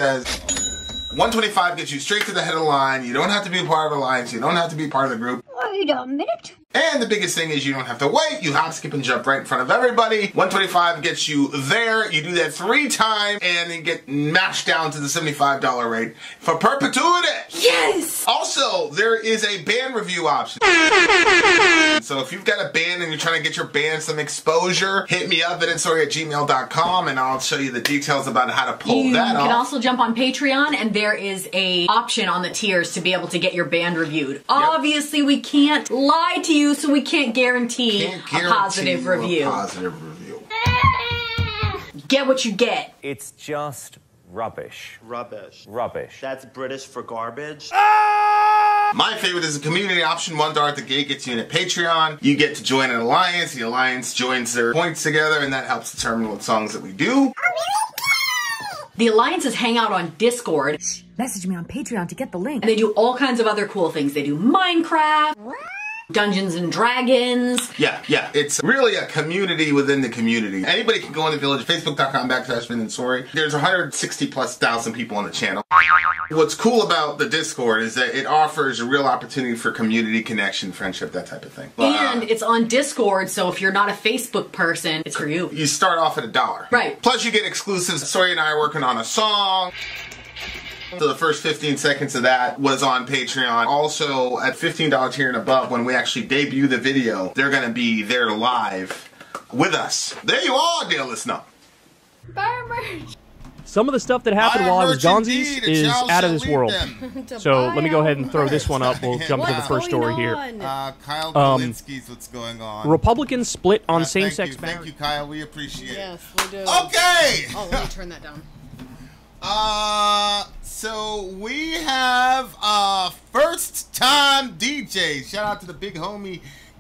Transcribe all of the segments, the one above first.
because 125 gets you straight to the head of the line. You don't have to be a part of the alliance. You don't have to be part of the group. Wait a minute. And the biggest thing is you don't have to wait. You hop, skip, and jump right in front of everybody. 125 gets you there. You do that 3 times and then get mashed down to the $75 rate for perpetuity. Yes! Also, there is a band review option. So if you've got a band and you're trying to get your band some exposure, hit me up at instory@gmail.com and I'll show you the details about how to pull that off. You can also jump on Patreon and there is a option on the tiers to be able to get your band reviewed. Yep. Obviously, we can't lie to you, so we can't guarantee a positive review. Get what you get. It's just rubbish. Rubbish. Rubbish. That's British for garbage. My favorite is the community option. $1 at the gate gets you in at Patreon. You get to join an alliance. The alliance joins their points together, and that helps determine what songs that we do. The alliances hang out on Discord. Message me on Patreon to get the link. And they do all kinds of other cool things. They do Minecraft, Dungeons and Dragons. Yeah. It's really a community within the community. Anybody can go in the village, facebook.com/VinandSory. There's 160,000+ people on the channel. What's cool about the Discord is that it offers a real opportunity for community connection, friendship, that type of thing. And it's on Discord, so if you're not a Facebook person, it's for you. You start off at $1. Right. Plus you get exclusives. Sory and I are working on a song. So the first 15 seconds of that was on Patreon. Also, at $15 tier and above, when we actually debut the video, they're going to be there live with us. There you are, dear listener. Some of the stuff that happened while I was gonesies is out of this world. So let me go ahead and throw this one up. We'll jump to the first story here. Kyle Golinsky's what's going on. Republicans split on same-sex marriage. Thank you, Kyle. We appreciate it. Yes, we do. Okay! Oh, let me turn that down. So we have first time DJ. Shout out to the big homie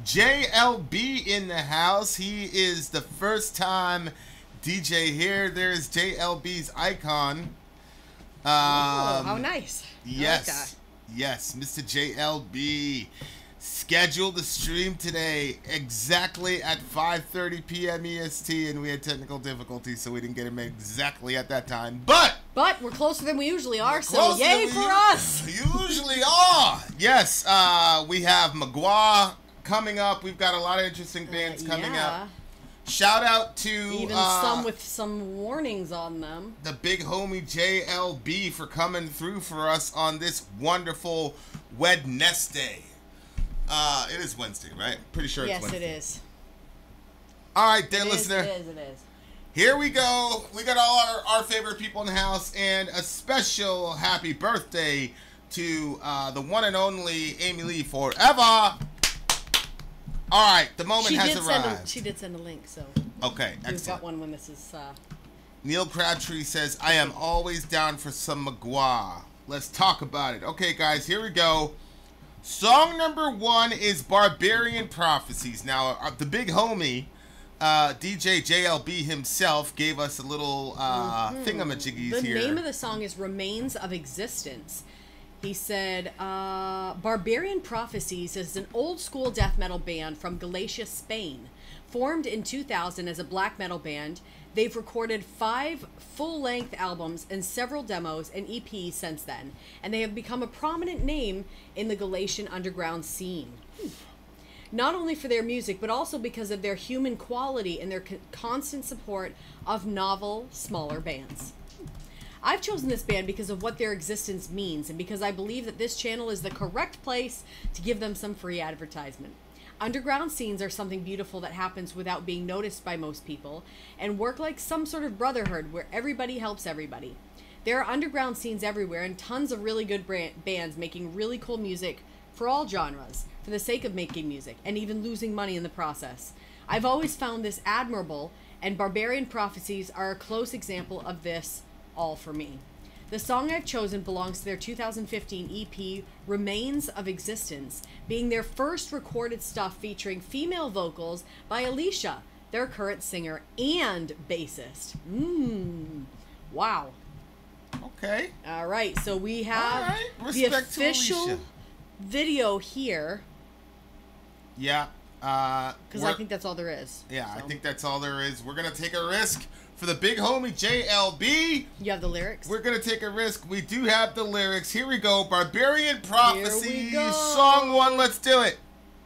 JLB in the house. He is the first time DJ here. There's JLB's icon. Oh, how nice. Yes. I like that. Yes, Mr. JLB scheduled the stream today exactly at 5:30 p.m. EST, and we had technical difficulties, so we didn't get him exactly at that time. But we're closer than we usually are, so yay for us. Usually are. Yes, we have Magua coming up. We've got a lot of interesting bands coming up. Shout out to even some with some warnings on them. The big homie JLB for coming through for us on this wonderful Wednesday. It is Wednesday, right? Pretty sure it's Wednesday. Yes, it is. All right, dear listener. It is. Here we go. We got all our favorite people in the house, and a special happy birthday to the one and only Amy Lee Forever. All right, the moment has arrived. She did send a link, so. Okay, excellent. We've got one when this is. Neil Crabtree says, I am always down for some Magua. Let's talk about it. Okay, guys, here we go. Song number 1 is Barbarian Prophecies. Now, the big homie, DJ JLB himself, gave us a little thingamajiggies here. The name of the song is Remains of Existence. He said, Barbarian Prophecies is an old-school death metal band from Galicia, Spain. Formed in 2000 as a black metal band, they've recorded 5 full-length albums and several demos and EPs since then, and they have become a prominent name in the Galician underground scene. Not only for their music, but also because of their human quality and their constant support of novel, smaller bands. I've chosen this band because of what their existence means, and because I believe that this channel is the correct place to give them some free advertisement. Underground scenes are something beautiful that happens without being noticed by most people, and work like some sort of brotherhood where everybody helps everybody. There are underground scenes everywhere, and tons of really good bands making really cool music for all genres, for the sake of making music, and even losing money in the process. I've always found this admirable, and Barbarian Prophecies are a close example of this, all for me. The song I've chosen belongs to their 2015 EP, Remains of Existence, being their first recorded stuff featuring female vocals by Alicia, their current singer and bassist. Wow. Okay. All right, so we have the official video here. Yeah. Because I think that's all there is. Yeah, so. I think that's all there is. We're going to take a risk for the big homie JLB. You have the lyrics? We're going to take a risk. We do have the lyrics. Here we go. Barbarian Prophecy. Song 1. Let's do it.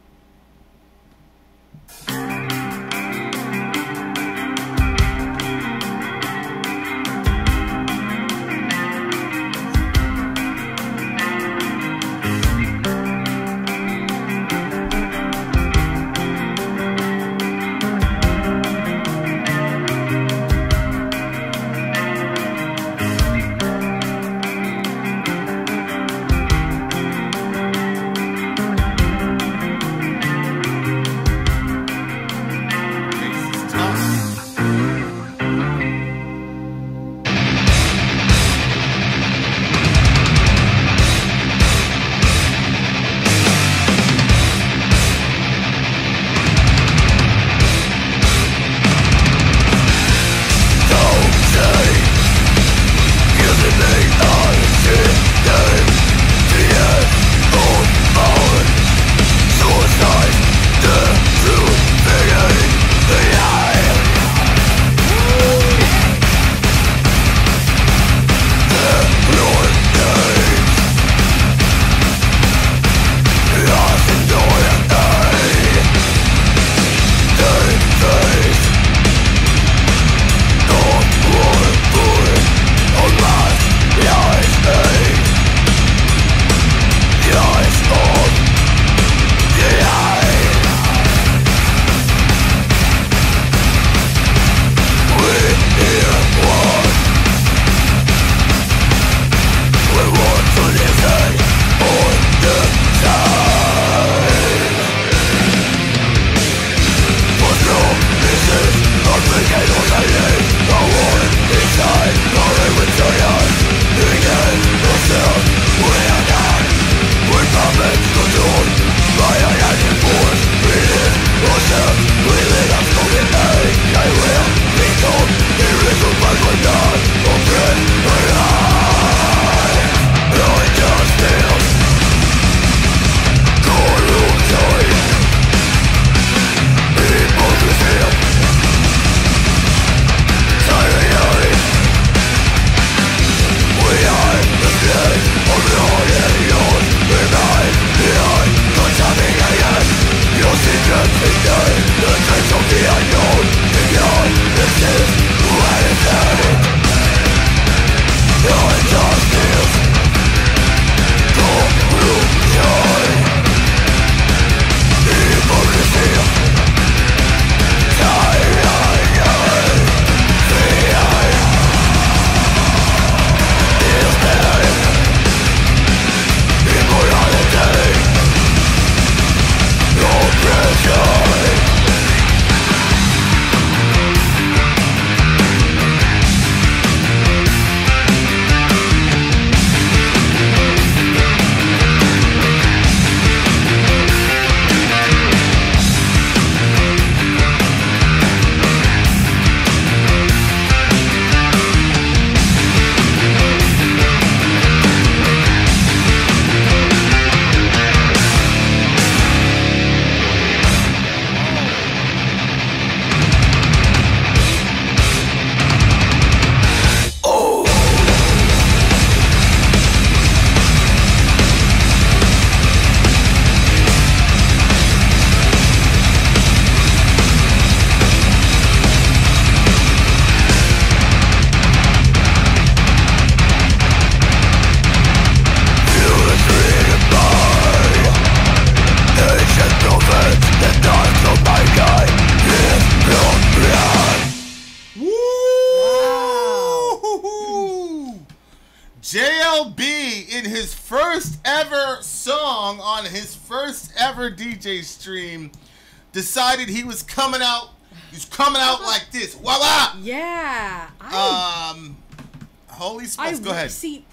JLB in his first ever song on his first ever DJ stream decided he was coming out. He's coming out like this. Voila! Yeah. Holy smokes. Go ahead. See,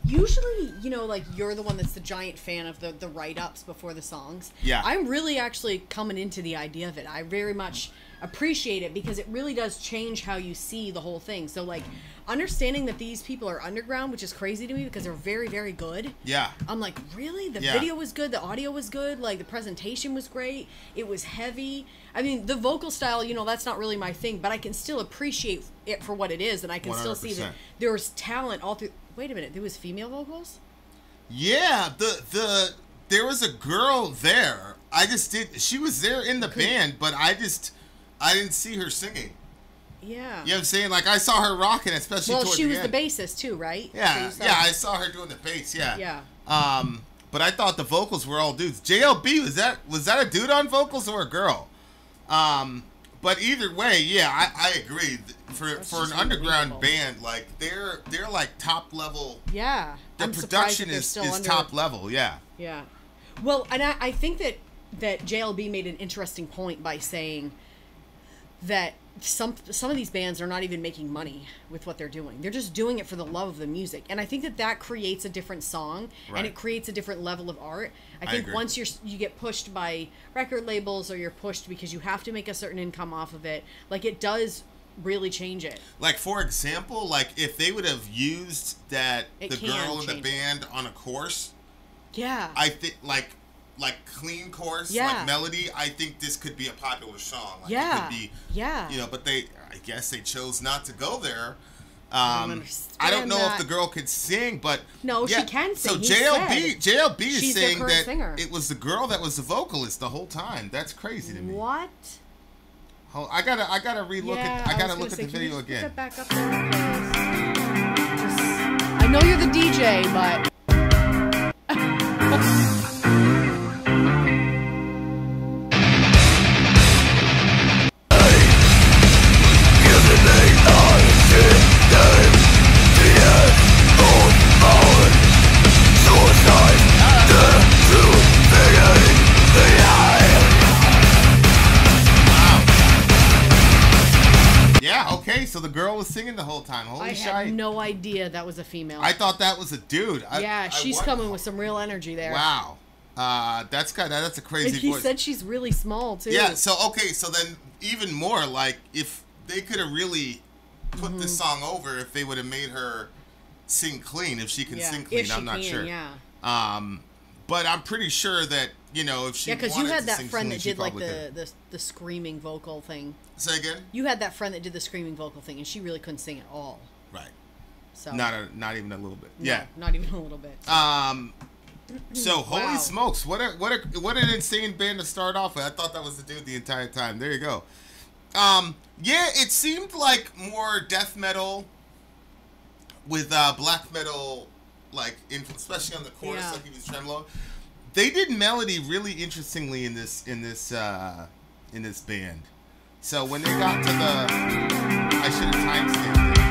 usually, you know, like you're the one that's the giant fan of the write-ups before the songs. Yeah. I'm really actually coming into the idea of it. I very much appreciate it because it really does change how you see the whole thing. So like understanding that these people are underground, which is crazy to me because they're very, very good. Yeah. I'm like, really? The Yeah. video was good, the audio was good, like the presentation was great, it was heavy. I mean, the vocal style, you know, that's not really my thing, but I can still appreciate it for what it is, and I can still see that 100%. there was talent all through. Wait a minute, there was female vocals? Yeah, there was a girl there. She was there in the band, but I didn't see her singing. Yeah. You know what I'm saying? Like, I saw her rocking, especially Well, towards she the was end. the bassist too, right? Yeah, So yeah, I saw her doing the bass, yeah. Yeah. But I thought the vocals were all dudes. JLB, was that a dude on vocals or a girl? But either way, yeah, I agree. For an underground unbelievable. band, like they're like top level. Yeah. The I'm surprised production that they're is still under- top level, yeah. Yeah. Well, and I think that JLB made an interesting point by saying that some of these bands are not even making money with what they're doing. They're just doing it for the love of the music. And I think that creates a different song Right. and it creates a different level of art. I think agree. once you get pushed by record labels or you're pushed because you have to make a certain income off of it, like it does really change it. Like, for example, like if they would have used the girl in the change it. band on a course, Yeah. I think like clean chorus, Yeah. like melody, I think this could be a popular song. Like, Yeah. it could be, Yeah. you know, but I guess they chose not to go there. don't I understand don't know that. if the girl could sing, but No, yeah. she can sing. So He JLB said is she's their saying current that singer. it was the girl that was the vocalist the whole time. That's crazy to me. What? I gotta relook at. I gotta was look gonna at the say, can you video just put again. that back up there? I know you're the DJ, but Yeah. Okay. So the girl was singing the whole time. Holy I shit! had no idea that was a female. I thought that was a dude. Yeah, she's coming with some real energy there. Wow. That's a crazy And he voice. said she's really small too. Yeah, so okay, so then even more, like, if they could have really put this Mm-hmm. song over if they would have made her sing clean, if she can Yeah, sing clean, if she I'm not can, sure. yeah. But I'm pretty sure that, you know, if she Yeah, because you wanted had to that sing friend clean, that she did like probably could. the screaming vocal thing. Say again? You had that friend that did the screaming vocal thing, and she really couldn't sing at all. Right. So Not even a little bit. no, Yeah. not even a little bit. So holy Wow. smokes, what an insane band to start off with. I thought that was the dude the entire time. There you go. Yeah, it seemed like more death metal with black metal, like especially on the chorus, Yeah. like he was tremolo. They did melody really interestingly in this band. So when they got to I should have timestamped it.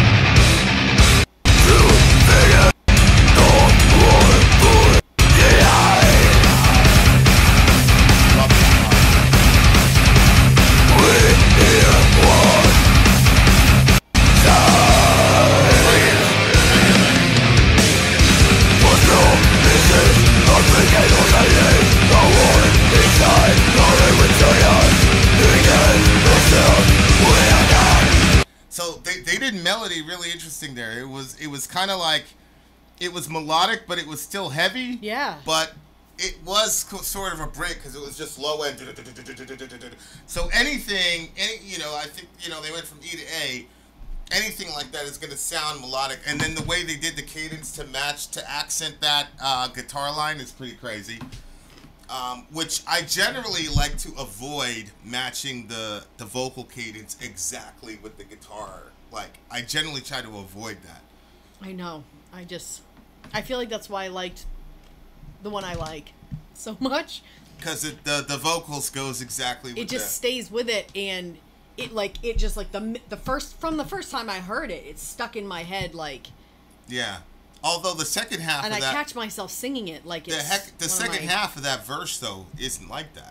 So they did melody really interesting there. It was kind of like, it was melodic, but it was still heavy. Yeah. But it was sort of a break because it was just low end. So anything, I think, they went from E to A. Anything like that is going to sound melodic. And then the way they did the cadence to accent that guitar line is pretty crazy. Which I generally like to avoid matching the vocal cadence exactly with the guitar. Like, I generally try to avoid that. I know. I feel like that's why I liked the one I like so much. Because the vocals goes exactly with It just stays with it, and it just like from the first time I heard it, it's stuck in my head like. Yeah. Although the second half and of that, I catch myself singing it like it's the one of second my- half of that verse though isn't like that.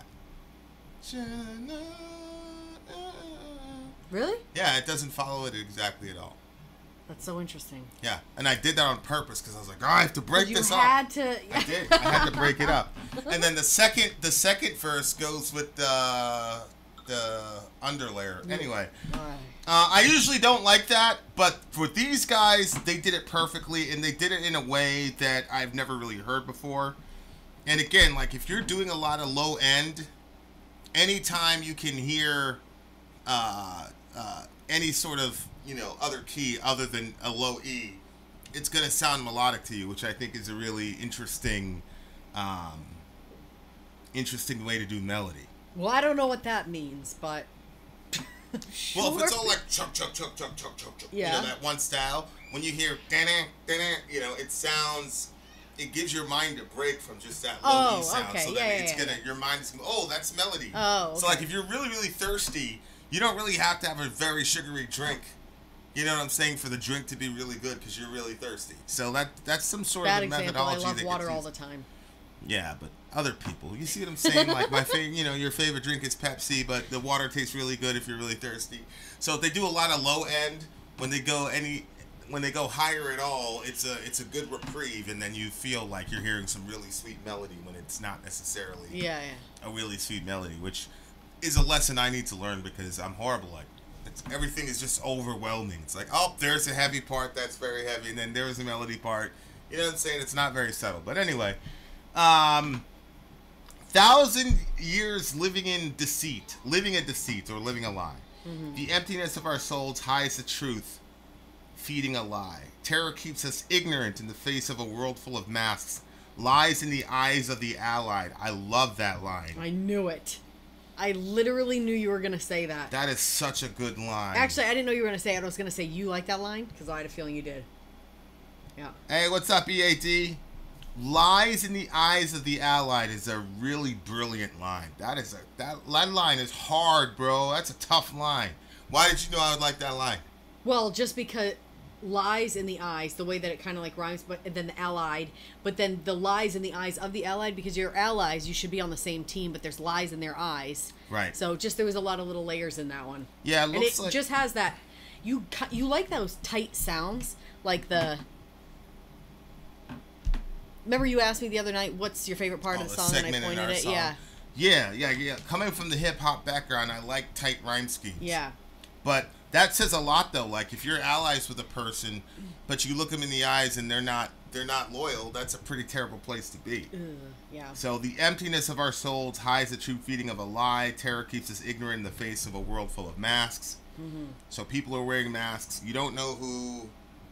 Really? Yeah, it doesn't follow it exactly at all. That's so interesting. Yeah, and I did that on purpose because I was like, oh, I have to break this up. You had to. I did. I had to break it up. And then the second verse goes with the underlayer. Anyway, I usually don't like that, but for these guys, they did it perfectly, and they did it in a way that I've never really heard before. And again, like if you're doing a lot of low end, anytime you can hear any sort of other key other than a low E, it's going to sound melodic to you, which I think is a really interesting way to do melody. Well, I don't know what that means, but sure. Well, if it's all like chuk chuk chuk chuk chuk chuk chuk, yeah. That one style, when you hear it sounds, it gives your mind a break from just that low E sound. Okay. So that your mind is going, oh, that's melody. Oh, okay. So like if you're really, really thirsty, you don't really have to have a very sugary drink. You know what I'm saying? For the drink to be really good because you're really thirsty. So that's some sort of methodology. I love water all the time. Yeah, but other people. You see what I'm saying? Like my favorite, your favorite drink is Pepsi, but the water tastes really good if you're really thirsty. So if they do a lot of low end, when they go higher at all, it's a good reprieve, and then you feel like you're hearing some really sweet melody when it's not necessarily a really sweet melody, which is a lesson I need to learn because I'm horrible like everything is just overwhelming. It's like, oh, there's a heavy part that's very heavy, and then there's a melody part. You know what I'm saying? It's not very subtle. But anyway, 1,000 years living a deceit or living a lie. Mm-hmm. The emptiness of our souls hides the truth, feeding a lie. Terror keeps us ignorant in the face of a world full of masks. Lies in the eyes of the allied. I love that line. I knew it. I literally knew you were going to say that. That is such a good line. Actually, I didn't know you were going to say it. I was going to say you like that line because I had a feeling you did. Yeah. Hey, what's up, EAD? Lies in the eyes of the allied is a really brilliant line. That line is hard, bro. That's a tough line. Why did you know I would like that line? Well, just because lies in the eyes, the way that it kind of like rhymes, but then the allied, but then the lies in the eyes of the allied, because you're allies, you should be on the same team, but there's lies in their eyes. Right. So just there was a lot of little layers in that one. Yeah, it looks and it just has that. You like those tight sounds, like the. Remember you asked me the other night, what's your favorite part of the song, and I pointed it. Song. Yeah. Coming from the hip hop background, I like tight rhyme schemes. Yeah. But that says a lot, though. Like if you're allies with a person, but you look them in the eyes and they're not loyal, that's a pretty terrible place to be. Yeah. So the emptiness of our souls hides the true feeding of a lie. Terror keeps us ignorant in the face of a world full of masks. Mm-hmm. So people are wearing masks. You don't know who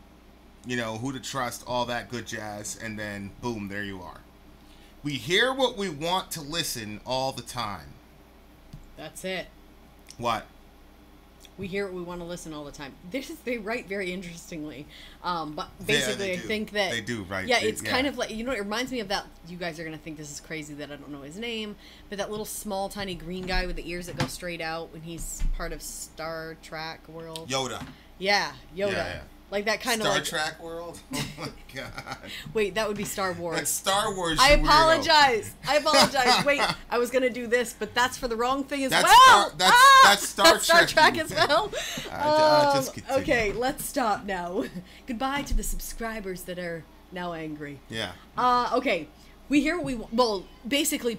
to trust, all that good jazz, and then boom, there you are. We hear what we want to listen all the time. That's it. What? We hear what we want to listen all the time. They write very interestingly. But basically, I think that... They do, right? Yeah, it's kind of like... it reminds me of that... You guys are going to think this is crazy that I don't know his name, but that little small, tiny green guy with the ears that go straight out when he's part of Star Trek World. Yoda. Yeah, Yoda. Yeah. Like that kind of Star Trek World? Oh my god. Wait, that would be Star Wars. That's Star Wars, I apologize. Wait, I was going to do this, but that's for the wrong thing as well. That's Star Trek as well. Just okay, let's stop now. Goodbye to the subscribers that are now angry. Yeah. Okay. We hear what we want. Well, basically,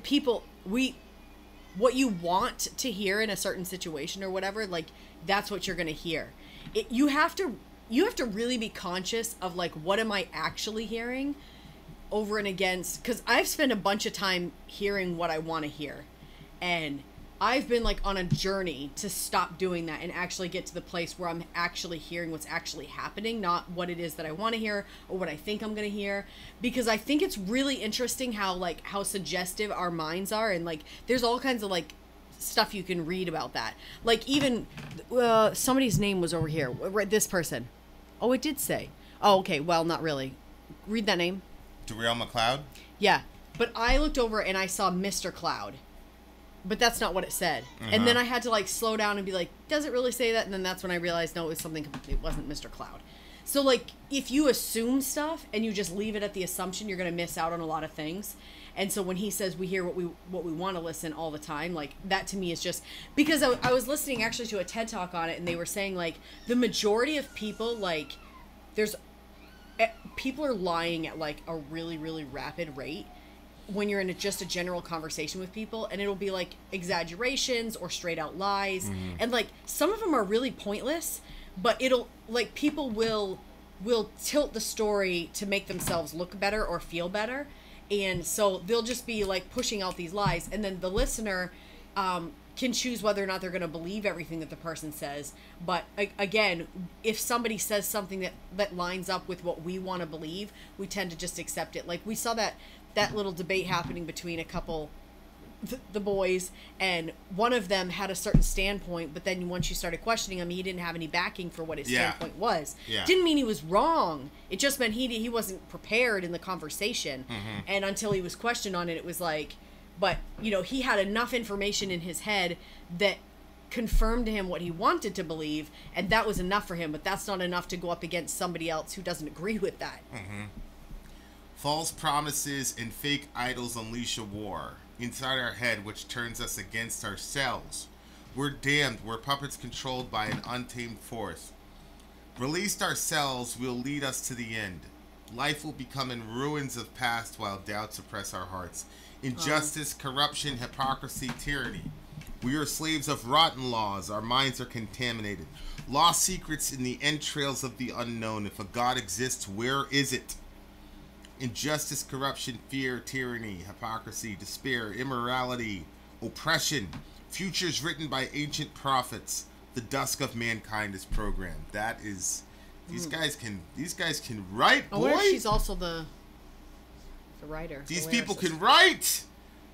what you want to hear in a certain situation or whatever, like, that's what you're going to hear. You have to really be conscious of, like, what am I actually hearing over and against, because I've spent a bunch of time hearing what I want to hear, and I've been, like, on a journey to stop doing that and actually get to the place where I'm actually hearing what's actually happening, not what it is that I want to hear or what I think I'm going to hear, because I think it's really interesting how suggestive our minds are, and, like, there's all kinds of, like, stuff you can read about that. Like, even somebody's name was over here. This person. Oh, it did say. Oh, okay. Well, not really. Read that name. Darrell McLeod? Yeah. But I looked over and I saw Mr. Cloud. But that's not what it said. Uh-huh. And then I had to, like, slow down and be like, does it really say that? And then that's when I realized, no, it wasn't Mr. Cloud. So, like, if you assume stuff and you just leave it at the assumption, you're going to miss out on a lot of things. And so when he says we hear what we want to listen all the time, like, that to me is just... Because I was listening actually to a TED Talk on it, and they were saying, like, the majority of people, like, people are lying at like a really, really rapid rate when you're in just a general conversation with people, and it'll be like exaggerations or straight out lies. And like some of them are really pointless, but it'll like people will tilt the story to make themselves look better or feel better. And so they'll just be like pushing out these lies, and then the listener can choose whether or not they're going to believe everything that the person says. But again, if somebody says something that lines up with what we want to believe, we tend to just accept it. Like we saw that little debate happening between a couple, the boys, and one of them had a certain standpoint, but then once you started questioning him, he didn't have any backing for what his standpoint was. Didn't mean he was wrong. It just meant he wasn't prepared in the conversation. And until he was questioned on it, it was like, but you know, he had enough information in his head that confirmed to him what he wanted to believe, and that was enough for him. But that's not enough to go up against somebody else who doesn't agree with that. False promises and fake idols unleash a war inside our head, which turns us against ourselves. We're damned. We're puppets controlled by an untamed force. Released ourselves will lead us to the end. Life will become in ruins of past while doubts oppress our hearts. Injustice, corruption, hypocrisy, tyranny. We are slaves of rotten laws. Our minds are contaminated. Lost secrets in the entrails of the unknown. If a God exists, where is it? Injustice, corruption, fear, tyranny, hypocrisy, despair, immorality, oppression. Futures written by ancient prophets. The dusk of mankind is programmed. That is, these guys can write. Boy. I wonder if she's also the writer. These people can write.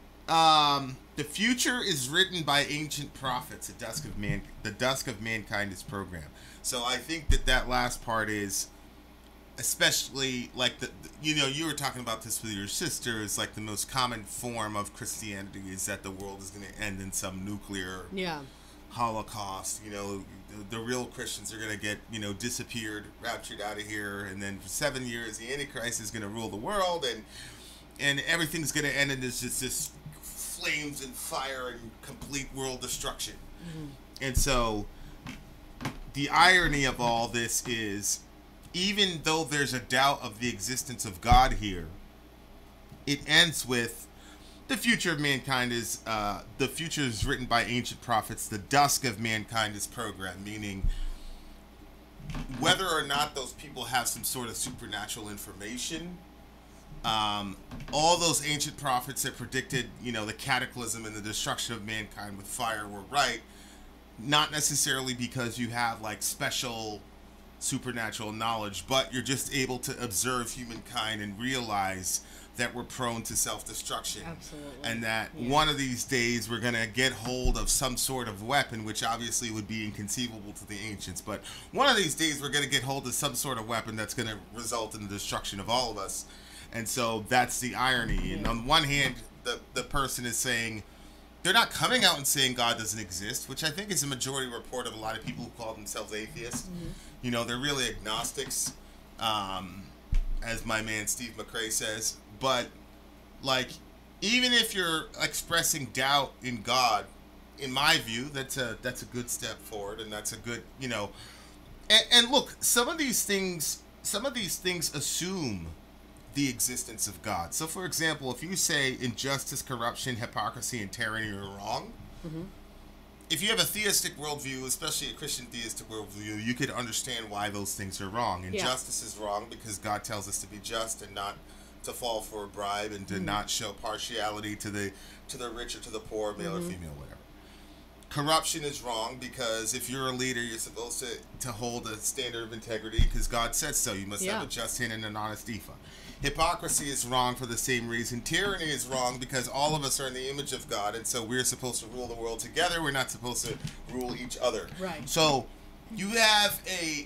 The future is written by ancient prophets. The dusk of mankind is programmed. So I think that last part is. Especially like you were talking about this with your sister, is like the most common form of Christianity is that the world is going to end in some nuclear holocaust. You know, the real Christians are going to get, disappeared, raptured out of here, and then for 7 years the Antichrist is going to rule the world, and everything's going to end in this flames and fire and complete world destruction. And so the irony of all this is, even though there's a doubt of the existence of God here, it ends with the future of mankind is the future is written by ancient prophets. The dusk of mankind is programmed, meaning whether or not those people have some sort of supernatural information, all those ancient prophets that predicted, the cataclysm and the destruction of mankind with fire were right. Not necessarily because you have like special supernatural knowledge, but you're just able to observe humankind and realize that we're prone to self-destruction. Absolutely. And that one of these days we're going to get hold of some sort of weapon, which obviously would be inconceivable to the ancients, but one of these days we're going to get hold of some sort of weapon that's going to result in the destruction of all of us. And so that's the irony. And on one hand, the person is saying, they're not coming out and saying God doesn't exist, which I think is a majority report of a lot of people who call themselves atheists. They're really agnostics, as my man Steve McRae says. But, like, even if you're expressing doubt in God, in my view, that's a good step forward, and that's a good, And look, some of these things assume the existence of God. So, for example, if you say injustice, corruption, hypocrisy, and tyranny are wrong, if you have a theistic worldview, especially a Christian theistic worldview, you could understand why those things are wrong. Injustice is wrong because God tells us to be just and not to fall for a bribe and to not show partiality to the rich or to the poor, male or female, whatever. Corruption is wrong because if you're a leader, you're supposed to hold a standard of integrity because God said so. You must have a just hand and an honest ephah. Hypocrisy is wrong for the same reason. Tyranny is wrong because all of us are in the image of God, and so we're supposed to rule the world together. We're not supposed to rule each other. Right. So you have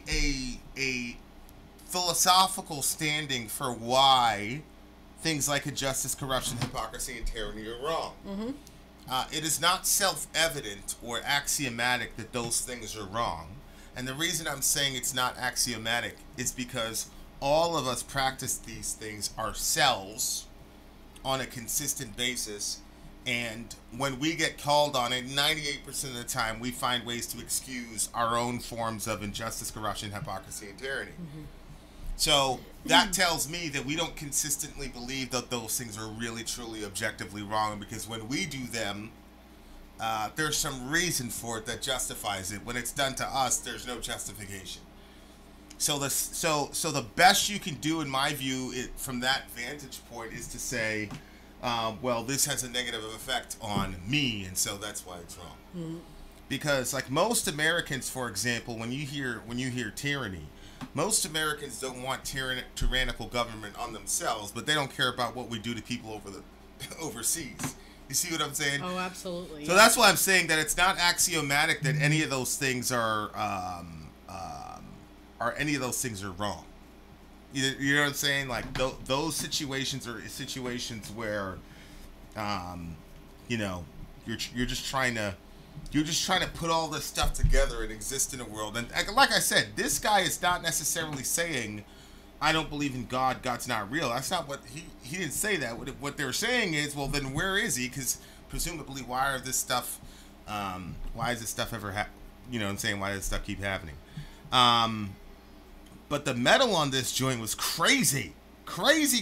a philosophical standing for why things like injustice, corruption, hypocrisy, and tyranny are wrong. It is not self-evident or axiomatic that those things are wrong. And the reason I'm saying it's not axiomatic is because all of us practice these things ourselves on a consistent basis, and when we get called on it, 98% of the time we find ways to excuse our own forms of injustice, corruption, hypocrisy, and tyranny. So that tells me that we don't consistently believe that those things are really, truly, objectively wrong, because when we do them, there's some reason for it that justifies it. When it's done to us, there's no justification. So the best you can do, in my view, from that vantage point, is to say, well, this has a negative effect on me, and so that's why it's wrong. Mm-hmm. Because, like, most Americans, for example, when you hear tyranny, most Americans don't want tyrannical government on themselves, but they don't care about what we do to people overseas. You see what I'm saying? Oh, absolutely. So that's why I'm saying that it's not axiomatic that any of those things are wrong. You know what I'm saying? Like those situations are situations where, you know, you're just trying to put all this stuff together and exist in a world. And like I said, this guy is not necessarily saying, I don't believe in God, God's not real. That's not what he didn't say that. What they're saying is, well, then where is he? Because presumably, why is this stuff ever you know what I'm saying? Why does this stuff keep happening? But the metal on this joint was crazy. Crazy.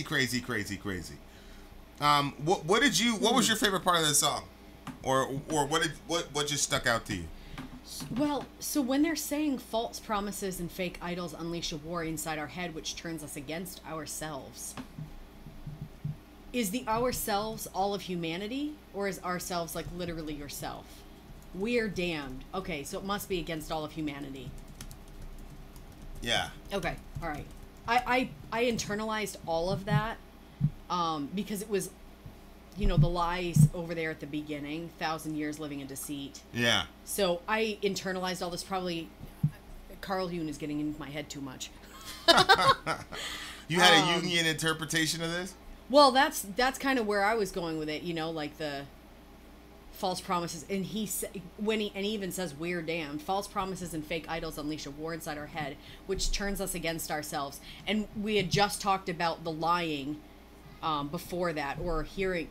What was your favorite part of this song? Or what just stuck out to you? Well, so when they're saying false promises and fake idols unleash a war inside our head which turns us against ourselves, is the ourselves all of humanity, or is ourselves like literally yourself? We're damned. Okay, so it must be against all of humanity. Yeah. Okay, all right. I internalized all of that because it was, you know, the lies over there at the beginning, 1,000 years living in deceit. Yeah. So I internalized all this. Probably Carl Jung is getting into my head too much. You had a Jungian interpretation of this? Well, that's kind of where I was going with it, you know, like the false promises. And he even says, we're damned. False promises and fake idols unleash a war inside our head, which turns us against ourselves. And we had just talked about the lying before that, or hearing.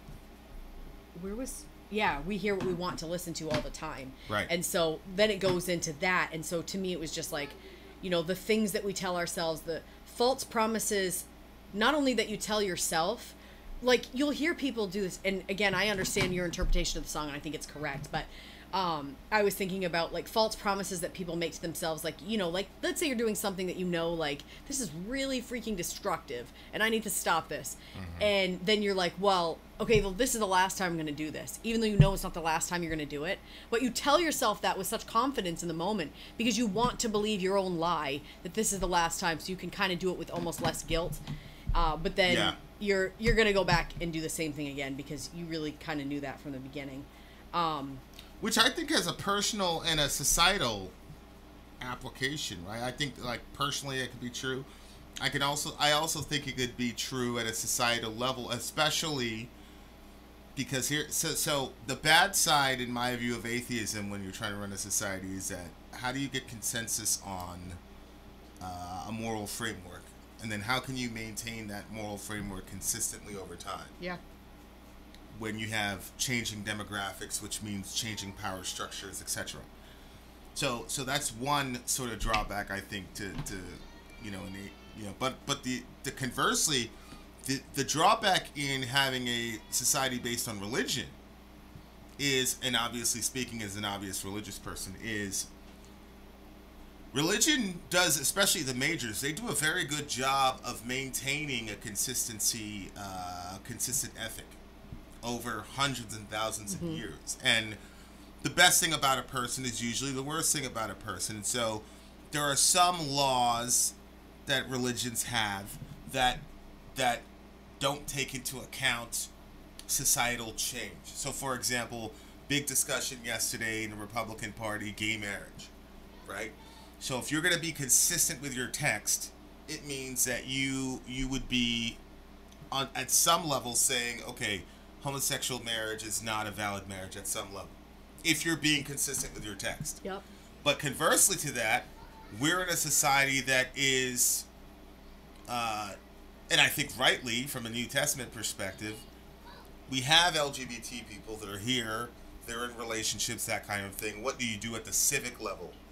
We hear what we want to listen to all the time. Right. And so then it goes into that. And so to me, it was just like, you know, the things that we tell ourselves, the false promises, not only that you tell yourself, like you'll hear people do this. And again, I understand your interpretation of the song and I think it's correct. But I was thinking about like false promises that people make to themselves. Like, you know, like let's say you're doing something that you know, like this is really freaking destructive and I need to stop this. Mm-hmm. And then you're like, well, okay, well, this is the last time I'm going to do this, even though you know it's not the last time you're going to do it. But you tell yourself that with such confidence in the moment because you want to believe your own lie that this is the last time, so you can kind of do it with almost less guilt. But then you're going to go back and do the same thing again because you really kind of knew that from the beginning. Which I think has a personal and a societal application, right? I think, like, personally it could be true. I also think it could be true at a societal level, especially because so the bad side, in my view, of atheism when you're trying to run a society is that how do you get consensus on a moral framework? And then how can you maintain that moral framework consistently over time? Yeah. When you have changing demographics, which means changing power structures, etc. So that's one sort of drawback, I think, to but the conversely, the drawback in having a society based on religion is, and obviously speaking as an obvious religious person, is religion does, especially the majors, they do a very good job of maintaining a consistent ethic over hundreds and thousands of years. And the best thing about a person is usually the worst thing about a person. And so there are some laws that religions have that don't take into account societal change. So, for example, big discussion yesterday in the Republican Party, gay marriage, right? So if you're going to be consistent with your text, it means that you would be at some level saying, okay, homosexual marriage is not a valid marriage at some level, if you're being consistent with your text. Yep. But conversely to that, we're in a society that is, and I think rightly from a New Testament perspective, we have LGBT people that are here, they're in relationships, that kind of thing. What do you do at the civic level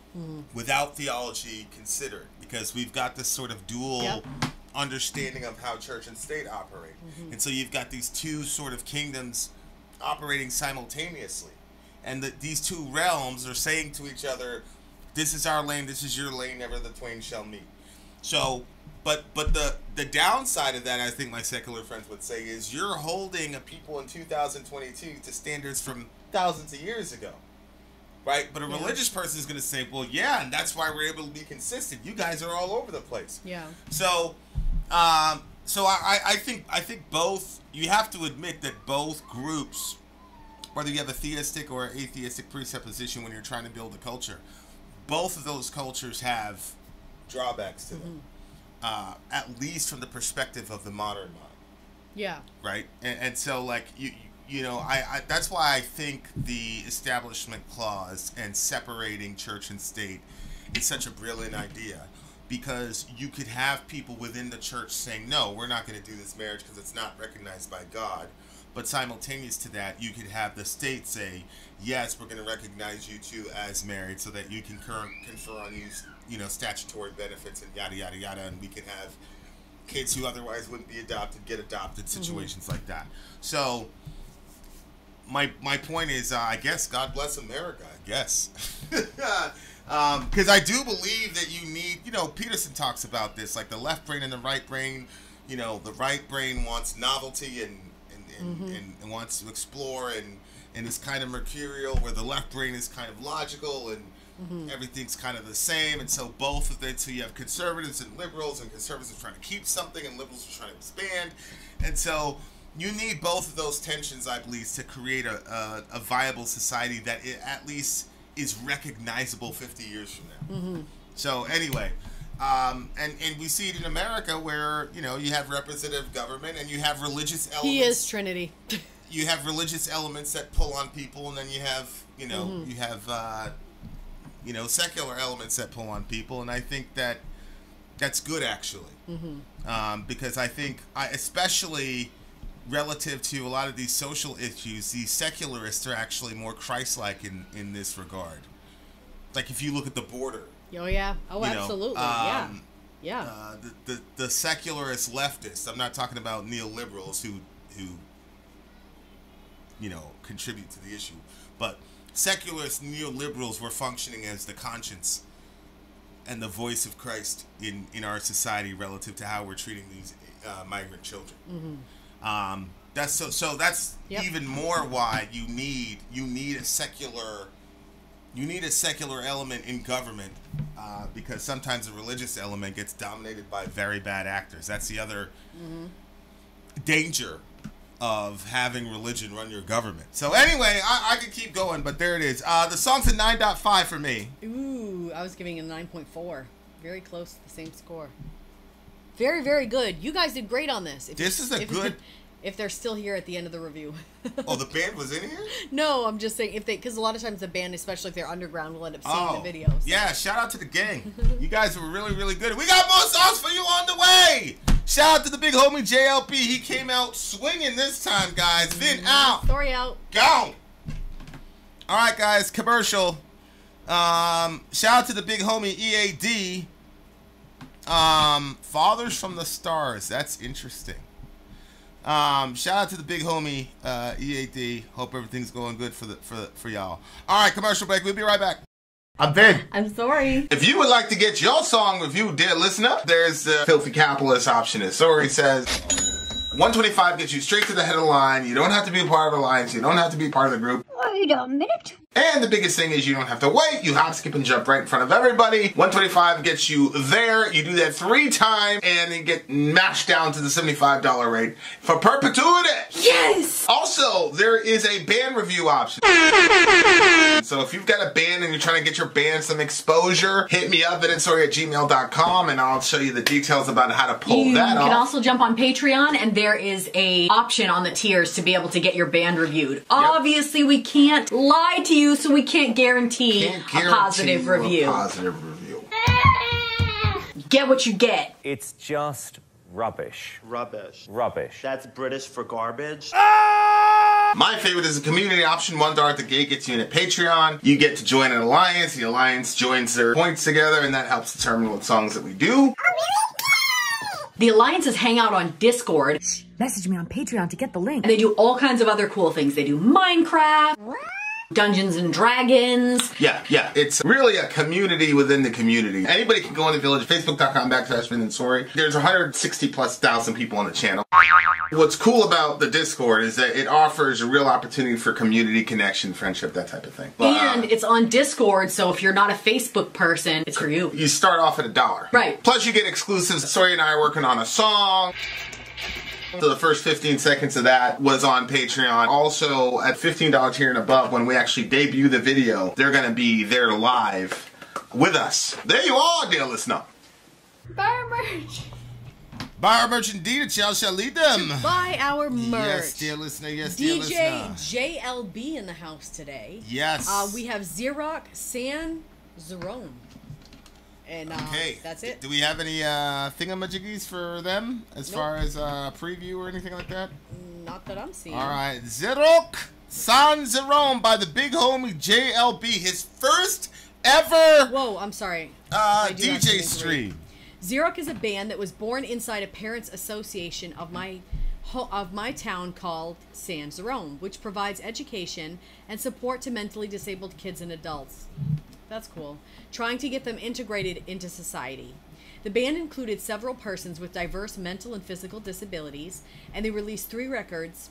without theology considered, because we've got this sort of dual understanding of how church and state operate. And so you've got these two sort of kingdoms operating simultaneously. And these two realms are saying to each other, this is our lane, this is your lane, never the twain shall meet. So, but the downside of that, I think my secular friends would say, is you're holding a people in 2022 to standards from thousands of years ago. Right? But a religious person is going to say, well, yeah, and that's why we're able to be consistent. You guys are all over the place. Yeah. So, I think both, you have to admit that both groups, whether you have a theistic or atheistic presupposition when you're trying to build a culture, both of those cultures have drawbacks to them, at least from the perspective of the modern mind. Yeah. Right? And so, like, you know, I that's why I think the Establishment Clause and separating church and state is such a brilliant idea, because you could have people within the church saying, no, we're not going to do this marriage because it's not recognized by God. But simultaneous to that, you could have the state say, yes, we're going to recognize you two as married so that you can confer on you know, statutory benefits and yada, yada, yada, and we can have kids who otherwise wouldn't be adopted get adopted, situations like that. So my point is, I guess, God bless America, I guess. Because I do believe that you need, you know, Peterson talks about this, like the left brain and the right brain. You know, the right brain wants novelty and wants to explore and is kind of mercurial, where the left brain is kind of logical and everything's kind of the same. And so both of them, so you have conservatives and liberals, and conservatives are trying to keep something and liberals are trying to expand. And so you need both of those tensions, I believe, to create a viable society that at least is recognizable 50 years from now. So anyway, and we see it in America where, you know, you have representative government and you have religious elements. He is Trinity. You have religious elements that pull on people, and then you have, you know, you have, you know, secular elements that pull on people. And I think that that's good, actually. Because I think, especially relative to a lot of these social issues, these secularists are actually more Christ-like in this regard. Like if you look at the border. Oh yeah. Oh, absolutely. The secularist leftists. I'm not talking about neoliberals who you know, contribute to the issue, but secularist neoliberals were functioning as the conscience and the voice of Christ in our society relative to how we're treating these migrant children. That's so that's even more why you need a secular element in government, because sometimes the religious element gets dominated by very bad actors. That's the other danger of having religion run your government. So anyway, I could keep going, but there it is. The song's a 9.5 for me. Ooh, I was giving it a 9.4. Very close to the same score. Very, very good. You guys did great on this. If they're still here at the end of the review. Oh, the band was in here? No, I'm just saying, because a lot of times the band, especially if they're underground, will end up seeing the videos. Yeah, shout out to the gang. You guys were really, really good. We got more songs for you on the way. Shout out to the big homie JLP. He came out swinging this time, guys. Vin out. Story out. Go. All right, guys, commercial. Shout out to the big homie EAD. Fathers from the Stars. That's interesting. Shout out to the big homie EAD. Hope everything's going good for y'all. All right, commercial break. We'll be right back. I'm Vin. I'm sorry. If you would like to get your song reviewed, dear listener, there's the Filthy Capitalist option. As Sorry says, $125 gets you straight to the head of the line. You don't have to be a part of the alliance. You don't have to be part of the group. Wait a minute. And the biggest thing is you don't have to wait. You hop, skip, and jump right in front of everybody. $125 gets you there. You do that 3 times and then get mashed down to the $75 rate for perpetuity. Yes! Also, there is a band review option. So if you've got a band and you're trying to get your band some exposure, hit me up at itsorry@gmail.com and I'll show you the details about how to pull that off. You can also jump on Patreon, and there is a option on the tiers to be able to get your band reviewed. Obviously, we can't lie to you, so we can't guarantee a positive review. Get what you get. It's just rubbish. Rubbish. Rubbish. That's British for garbage. Ah! My favorite is the community option. $1 at the gate gets you in at Patreon. You get to join an alliance. The alliance joins their points together, and that helps determine what songs that we do. The alliances hang out on Discord. Message me on Patreon to get the link. And they do all kinds of other cool things. They do Minecraft, Dungeons and Dragons. Yeah. It's really a community within the community. Anybody can go in the village, facebook.com/VinlandSory. There's 160,000+ people on the channel. What's cool about the Discord is that it offers a real opportunity for community connection, friendship, that type of thing. And it's on Discord, so if you're not a Facebook person, it's for you. You start off at $1. Right. Plus you get exclusives. Sawyer and I are working on a song. So the first 15 seconds of that was on Patreon. Also, at $15 tier and above, when we actually debut the video, they're going to be there live with us. There you are, dear listener. Buy our merch. Buy our merch indeed, and shall lead them. Buy our merch. Yes, dear listener. Yes, dear listener. DJ JLB in the house today. Yes. We have Xerox San Zerone. And okay. That's it. Do we have any thingamajiggies for them as far as preview or anything like that? Not that I'm seeing. All right. Xerox San Zerone by the big homie JLB. His first ever Whoa, I'm sorry. DJ stream. Xerox is a band that was born inside a parents' association of my town called San Zerone, which provides education and support to mentally disabled kids and adults. That's cool. Trying to get them integrated into society. The band included several persons with diverse mental and physical disabilities, and they released 3 records.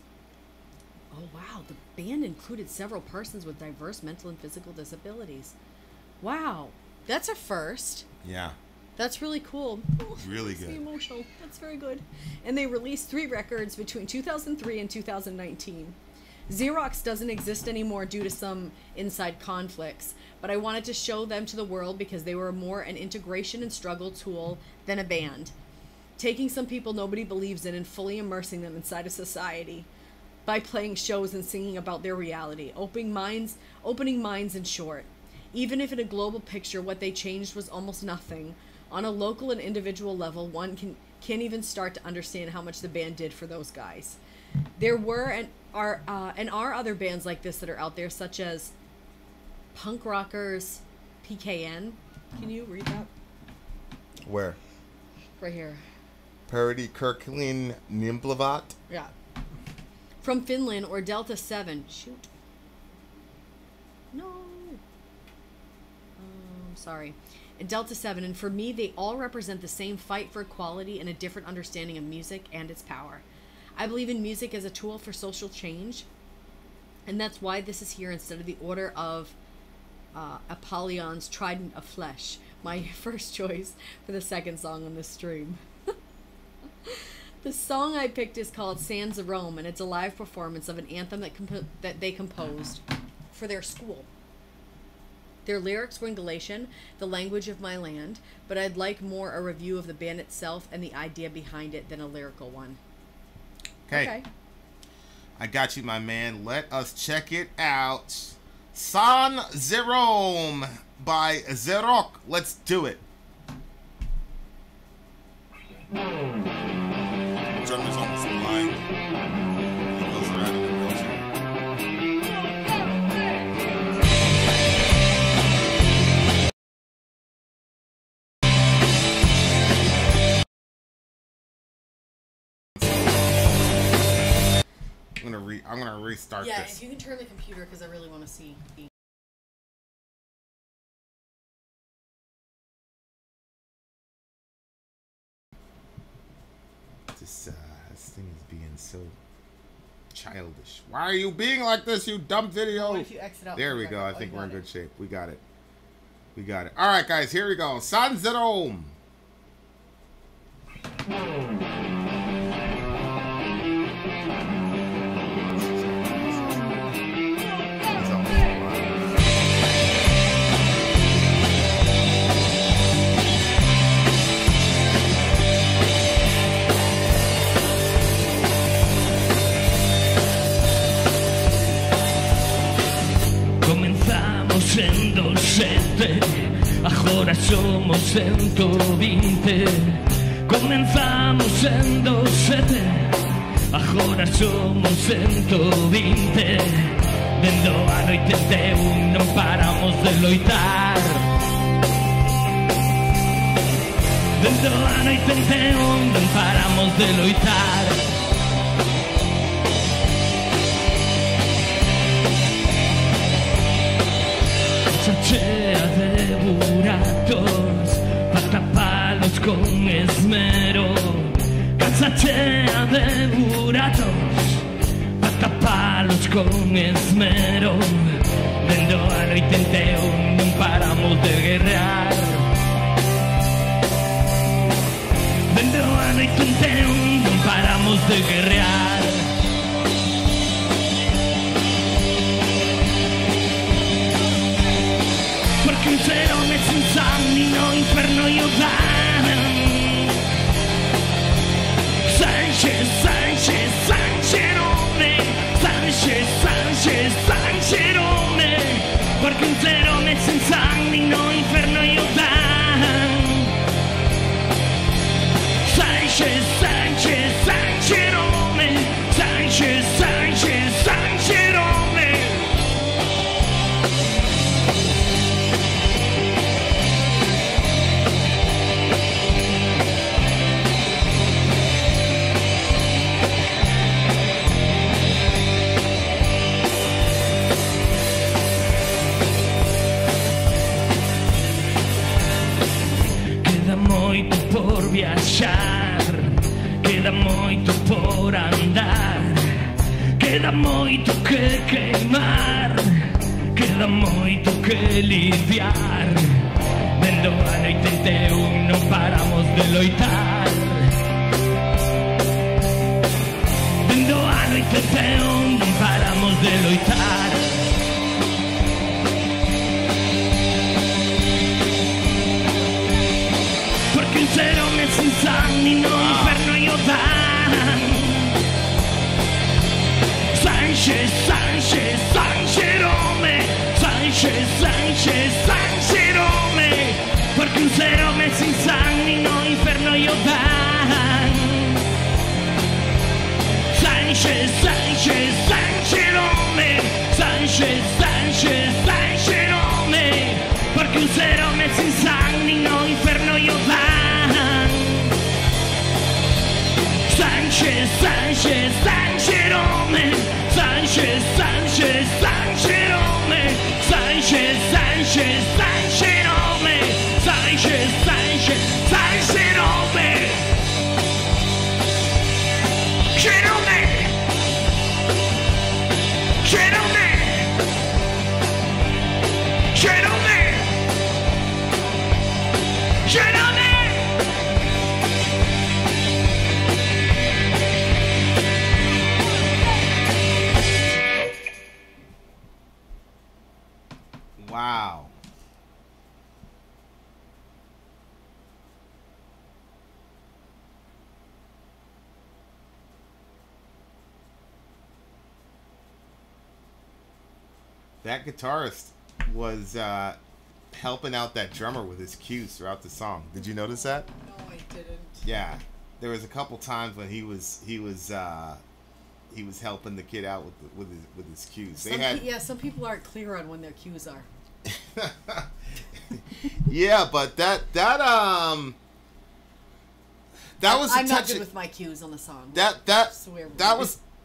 Oh wow, the band included several persons with diverse mental and physical disabilities. Wow, that's a first. Yeah. That's really cool. Oh, really good. Makes me emotional. That's very good. And they released 3 records between 2003 and 2019. Xerox doesn't exist anymore due to some inside conflicts, but I wanted to show them to the world because they were more an integration and struggle tool than a band. Taking some people nobody believes in and fully immersing them inside of society by playing shows and singing about their reality, opening minds in short. Even if in a global picture what they changed was almost nothing, on a local and individual level, one can't even start to understand how much the band did for those guys. There were and are other bands like this that are out there, such as Punk Rockers PKN. Can you read that? Where? Right here. Parody Kirklin Nimplavat. Yeah. From Finland, or Delta 7. Shoot. No. Sorry. And Delta 7, and for me, they all represent the same fight for equality and a different understanding of music and its power. I believe in music as a tool for social change, and that's why this is here instead of the Order of Apollyon's Trident of Flesh, my first choice for the second song on this stream. The song I picked is called San Zerone, and it's a live performance of an anthem that they composed for their school. Their lyrics were in Galician, the language of my land, but I'd like more a review of the band itself and the idea behind it than a lyrical one. Okay. I got you, my man. Let us check it out. San Zerone by Xerox. Let's do it. Drummer's almost blind. He goes around in the wheelchair. I'm gonna restart this. Yeah, if you can turn the computer, because I really want to see the... This thing is being so childish. Why are you being like this, you dumb video? What if you exit out? There we go. I think we're in good shape. We got it. We got it. All right, guys. Here we go. San Zerone. En 207, agora somos 120. Comenzamos en 207, agora somos 120. Dentro a noite teu non paramos de loitar. Dentro a noite teu non paramos de loitar. Chea de buratos pa tapalos con esmero. Casa chea de buratos pa tapalos con esmero. Dentro a noite enteo non paramos de guerrear. Dentro a noite enteo non paramos de guerrear. Porque un serone sin sangue no inferno io dan. Sánchez, Sánchez, Sancherone, Sánchez, Sánchez, Sancherone. Porque un serone sin sangue no inferno io dan. Sánchez, Sánchez, Sancherone, Sánchez, Sánchez, Sancherone. Moito por viaxar, queda moito por andar, queda moito que queimar, queda moito que lidiar. Dentro a noite enteu non paramos de loitar. Dentro a noite enteu non paramos de loitar. Porque un serone sin sangue no inferno io dan. Sánchez, Sánchez, Sancherome, Sánchez, Sánchez, Sancherome. Porque un serone sin sangue no inferno io dan. Sánchez, Sánchez, Sancherome, Sánchez, Sánchez, Sancherome. Porque un serone sin sangue no inferno io dan. Sánchez, Sánchez, Sancherome, Sánchez, Sánchez, Sancherome, Sánchez, Sánchez, Sancherome, Sánchez, Sánchez, Sancherome. Cherome, Cherome, Cherome, Cherome. Wow. That guitarist was helping out that drummer with his cues throughout the song. Did you notice that? No, I didn't. Yeah, there was a couple times when he was helping the kid out with his cues. Some people aren't clear on when their cues are. Yeah, but that was I'm not good with my cues on the song. That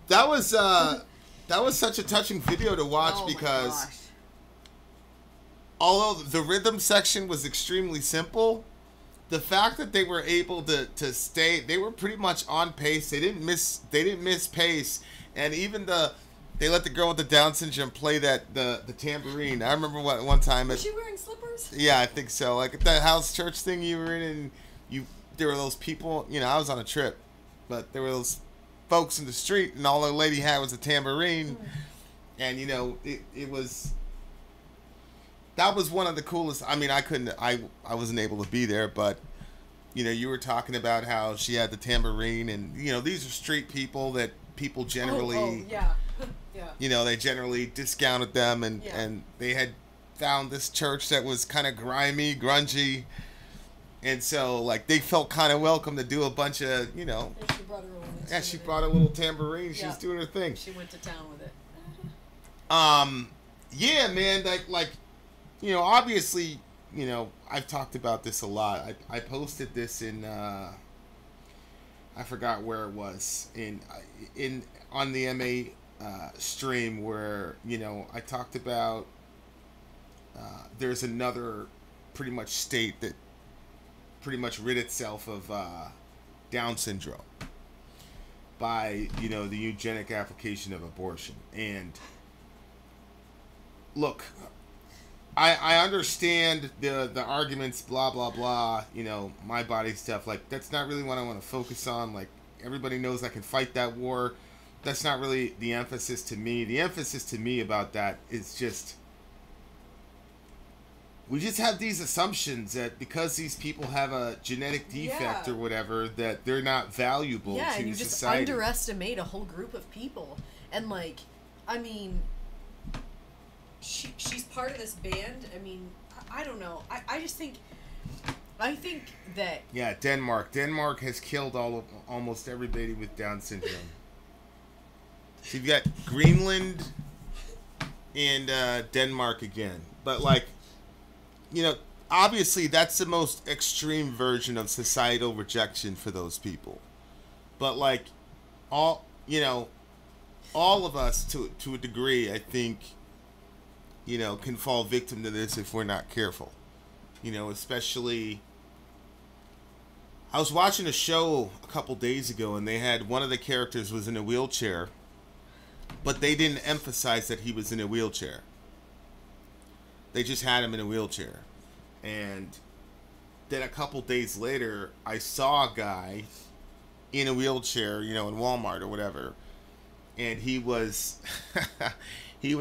was such a touching video to watch because although the rhythm section was extremely simple, the fact that they were able to stay, they were pretty much on pace. They didn't miss pace, and even they let the girl with the Down syndrome play the tambourine. I remember one time. Was she wearing slippers? Yeah, I think so. Like at that house church thing you were in, and there were those people. You know, I was on a trip, but there were those folks in the street, and all the lady had was a tambourine, and you know it was. That was one of the coolest. I mean, I wasn't able to be there, but you know, you were talking about how she had the tambourine, and you know, these are street people that people generally, yeah. You know, they generally discounted them, and they had found this church that was kind of grimy, grungy, and so like they felt kind of welcome to do a bunch of, you know. She brought her own Yeah, she brought a little tambourine. She's doing her thing. She went to town with it. Yeah, man. Like, you know, obviously, you know, I've talked about this a lot. I posted this in, I forgot where it was, on the MA stream where, you know, I talked about there's another pretty much state that pretty much rid itself of Down syndrome by, you know, the eugenic application of abortion. And look, I understand the arguments, blah blah blah, you know, my body stuff. Like, that's not really what I want to focus on. Like, everybody knows I can fight that war. That's not really the emphasis to me. The emphasis to me about that is just, we just have these assumptions that because these people have a genetic defect or whatever, that they're not valuable to society. Yeah, and you just underestimate a whole group of people. And, like, I mean, she's part of this band. I mean, I don't know. I just think, I think that... Yeah, Denmark. Denmark has killed almost everybody with Down syndrome. So you've got Greenland and Denmark again. But, like, you know, obviously that's the most extreme version of societal rejection for those people. But, like, all of us to a degree, I think, you know, can fall victim to this if we're not careful. You know, especially, I was watching a show a couple days ago and they had one of the characters was in a wheelchair, but they didn't emphasize that he was in a wheelchair. They just had him in a wheelchair. And then a couple days later, I saw a guy in a wheelchair, you know, in Walmart or whatever. And he was, he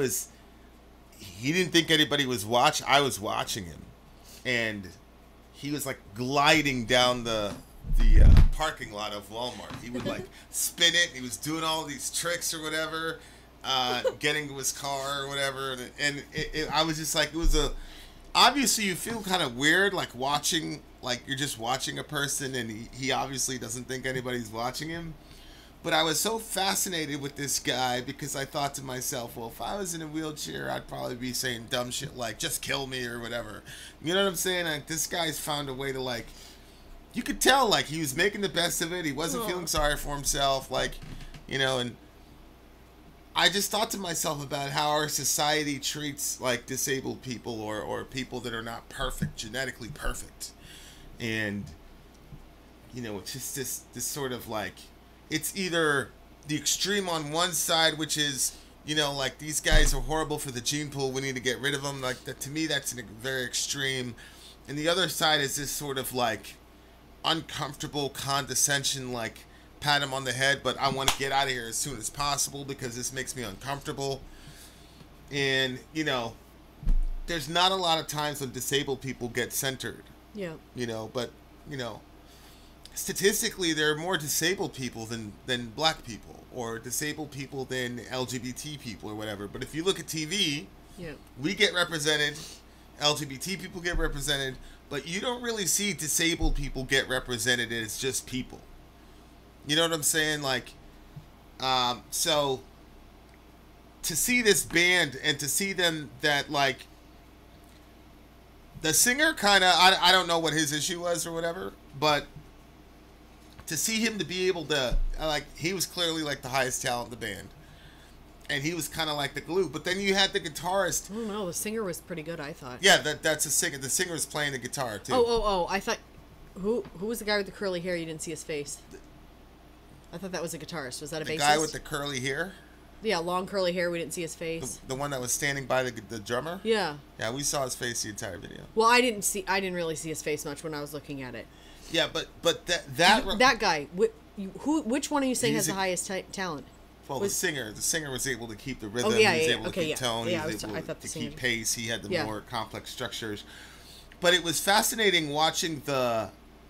didn't think anybody was watching. I was watching him. And he was like gliding down the parking lot of Walmart. He would like spin it. He was doing all these tricks or whatever, getting to his car or whatever. And I was just like, it was a, obviously you feel kind of weird, like watching, like you're just watching a person and he obviously doesn't think anybody's watching him. But I was so fascinated with this guy because I thought to myself, well, if I was in a wheelchair, I'd probably be saying dumb shit like, just kill me or whatever. You know what I'm saying? Like, this guy's found a way to, like, you could tell, like, he was making the best of it. He wasn't feeling sorry for himself, like, you know, and I just thought to myself about how our society treats, like, disabled people or people that are not perfect, genetically perfect. And, you know, it's just this sort of, like, it's either the extreme on one side, which is, you know, like, these guys are horrible for the gene pool, we need to get rid of them. Like, that, to me, that's very extreme. And the other side is this sort of, like, uncomfortable condescension, like, pat him on the head, but I want to get out of here as soon as possible because this makes me uncomfortable. And, you know, there's not a lot of times when disabled people get centered. Yeah. You know, but, you know, statistically, there are more disabled people than black people, or disabled people than LGBT people, or whatever. But if you look at TV, we get represented, LGBT people get represented, but you don't really see disabled people get represented as just people. You know what I'm saying? Like, so to see this band and to see them that, like, the singer kind of, I don't know what his issue was or whatever, but to see him to be able to, like, he was clearly like the highest talent in the band, and he was kind of like the glue. But then you had the guitarist. I don't know, the singer was pretty good, I thought. Yeah, that's a singer. The singer was playing the guitar too. Oh! I thought, who was the guy with the curly hair? You didn't see his face. I thought that was a guitarist. Was that a bassist? The guy with the curly hair. Yeah, long curly hair. We didn't see his face. The one that was standing by the drummer. Yeah. Yeah, we saw his face the entire video. Well, I didn't really see his face much when I was looking at it. Yeah, but that guy, which one are you saying has the highest talent? Well, the singer was able to keep the rhythm. He was able to keep tone. He was able to keep pace. He had the more complex structures. But it was fascinating watching the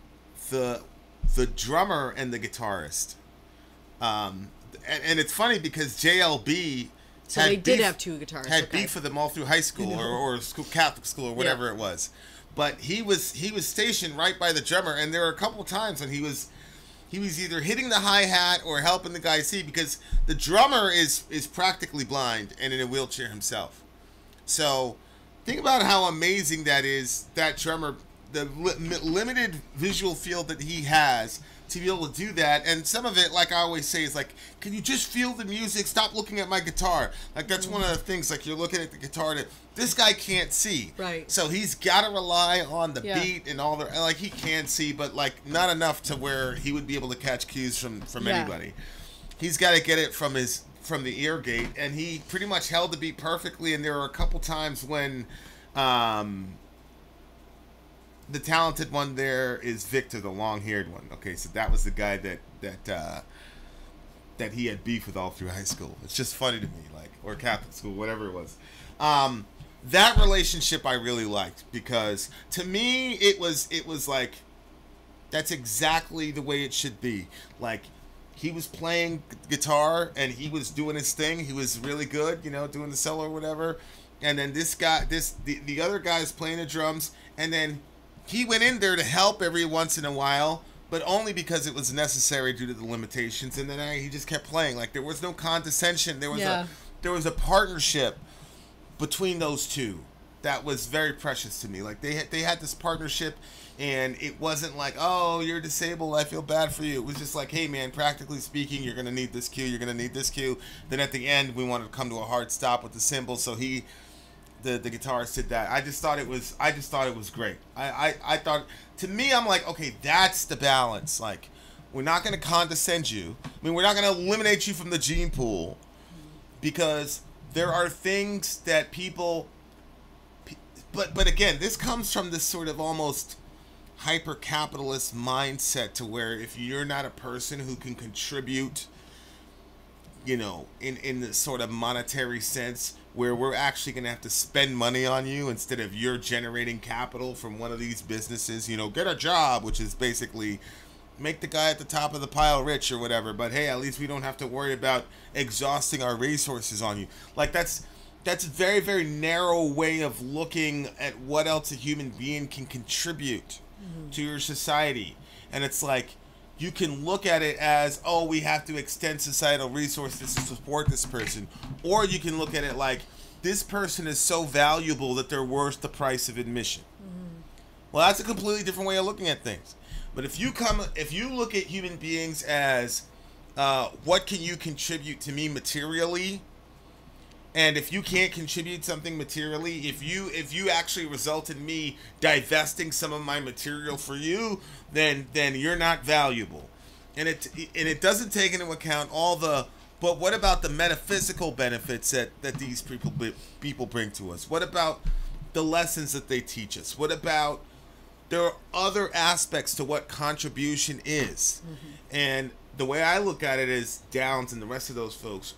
drummer and the guitarist. And it's funny because JLB. So they did have two guitarists. Had beef with them all through high school or school, Catholic school or whatever it was. But he was stationed right by the drummer, and there were a couple of times when he was he was either hitting the hi-hat or helping the guy see, because the drummer is practically blind and in a wheelchair himself. So think about how amazing that is, that drummer, the limited visual field that he has to be able to do that. And some of it, like I always say, is like, can you just feel the music? Stop looking at my guitar. Like, that's one of the things, like, you're looking at the guitar that this guy can't see. Right. So he's got to rely on the beat and all the, like, he can see, but, like, not enough to where he would be able to catch cues from anybody. He's got to get it from the ear gate, and he pretty much held the beat perfectly. And there were a couple times when the talented one there is Victor, the long-haired one. Okay, so that was the guy that he had beef with all through high school. It's just funny to me, like, or Catholic school, whatever it was. That relationship I really liked, because to me it was like, that's exactly the way it should be. Like, he was playing guitar and he was doing his thing. He was really good, you know, doing the solo or whatever. And then this guy, the other guy's playing the drums, and then he went in there to help every once in a while, but only because it was necessary due to the limitations. And then he just kept playing. Like, there was no condescension. There was a partnership between those two that was very precious to me. Like, they had this partnership, and it wasn't like, oh, you're disabled, I feel bad for you. It was just like, hey man, practically speaking, you're gonna need this cue, you're gonna need this cue. Then at the end, we wanted to come to a hard stop with the cymbal, so the guitarist did that. I just thought it was great. I thought, to me, I'm like, okay, that's the balance. Like, we're not gonna condescend you. I mean, we're not gonna eliminate you from the gene pool, because there are things that people, but again, this comes from this sort of almost hyper-capitalist mindset, to where if you're not a person who can contribute, you know, in the sort of monetary sense, where we're actually going to have to spend money on you instead of you're generating capital from one of these businesses, you know, get a job, which is basically make the guy at the top of the pile rich or whatever, but hey, at least we don't have to worry about exhausting our resources on you. Like, that's a very, very narrow way of looking at what else a human being can contribute to your society. And it's like, you can look at it as, oh, we have to extend societal resources to support this person. Or you can look at it like, this person is so valuable that they're worth the price of admission. Well, that's a completely different way of looking at things. But if you look at human beings as, what can you contribute to me materially? And if you can't contribute something materially, if you actually result in me divesting some of my material for you, then you're not valuable. And it doesn't take into account all the, but what about the metaphysical benefits that these people bring to us? What about the lessons that they teach us? What about, there are other aspects to what contribution is. And the way I look at it is, Downs and the rest of those folks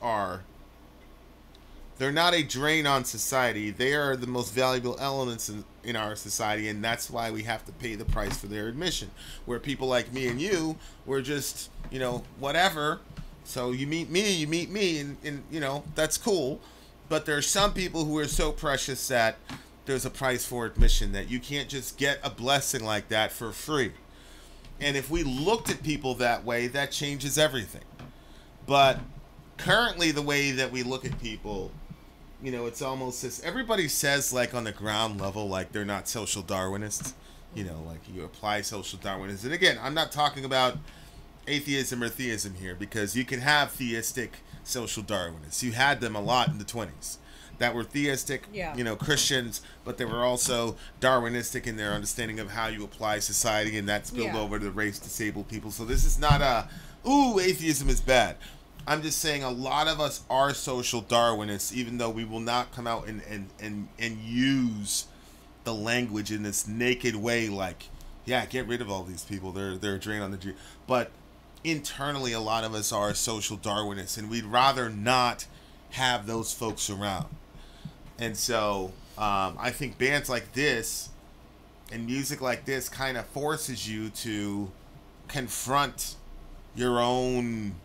they're not a drain on society. They are the most valuable elements in our society, and that's why we have to pay the price for their admission. Where people like me and you, we're just, you know, whatever. So you meet me, and you know, that's cool. But there are some people who are so precious that there's a price for admission, that you can't just get a blessing like that for free. And if we looked at people that way, that changes everything. But currently, the way that we look at people, you know, it's almost this, everybody says, like, on the ground level, like, they're not social Darwinists. You know, like, you apply social Darwinism. And again, I'm not talking about atheism or theism here, because you can have theistic social Darwinists. You had them a lot in the 20s that were theistic, you know, Christians, but they were also Darwinistic in their understanding of how you apply society, and that spilled over to the race disabled people. So this is not a, ooh, atheism is bad. I'm just saying a lot of us are social Darwinists, even though we will not come out and use the language in this naked way, like, yeah, get rid of all these people, they're a drain on the G. But internally, a lot of us are social Darwinists, and we'd rather not have those folks around. And so I think bands like this and music like this kind of forces you to confront your own,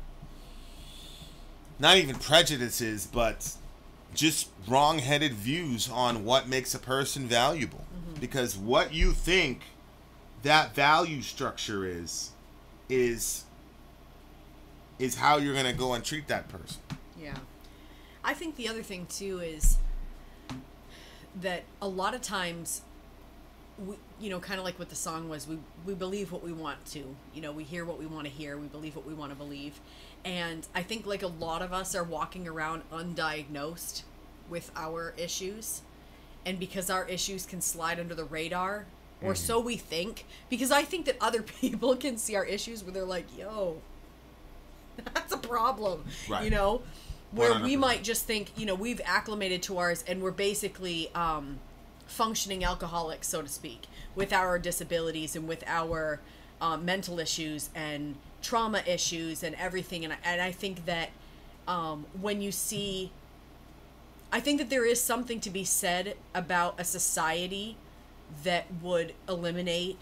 not even prejudices, but just wrong-headed views on what makes a person valuable. Because what you think that value structure is is how you're going to go and treat that person. Yeah. I think the other thing too is that a lot of times, we, you know, kind of like what the song was, we believe what we want to, you know, we hear what we want to hear, we believe what we want to believe. And I think like a lot of us are walking around undiagnosed with our issues. And because our issues can slide under the radar, or so we think, because I think that other people can see our issues where they're like, yo, that's a problem, right. You know, where 100%. We might just think, you know, we've acclimated to ours and we're basically functioning alcoholics, so to speak, with our disabilities and with our mental issues and trauma issues and everything. And I think that when you see, I think that there is something to be said about a society that would eliminate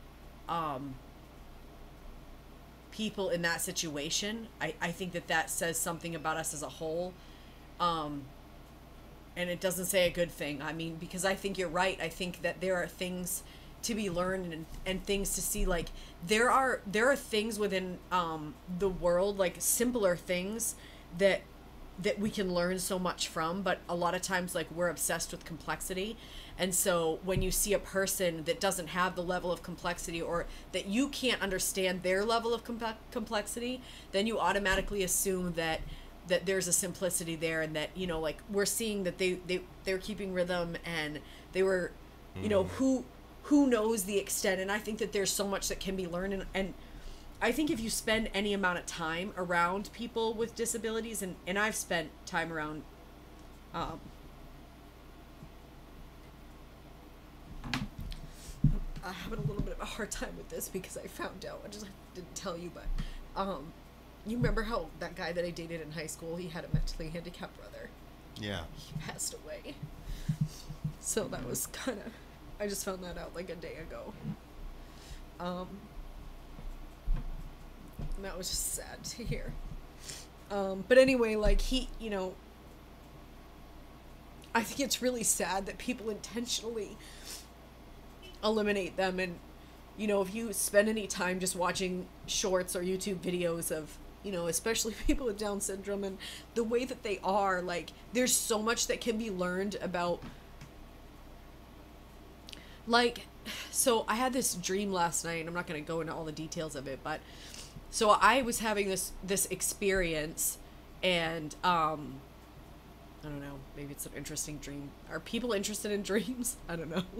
people in that situation. I think that says something about us as a whole. And it doesn't say a good thing. I mean, because I think you're right. I think that there are things to be learned and things to see. Like there are things within the world, like simpler things that we can learn so much from, but a lot of times like we're obsessed with complexity. And so when you see a person that doesn't have the level of complexity, or that you can't understand their level of complexity, then you automatically assume that there's a simplicity there, and that, you know, like we're seeing that they're keeping rhythm, and they were, you know, who knows the extent. And I think that there's so much that can be learned, and I think if you spend any amount of time around people with disabilities, and I've spent time around I'm having a little bit of a hard time with this because I found out, I just didn't tell you, but you remember how that guy that I dated in high school, he had a mentally handicapped brother? Yeah. He passed away. So that was kind of, I just found that out like a day ago. And that was just sad to hear. But anyway, like he, you know, I think it's really sad that people intentionally eliminate them. And, you know, if you spend any time just watching shorts or YouTube videos of, you know, especially people with Down syndrome and the way that they are, like, there's so much that can be learned about, like, so I had this dream last night, and I'm not going to go into all the details of it, but so I was having this experience, and I don't know, maybe it's an interesting dream. Are people interested in dreams? I don't know.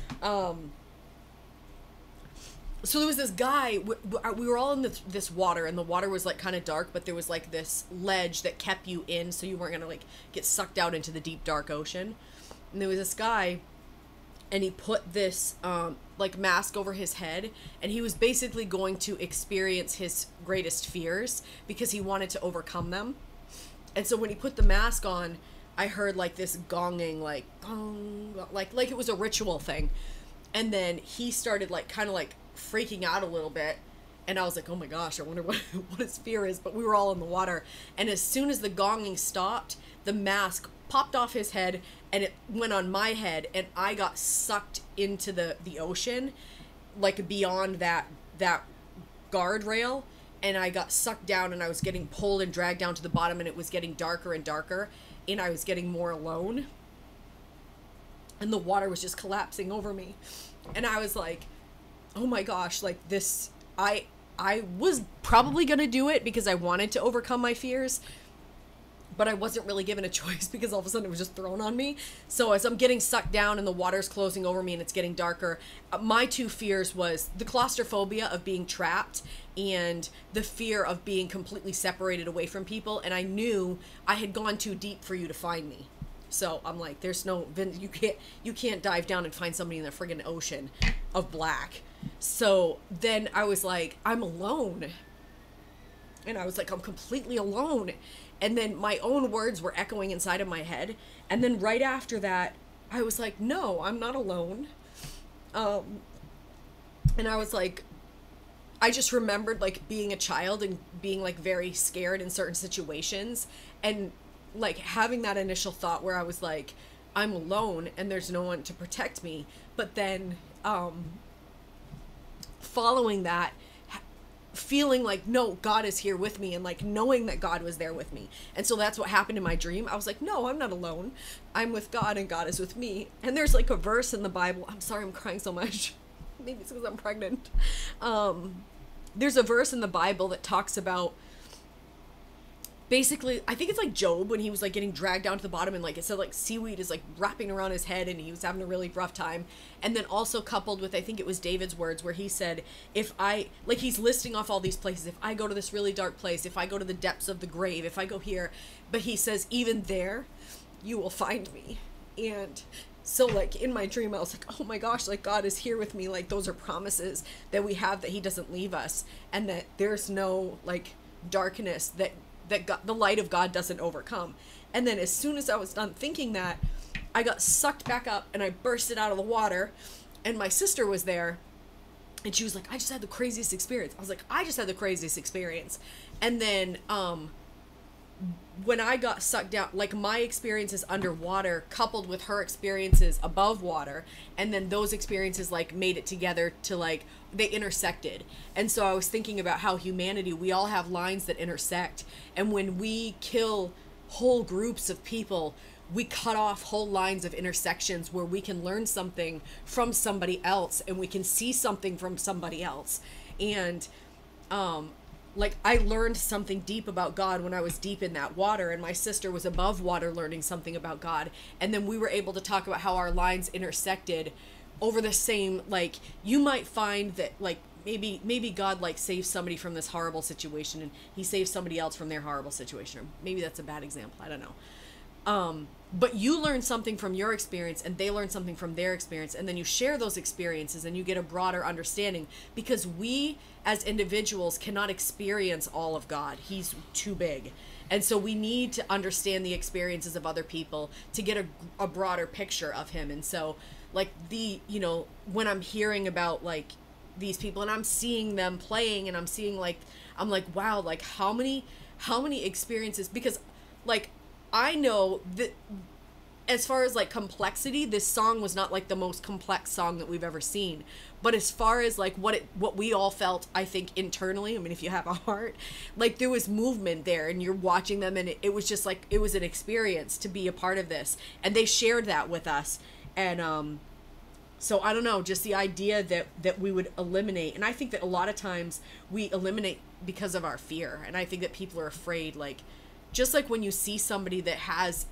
So there was this guy, we were all in this water, and the water was like kind of dark, but there was like this ledge that kept you in, so you weren't gonna like get sucked out into the deep dark ocean. And there was this guy, and he put this like mask over his head, and he was basically going to experience his greatest fears because he wanted to overcome them. And so when he put the mask on, I heard like this gonging, like gong, like it was a ritual thing. And then he started like kind of like freaking out a little bit, and I was like, oh my gosh, I wonder what his fear is. But we were all in the water, and as soon as the gonging stopped, the mask popped off his head, and it went on my head, and I got sucked into the ocean, like beyond that guardrail, and I got sucked down, and I was getting pulled and dragged down to the bottom, and it was getting darker and darker, and I was getting more alone, and the water was just collapsing over me. And I was like, oh my gosh, like this, I was probably gonna do it because I wanted to overcome my fears, but I wasn't really given a choice because all of a sudden it was just thrown on me. So as I'm getting sucked down and the water's closing over me and it's getting darker, my two fears was the claustrophobia of being trapped and the fear of being completely separated away from people. And I knew I had gone too deep for you to find me. So I'm like, there's no, you can't dive down and find somebody in the friggin' ocean of black. So then I was like, I'm alone. And I was like, I'm completely alone. And then my own words were echoing inside of my head. And then right after that, I was like, no, I'm not alone. And I was like, I just remembered like being a child and being like very scared in certain situations. And like having that initial thought where I was like, I'm alone and there's no one to protect me. But then, following that, feeling like, no, God is here with me, and like knowing that God was there with me. And so that's what happened in my dream. I was like, no, I'm not alone. I'm with God and God is with me. And there's like a verse in the Bible. I'm sorry, I'm crying so much. Maybe it's because I'm pregnant. There's a verse in the Bible that talks about, basically, I think it's like Job, when he was like getting dragged down to the bottom, and like it said like seaweed is like wrapping around his head and he was having a really rough time. And then also coupled with, I think it was David's words where he said, if I, like he's listing off all these places, if I go to this really dark place, if I go to the depths of the grave, if I go here, but he says, even there you will find me. And so like in my dream I was like, oh my gosh, like God is here with me. Like those are promises that we have, that he doesn't leave us, and that there's no like darkness that God, the light of God doesn't overcome. And then as soon as I was done thinking that, I got sucked back up and I bursted out of the water, and my sister was there, and she was like, I just had the craziest experience. I was like, I just had the craziest experience. And then when I got sucked down, like my experiences underwater coupled with her experiences above water, and then those experiences like made it together to like, they intersected. And so I was thinking about how humanity, we all have lines that intersect, and when we kill whole groups of people, we cut off whole lines of intersections where we can learn something from somebody else, and we can see something from somebody else. And like I learned something deep about God when I was deep in that water, and my sister was above water learning something about God, and then we were able to talk about how our lines intersected over the same, like you might find that like maybe God like saves somebody from this horrible situation and he saves somebody else from their horrible situation, or maybe that's a bad example, I don't know. But you learn something from your experience and they learn something from their experience, and then you share those experiences and you get a broader understanding, because we as individuals cannot experience all of God. He's too big. And so we need to understand the experiences of other people to get a broader picture of him. And so like when I'm hearing about like these people and I'm seeing them playing, and I'm seeing like, I'm like, wow, like how many experiences, because like I know that as far as like complexity, this song was not like the most complex song that we've ever seen, but as far as like what we all felt, I think internally, I mean, if you have a heart, like there was movement there, and you're watching them, and it was just like, it was an experience to be a part of this, and they shared that with us. And so I don't know, just the idea that we would eliminate, and I think that a lot of times we eliminate because of our fear, and I think that people are afraid, like just like when you see somebody that has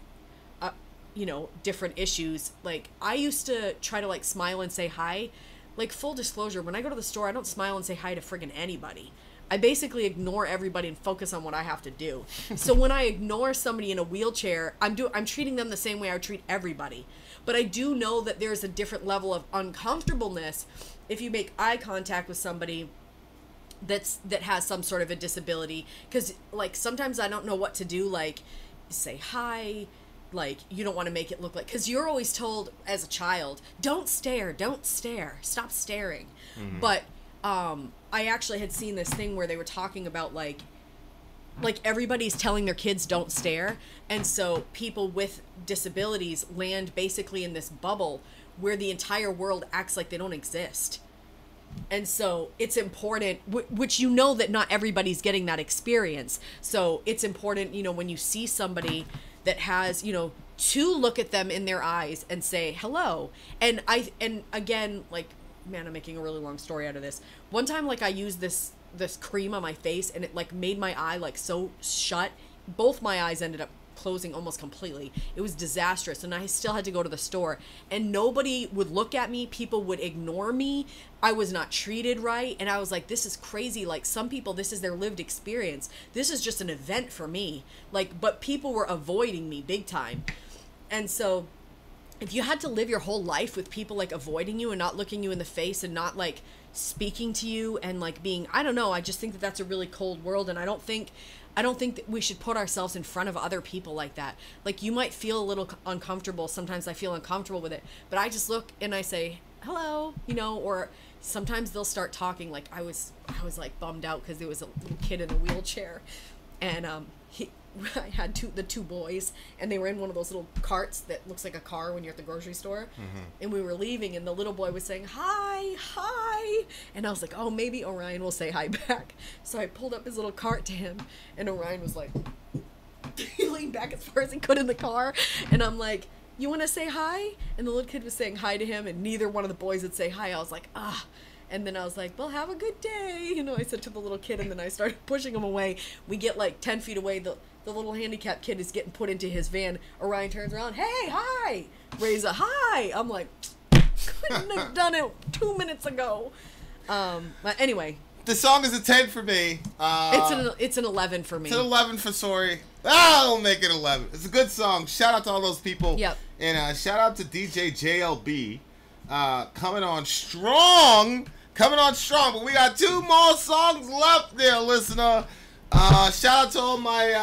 different issues, like I used to try to like smile and say hi. Like full disclosure, when I go to the store, I don't smile and say hi to friggin' anybody. I basically ignore everybody and focus on what I have to do. So when I ignore somebody in a wheelchair, I'm treating them the same way I would treat everybody. But I do know that there's a different level of uncomfortableness if you make eye contact with somebody that has some sort of a disability, because like sometimes I don't know what to do, like say hi, like you don't want to make it look like, because you're always told as a child, don't stare, stop staring. Mm-hmm. But I actually had seen this thing where they were talking about like everybody's telling their kids don't stare, and so people with disabilities land basically in this bubble where the entire world acts like they don't exist. And so it's important, which that not everybody's getting that experience. So it's important, when you see somebody that has, to look at them in their eyes and say hello. And again, like, man, I'm making a really long story out of this. One time, like I used this cream on my face, and it like made my eye like so shut. Both my eyes ended up closing almost completely. It was disastrous, and I still had to go to the store, and nobody would look at me. People would ignore me. I was not treated right, and I was like, this is crazy. Like some people, this is their lived experience. This is just an event for me. Like, but people were avoiding me big time. And so if you had to live your whole life with people like avoiding you and not looking you in the face and not like speaking to you and like being, I don't know, I just think that that's a really cold world, and I don't think that we should put ourselves in front of other people like that. Like you might feel a little uncomfortable. Sometimes I feel uncomfortable with it, but I just look and I say hello, or sometimes they'll start talking. Like I was like bummed out because there was a little kid in a wheelchair, and I had the two boys, and they were in one of those little carts that looks like a car when you're at the grocery store. And we were leaving, and the little boy was saying, "Hi, hi." And I was like, oh, maybe Orion will say hi back. So I pulled up his little cart to him, and Orion was like, he leaned back as far as he could in the car. And I'm like, "You want to say hi?" And the little kid was saying hi to him, and neither one of the boys would say hi. I was like, ah. And then I was like, "Well, have a good day." You know, I said to the little kid, and then I started pushing him away. We get like 10 feet away. The little handicapped kid is getting put into his van. Orion turns around, "Hey, hi." Raise a hi. I'm like, couldn't have done it 2 minutes ago. But anyway. The song is a 10 for me. It's an 11 for me. It's an 11 for Sorry. I'll make it 11. It's a good song. Shout out to all those people. Yep. And shout out to DJ JLB. Coming on strong. But we got 2 more songs left there, listener. Shout out to all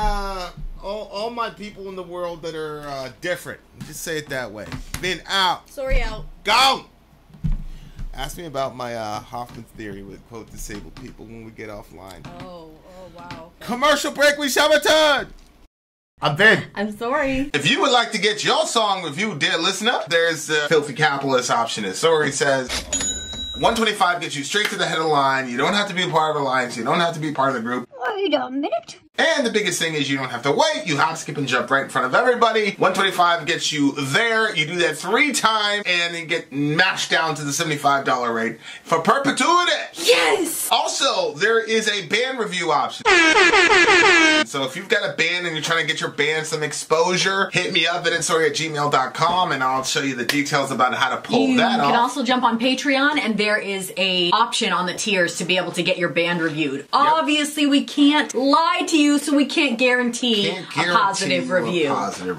my people in the world that are different. Just say it that way. Been out. Sorry out. Gone. Ask me about my Hoffman theory with quote disabled people when we get offline. Oh wow. Okay. Commercial break. We shall return. I'm Ben. I'm sorry. If you would like to get your song reviewed, dear listener, there's the Filthy Capitalist option. As Sorry says, 125 gets you straight to the head of the line. You don't have to be a part of the alliance. You don't have to be part of the group. Wait a minute. And the biggest thing is you don't have to wait. You hop, skip, and jump right in front of everybody. 125 gets you there. You do that 3 times, and you get mashed down to the $75 rate for perpetuity. Yes! Also, there is a band review option. So if you've got a band and you're trying to get your band some exposure, hit me up at instory@gmail.com, and I'll show you the details about how to pull that off. You can also jump on Patreon, and there is a option on the tiers to be able to get your band reviewed. Yep. Obviously, we can't lie to you, so we can't guarantee a positive review.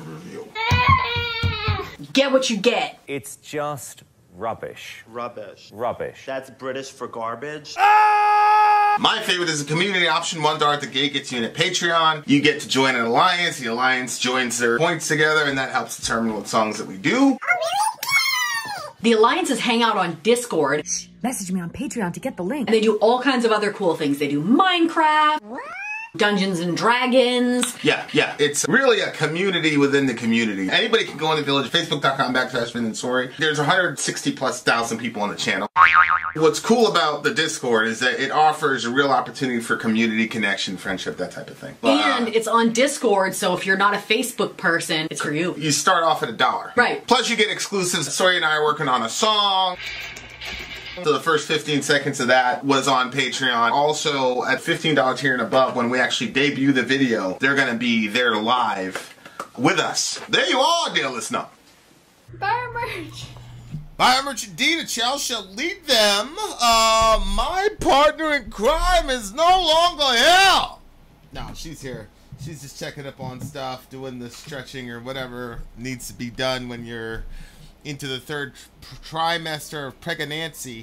Get what you get. It's just rubbish. Rubbish. Rubbish. That's British for garbage. My favorite is a community option. $1 at the gate gets you in at Patreon. You get to join an alliance. The alliance joins their points together, and that helps determine what songs that we do. The alliances hang out on Discord. Message me on Patreon to get the link. And they do all kinds of other cool things. They do Minecraft, Dungeons and Dragons. Yeah. It's really a community within the community. Anybody can go in the village, facebook.com/VinandSorry. There's 160,000+ people on the channel. What's cool about the Discord is that it offers a real opportunity for community connection, friendship, that type of thing. And it's on Discord, so if you're not a Facebook person, it's for you. You start off at $1. Right. Plus you get exclusives. Sorry and I are working on a song. So the first 15 seconds of that was on Patreon. Also, at $15 tier and above, when we actually debut the video, they're going to be there live with us. There you are, dear listener. Buy merch. Buy merch indeed, a child shall lead them. My partner in crime is no longer here. No, she's here. She's just checking up on stuff, doing the stretching or whatever needs to be done when you're into the 3rd trimester of pregnancy.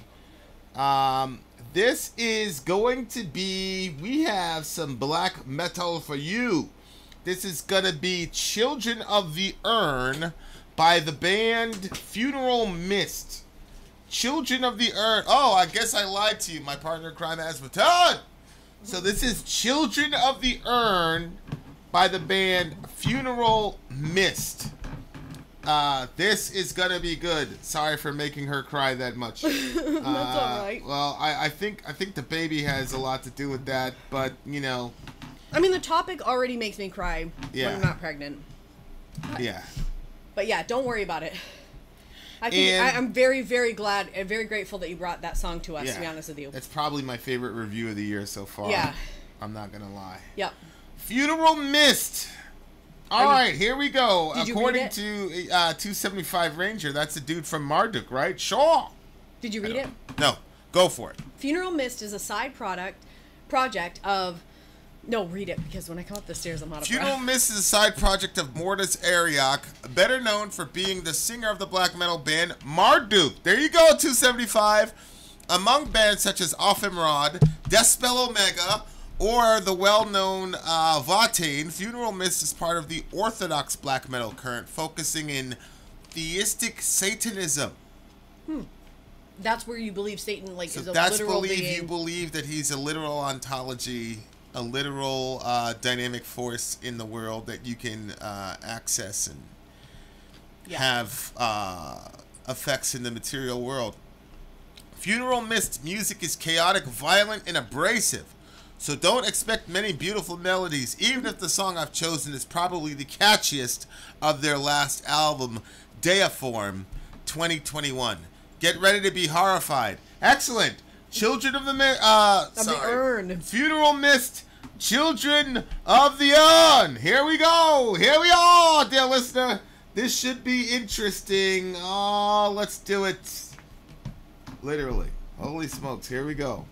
This is going to be, we have some black metal for you. This is gonna be Children of the Urn by the band Funeral Mist. Children of the Urn. Oh, I guess I lied to you. My partner in crime has returned. So this is Children of the Urn by the band Funeral Mist. This is gonna be good. Sorry for making her cry that much. That's all right. Well, I think the baby has a lot to do with that, but you know. I mean, the topic already makes me cry when I'm not pregnant. Yeah. But yeah, don't worry about it. I'm very, very glad and very grateful that you brought that song to us, to be honest with you. It's probably my favorite review of the year so far. Yeah. I'm not gonna lie. Yep. Funeral Mist. All right, here we go. According to 275 Ranger, that's the dude from Marduk, right? Sure. Did you read it? No. Go for it. Funeral Mist is a side project of... No, read it, because when I come up the stairs, I'm out of breath. Funeral Mist is a side project of Mortis Ariok, better known for being the singer of the black metal band Marduk. There you go, 275. Among bands such as Offenrod, Deathspell Omega, or the well-known Vatane, Funeral Mist is part of the orthodox black metal current, focusing in theistic Satanism. That's where you believe Satan is a that's literal believe being. You believe that he's a literal ontology a literal dynamic force in the world that you can access and have effects in the material world. Funeral Mist music is chaotic, violent, and abrasive. So don't expect many beautiful melodies, even if the song I've chosen is probably the catchiest of their last album, Deiform 2021. Get ready to be horrified. Excellent. Children of the Urn. Funeral Mist, Children of the Urn. Here we go. Here we are, dear listener. This should be interesting. Oh, let's do it. Literally. Holy smokes. Here we go.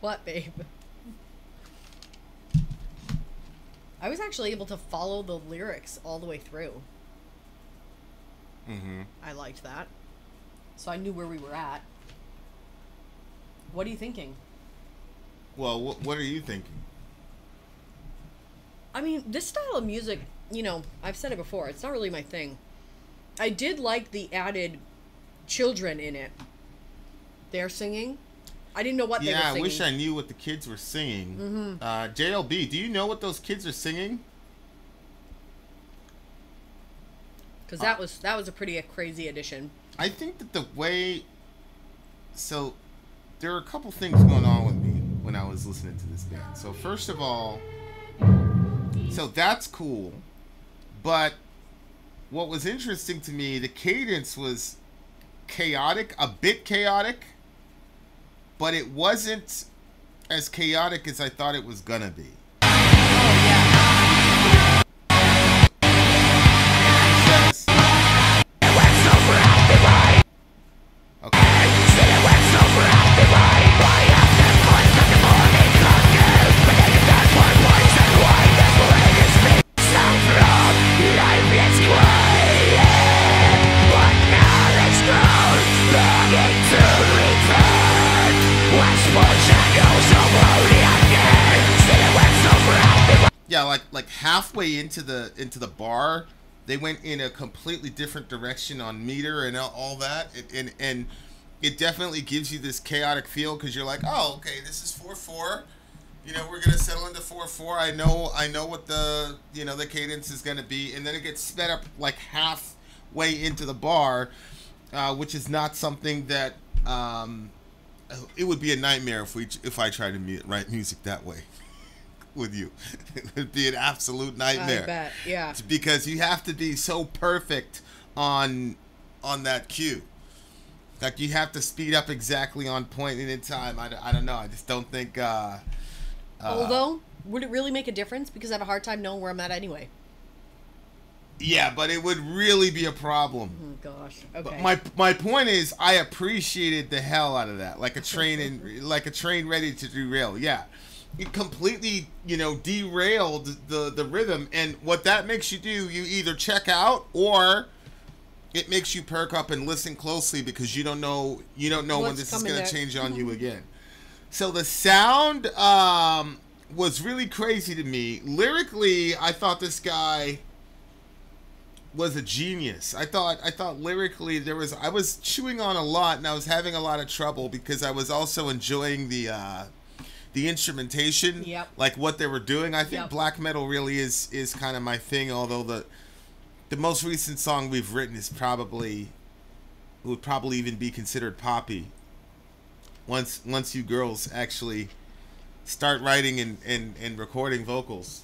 what, babe? I was actually able to follow the lyrics all the way through. Mm-hmm. I liked that. So I knew where we were at. What are you thinking? Well, what are you thinking? I mean, this style of music, you know, I've said it before, it's not really my thing. I did like the added children in it. They're singing. I didn't know what they were singing. Yeah, I wish I knew what the kids were singing. JLB, do you know what those kids are singing? Because that was a pretty crazy addition. I think that the way... So, there are a couple things going on with me when I was listening to this band. So, first of all... So, that's cool. But what was interesting to me, the cadence was chaotic, a bit chaotic. But it wasn't as chaotic as I thought it was gonna be. Yeah, like halfway into the bar, they went in a completely different direction on meter and all that, and it definitely gives you this chaotic feel because you're like, oh, okay, this is 4/4. You know, we're gonna settle into 4/4. I know what the the cadence is gonna be, and then it gets sped up like halfway into the bar, which is not something that it would be a nightmare if I tried to write music that way with you. It would be an absolute nightmare. I bet, yeah. Because you have to be so perfect on that cue. Like you have to speed up exactly on point and in time. I don't know. I just don't think. Although, would it really make a difference? Because I have a hard time knowing where I'm at anyway. Yeah, but it would really be a problem. Oh gosh. Okay. But my point is, I appreciated the hell out of that, like a train ready to derail. Yeah, it completely derailed the rhythm, and what that makes you do, you either check out or it makes you perk up and listen closely because you don't know when this is going to change on you again. So the sound was really crazy to me. Lyrically, I thought this guy was a genius. I thought lyrically I was chewing on a lot, and I was having a lot of trouble because I was also enjoying the instrumentation, like what they were doing. I think black metal really is kind of my thing, although the most recent song we've written would probably even be considered poppy. Once you girls actually start writing and recording vocals.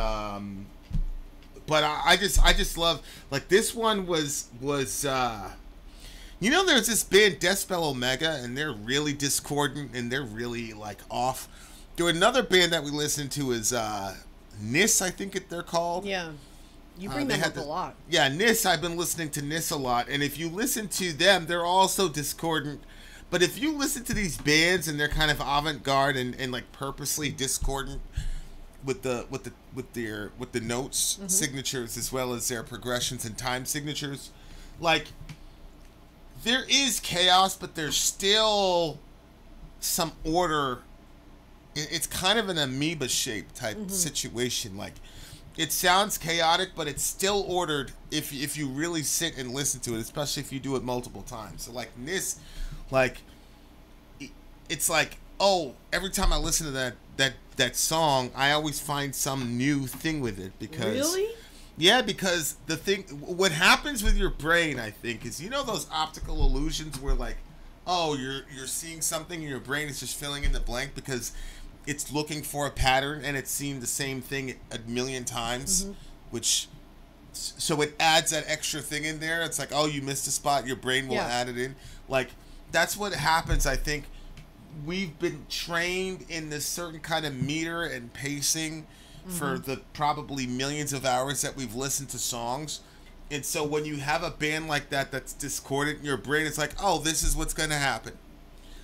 But I just love, like, this one was there's this band Decibel Omega, and they're really discordant and they're really like off. There another band that we listen to is Nis, I think they're called. Yeah. You bring them up a lot. Yeah, Nis, I've been listening to Nis a lot, and if you listen to them, they're also discordant. But if you listen to these bands and they're kind of avant-garde and like purposely discordant with the notes signatures as well as their progressions and time signatures, like there is chaos, but there's still some order. It's kind of an amoeba shape type situation. Like it sounds chaotic, but it's still ordered if you really sit and listen to it, especially if you do it multiple times. So like this, like it's like, oh, every time I listen to that song, I always find some new thing with it because really? Yeah, because what happens with your brain, I think, is those optical illusions where like, oh, you're seeing something and your brain is just filling in the blank because it's looking for a pattern and it's seen the same thing a million times, so it adds that extra thing in there. It's like, oh, you missed a spot, your brain will add it in. Like that's what happens. I think we've been trained in this certain kind of meter and pacing for the probably millions of hours that we've listened to songs. And so when you have a band like that that's discordant in your brain, it's like, oh, this is what's going to happen.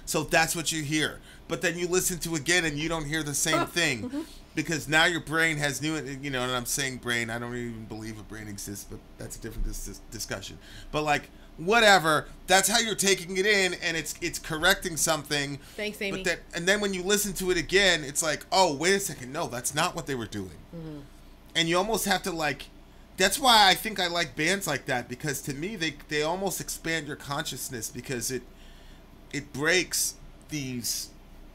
So that's what you hear. But then you listen to it again and you don't hear the same thing. Because now your brain has new, you know, and I'm saying brain, I don't even believe a brain exists, but that's a different discussion. But like, whatever, that's how you're taking it in, and it's correcting something. Thanks, Amy. And then when you listen to it again, it's like, oh, wait a second, no, that's not what they were doing. Mm-hmm. And you almost have to like, that's why I think I like bands like that, because to me, they almost expand your consciousness, because it breaks these,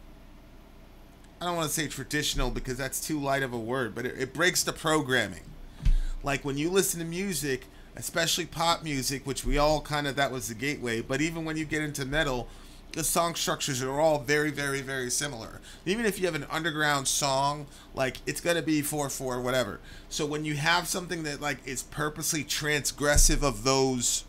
I don't want to say traditional because that's too light of a word, but it breaks the programming. Like when you listen to music, especially pop music, which we all kind of, that was the gateway, but even when you get into metal, the song structures are all very, very, very similar. Even if you have an underground song, like it's going to be 4/4, whatever. So when you have something that like is purposely transgressive of those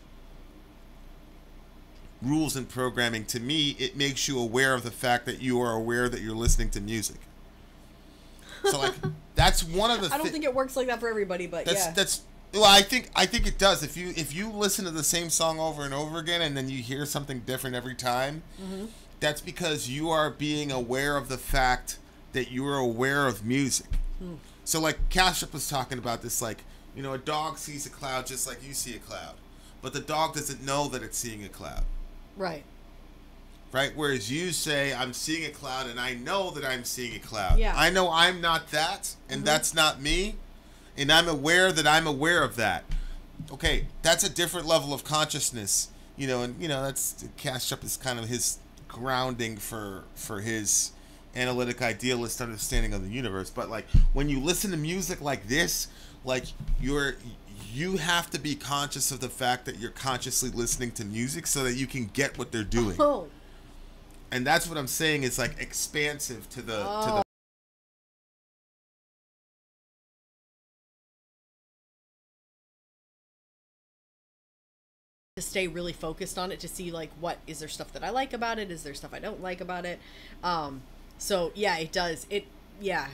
rules and programming, to me, it makes you aware of the fact that you are aware that you're listening to music. So like, that's one of the I don't think it works like that for everybody, but that's well, I think it does. If you listen to the same song over and over again and then you hear something different every time, that's because you are being aware of the fact that you are aware of music. So like Kashyap was talking about this, like, you know, a dog sees a cloud just like you see a cloud, but the dog doesn't know that it's seeing a cloud. Right. Whereas you say, I'm seeing a cloud and I know that I'm seeing a cloud. Yeah. I know I'm not that, and that's not me, and I'm aware that I'm aware of that. Okay, that's a different level of consciousness, you know, and, you know, that's, Kashyap is kind of his grounding for his analytic idealist understanding of the universe. But, like, when you listen to music like this, like, you have to be conscious of the fact that you're consciously listening to music so that you can get what they're doing. Oh. And that's what I'm saying is like expansive to the to stay really focused on it, to see like, what is there stuff that I like about it, is there stuff I don't like about it. So yeah, it does it. Yeah.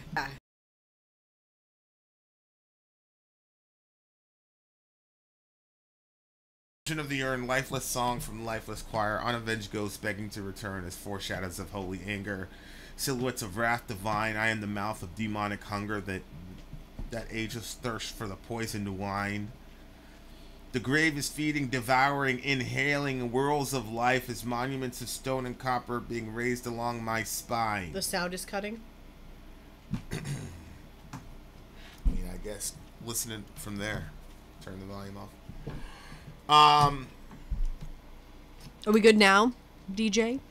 Of the Urn, Lifeless Song from the Lifeless Choir, unavenged ghosts begging to return as foreshadows of holy anger, silhouettes of wrath divine, I am the mouth of demonic hunger, that ageless thirst for the poisoned wine. The grave is feeding, devouring, inhaling whirls of life as monuments of stone and copper being raised along my spine. The sound is cutting. I mean, I guess listening from there. Turn the volume off. Are we good now, DJ?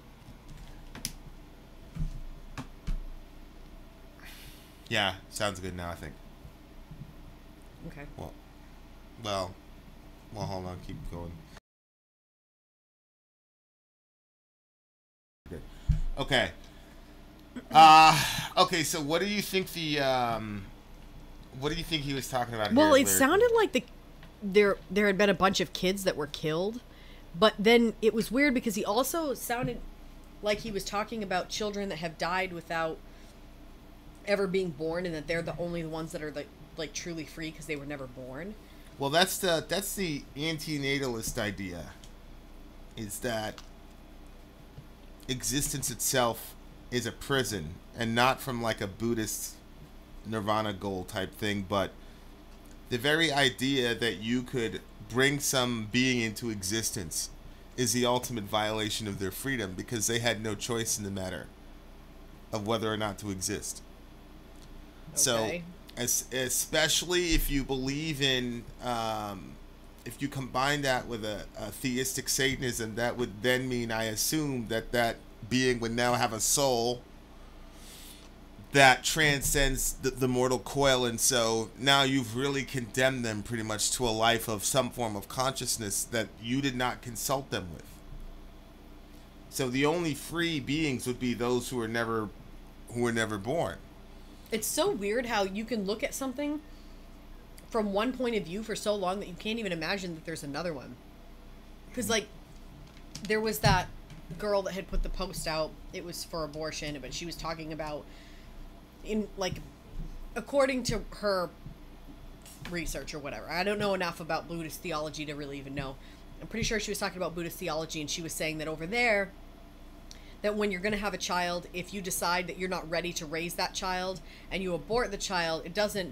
Yeah, sounds good now, I think. Okay. Well, hold on, keep going. Good. Okay. Okay, so what do you think what do you think he was talking about Well, here, it sounded like there had been a bunch of kids that were killed, but then it was weird because he also sounded like he was talking about children that have died without ever being born, and that they're the only ones that are like truly free because they were never born. Well, that's the antinatalist idea, is that existence itself is a prison, and not from like a Buddhist nirvana goal type thing, but the very idea that you could bring some being into existence is the ultimate violation of their freedom, because they had no choice in the matter of whether or not to exist. Okay. So, especially if you believe in, if you combine that with a theistic Satanism, that would then mean, I assume, that being would now have a soul that transcends the mortal coil, and so now you've really condemned them pretty much to a life of some form of consciousness that you did not consult them with. So the only free beings would be those who were never born. It's so weird how you can look at something from one point of view for so long that you can't even imagine that there's another one. Because like, there was that girl that had put the post out, it was for abortion, but she was talking about, in like, according to her research or whatever, I don't know enough about Buddhist theology to really even know. I'm pretty sure she was talking about Buddhist theology, and she was saying that over there that when you're going to have a child, if you decide that you're not ready to raise that child and you abort the child,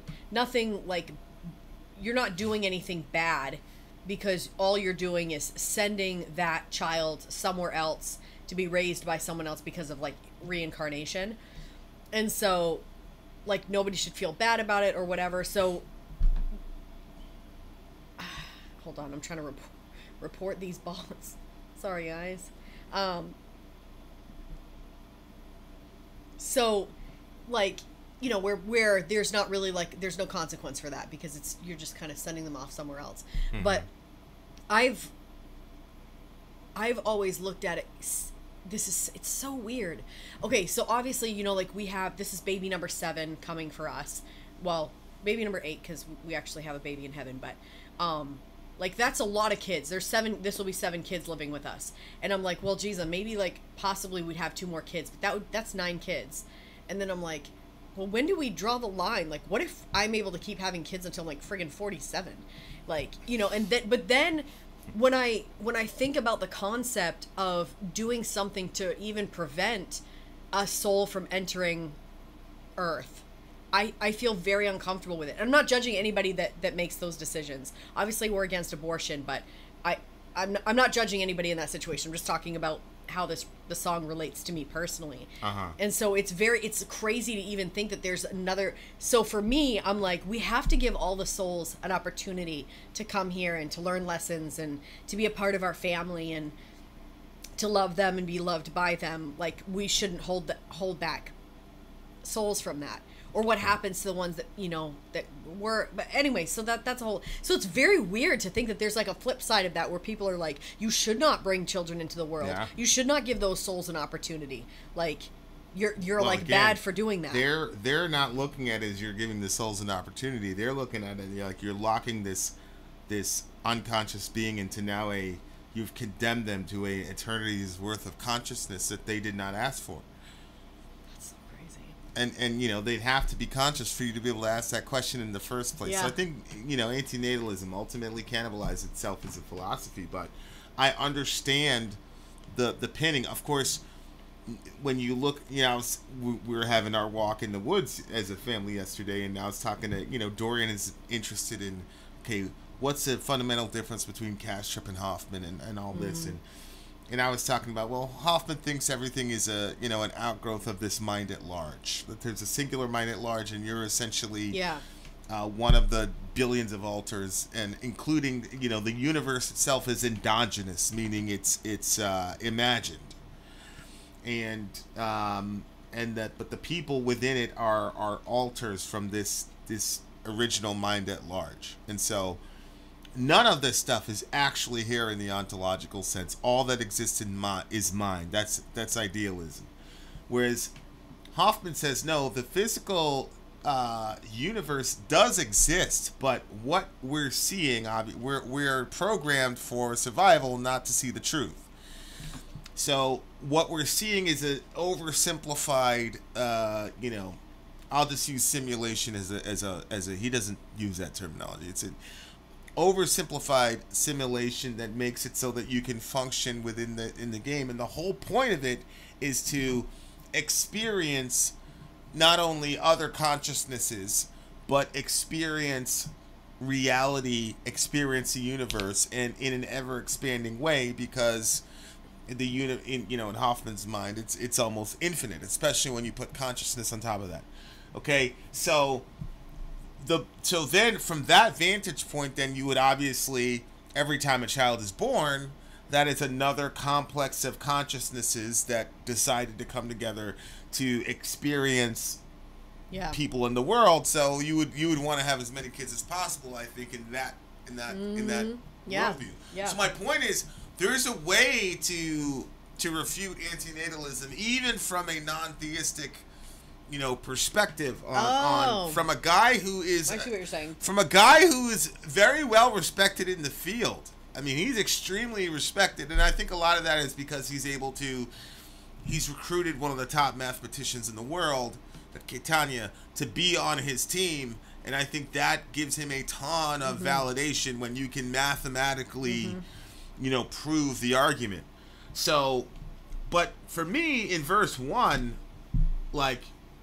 you're not doing anything bad, because all you're doing is sending that child somewhere else to be raised by someone else because of like reincarnation. And so like nobody should feel bad about it or whatever. So hold on, I'm trying to report these balls. Sorry guys. So like, you know, where there's not really like, there's no consequence for that, because you're just kind of sending them off somewhere else. Mm-hmm. But I've always looked at it, it's so weird. Okay, so obviously, you know, like this is baby number 7 coming for us. Well, baby number 8, because we actually have a baby in heaven, but like that's a lot of kids. This will be 7 kids living with us. And I'm like, well, geez, maybe like possibly we'd have 2 more kids, but that's 9 kids. And then I'm like, well, when do we draw the line? Like, what if I'm able to keep having kids until like friggin' 47? Like, you know, but then when I think about the concept of doing something to even prevent a soul from entering Earth, I feel very uncomfortable with it. I'm not judging anybody that makes those decisions. Obviously, we're against abortion, but I'm not judging anybody in that situation. I'm just talking about how the song relates to me personally. And so it's crazy to even think that there's another. So for me, I'm like, we have to give all the souls an opportunity to come here and to learn lessons and to be a part of our family and to love them and be loved by them. Like, we shouldn't hold back souls from that. Or what happens to the ones that, you know, that were, but anyway, so that's a whole, so it's very weird to think that there's like a flip side of that, where people are like, you should not bring children into the world. Yeah. You should not give those souls an opportunity. Like, you're like, again, bad for doing that. They're not looking at it as you're giving the souls an opportunity. They're looking at it like you're locking this unconscious being into now you've condemned them to a eternity's worth of consciousness that they did not ask for. And you know, they'd have to be conscious for you to be able to ask that question in the first place. Yeah. So I think, you know, antinatalism ultimately cannibalized itself as a philosophy, but I understand the pinning. Of course, when you look, you know, we were having our walk in the woods as a family yesterday, and I was talking to, you know, Dorian is interested in, okay, what's the fundamental difference between Kastrup and Hoffman and all this, and I was talking about, well, Hoffman thinks everything is an outgrowth of this mind at large. That there's a singular mind at large, and you're essentially one of the billions of alters, and including, you know, the universe itself is endogenous, meaning it's imagined, and that, but the people within it are alters from this original mind at large, and so. None of this stuff is actually here in the ontological sense. All that exists is mind. That's idealism. Whereas Hoffman says, no, the physical universe does exist, but what we're seeing, we're programmed for survival, not to see the truth. So what we're seeing is an oversimplified, you know, I'll just use simulation as a he doesn't use that terminology. It's an oversimplified simulation that makes it so that you can function within the game, and the whole point of it is to experience not only other consciousnesses, but experience reality, experience the universe, and in an ever expanding way, because in Hoffman's mind, it's almost infinite, especially when you put consciousness on top of that. Okay, so then from that vantage point, then you would obviously, every time a child is born, that is another complex of consciousnesses that decided to come together to experience people in the world. So you would want to have as many kids as possible, I think, in that worldview. Yeah. So my point is, there's a way to refute antinatalism, even from a non-theistic, you know, perspective on from a guy who is, I see what you're saying. From a guy who is very well respected in the field. I mean, he's extremely respected, and I think a lot of that is because he's recruited one of the top mathematicians in the world, Caitanya, to be on his team, and I think that gives him a ton of validation when you can mathematically, you know, prove the argument. So But for me, in verse 1, like,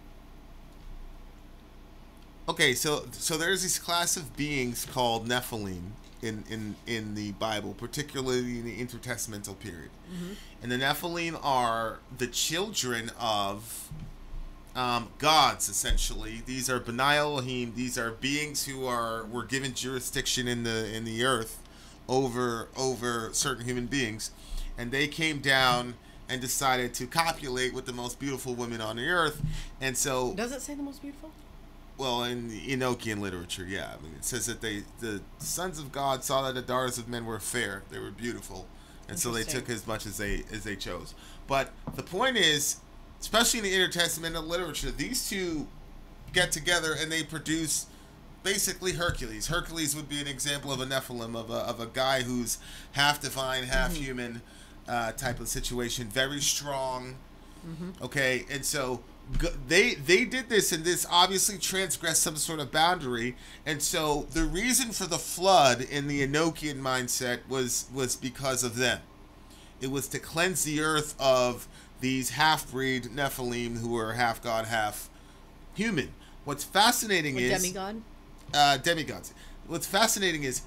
okay, so there's this class of beings called Nephilim in the Bible, particularly in the intertestamental period. Mm-hmm. And the Nephilim are the children of gods, essentially. These are B'nai Elohim. These are beings who were given jurisdiction in the earth over certain human beings, and they came down and decided to copulate with the most beautiful women on the earth. And so, does it say the most beautiful? Well, in the Enochian literature, yeah. I mean, it says that the sons of God saw that the daughters of men were fair, they were beautiful, and so they took as much as they chose. But the point is, especially in the intertestamental literature, these two get together and they produce basically Hercules. Hercules would be an example of a Nephilim, of a guy who's half divine, half human type of situation, very strong. Okay, and so they did this, and this obviously transgressed some sort of boundary. And so the reason for the flood in the Enochian mindset was because of them. It was to cleanse the earth of these half-breed Nephilim who were half god, half human. What's fascinating is demigods. What's fascinating is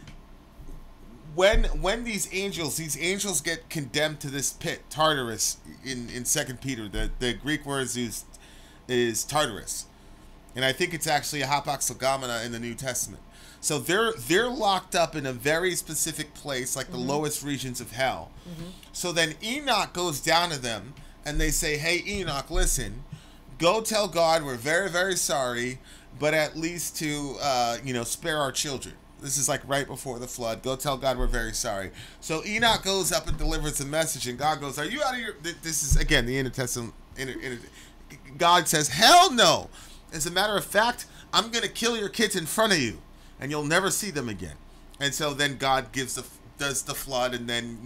when these angels get condemned to this pit, Tartarus, in 2 Peter, the Greek word is Tartarus, and I think it's actually a hapax legomena in the New Testament. So they're locked up in a very specific place, like the lowest regions of hell. So then Enoch goes down to them, and they say, "Hey, Enoch, listen, go tell God we're very, very sorry, but at least to spare our children." This is like right before the flood. Go tell God we're very sorry. So Enoch goes up and delivers a message, and God goes, "Are you out of your?" This is again the intertestamental. God says, "Hell no! As a matter of fact, I'm going to kill your kids in front of you, and you'll never see them again." And so then God does the flood, and then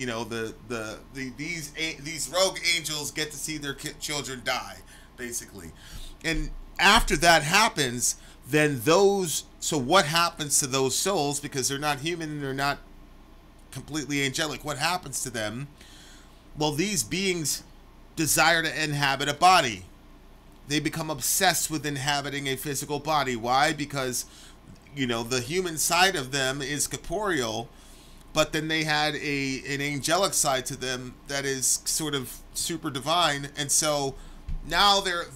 these rogue angels get to see their children die, basically. And after that happens, then so what happens to those souls, because they're not human and they're not completely angelic? What happens to them? Well, these beings desire to inhabit a body. They become obsessed with inhabiting a physical body. Why? Because the human side of them is corporeal, but then they had an angelic side to them that is sort of super divine, and so now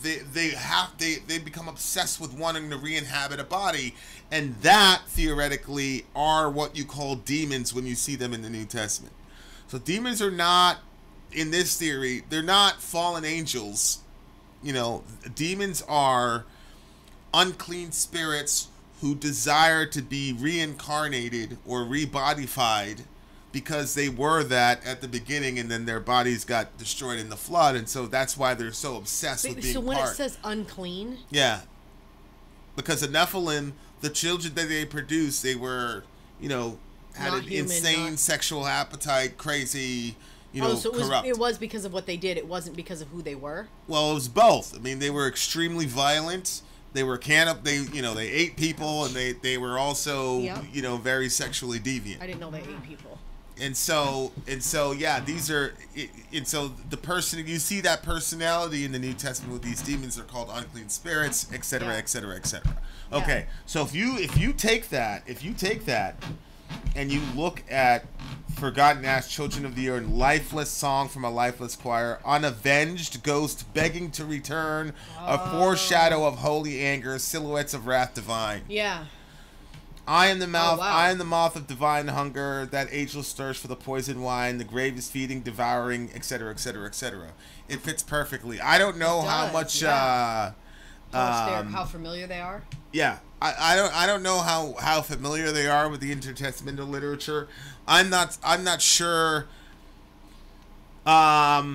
they become obsessed with wanting to re-inhabit a body, and that theoretically are what you call demons when you see them in the New Testament. So demons are not, in this theory, they're not fallen angels. Demons are unclean spirits who desire to be reincarnated or rebodified because they were that at the beginning, and then their bodies got destroyed in the flood, and so that's why they're so obsessed with being so when it says unclean, because the Nephilim, the children that they produced, they were had an insane sexual appetite, crazy, so corrupt. It was because of what they did. It wasn't because of who they were. Well, it was both. I mean, they were extremely violent. They were they ate people, and they were also very sexually deviant. I didn't know they ate people. And so yeah, these are, and so the person, you see that personality in the New Testament with these demons are called unclean spirits, etc., etc., etc. Okay, so if you take that and you look at Forgotten Ash, Children of the Earth, Lifeless Song from a Lifeless Choir, Unavenged Ghost Begging to Return, A Foreshadow of Holy Anger, Silhouettes of Wrath Divine. Yeah. I am the mouth, I am the moth of divine hunger, that ageless thirst for the poison wine, the grave is feeding, devouring, etc., etc., etc. It fits perfectly. I don't know how much how familiar they are. Yeah, I don't know how familiar they are with the intertestamental literature. I'm not sure. I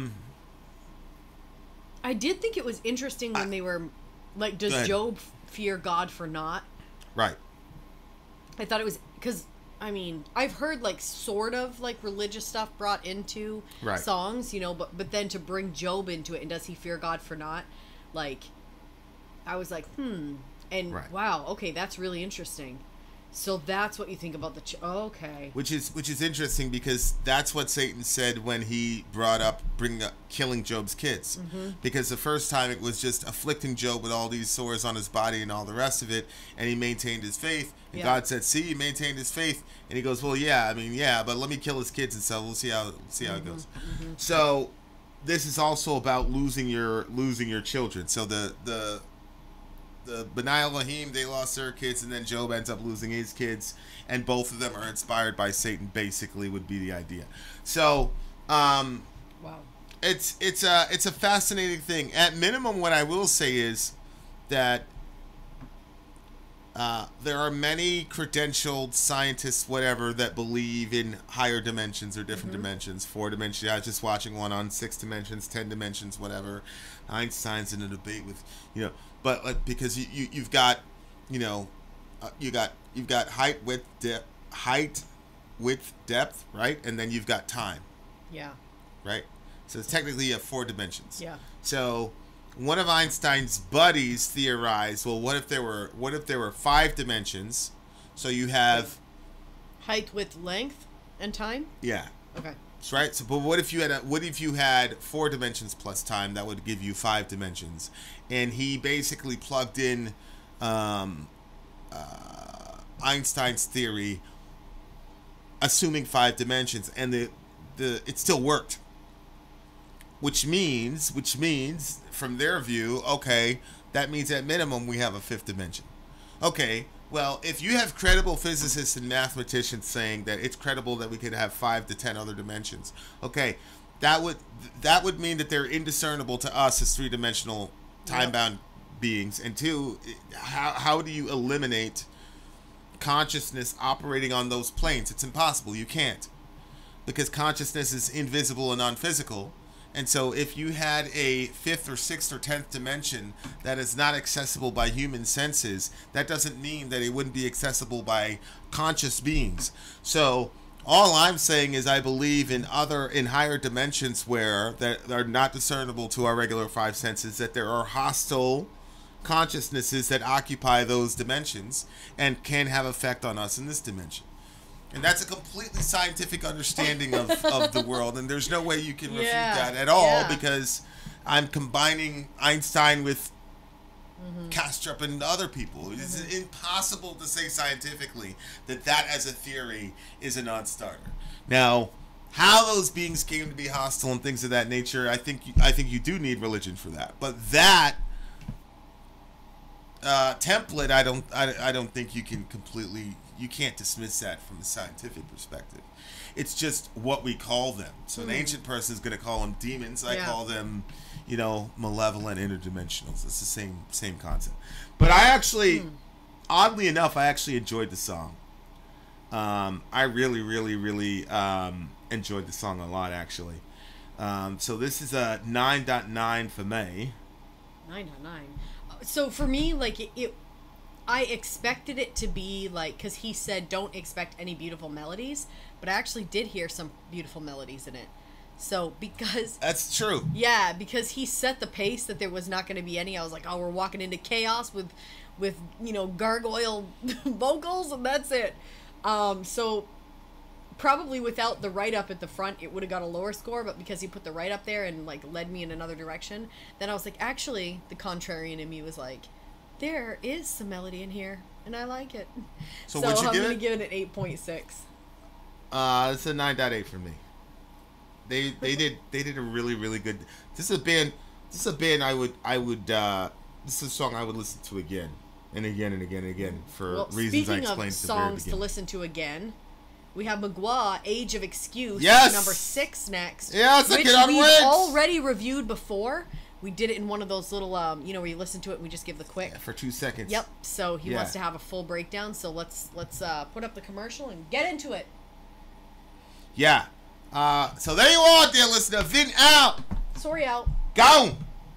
did think it was interesting when they were like, does Job fear God for naught? Right. I thought it was because, I mean, I've heard like sort of like religious stuff brought into songs, but then to bring Job into it, and does he fear God for naught? Like, I was like, and wow, okay, that's really interesting. So that's what you think about the okay. Which is interesting because that's what Satan said when he brought up killing Job's kids. Because the first time it was just afflicting Job with all these sores on his body and all the rest of it, and he maintained his faith. And God said, "See, he maintained his faith." And he goes, "Well, yeah, but let me kill his kids and so we'll see how it goes." So this is also about losing your children. So the B'nai Elohim, they lost their kids, and then Job ends up losing his kids, and both of them are inspired by Satan, basically, would be the idea. So, wow. It's a fascinating thing. At minimum, what I will say is that there are many credentialed scientists, whatever, that believe in higher dimensions or different dimensions, 4 dimensions. I was just watching one on 6 dimensions, 10 dimensions, whatever. Einstein's in a debate with, but like, because you've got, you've got height, width, depth, right? And then you've got time. Yeah. Right? So it's technically you have 4 dimensions. Yeah. So one of Einstein's buddies theorized, well, what if there were 5 dimensions? So you have height, width, length, and time? Yeah. Okay. That's right. So, but what if you had 4 dimensions plus time? That would give you 5 dimensions. And he basically plugged in Einstein's theory, assuming 5 dimensions, and it still worked. Which means from their view, okay, that means at minimum we have a 5th dimension. Okay, well, if you have credible physicists and mathematicians saying that it's credible that we could have 5 to 10 other dimensions, okay, that would mean that they're indiscernible to us as 3-dimensional time-bound beings. And 2, how do you eliminate consciousness operating on those planes? It's impossible. You can't, because consciousness is invisible and non-physical. And so if you had a 5th or 6th or 10th dimension that is not accessible by human senses, that doesn't mean that it wouldn't be accessible by conscious beings. So all I'm saying is I believe in higher dimensions where that are not discernible to our regular 5 senses, that there are hostile consciousnesses that occupy those dimensions and can have effect on us in this dimension. And that's a completely scientific understanding of the world, and there's no way you can refute that at all, because I'm combining Einstein with Kastrup and other people. It's impossible to say scientifically that as a theory is a non-starter. Now, how those beings came to be hostile and things of that nature, I think you do need religion for that. But that template, I don't think you can completely. You can't dismiss that from a scientific perspective. It's just what we call them. So an ancient person is going to call them demons. I call them, malevolent interdimensionals. It's the same concept. But I actually, oddly enough, I actually enjoyed the song. I really, really, really enjoyed the song a lot, actually. So this is a 9.9 for me. 9.9. So for me, like I expected it to be like, because he said don't expect any beautiful melodies, but I actually did hear some beautiful melodies in it. So because that's true, because he set the pace that there was not going to be any. I was like, oh, we're walking into chaos with gargoyle vocals, and that's it. So probably without the write-up at the front, it would have got a lower score, but because he put the write-up there and like led me in another direction, then I was like, actually, the contrarian in me was like, there is some melody in here, and I like it. So what'd you give it? I'm going to give it an 8.6. It's a 9.8 for me. They did a really, really good. This is a band this is a song I would listen to again and again and again and again for reasons I explained at the very beginning. Speaking of songs to listen to again, we have Magua, Age of Excuse, number 6 next. Yes, which we've already reviewed before. We did it in one of those little, where you listen to it and we just give the quick. For 2 seconds. Yep. So he wants to have a full breakdown. So let's put up the commercial and get into it. Yeah. So there you are, dear listener. Vin out. Sorry out. Go.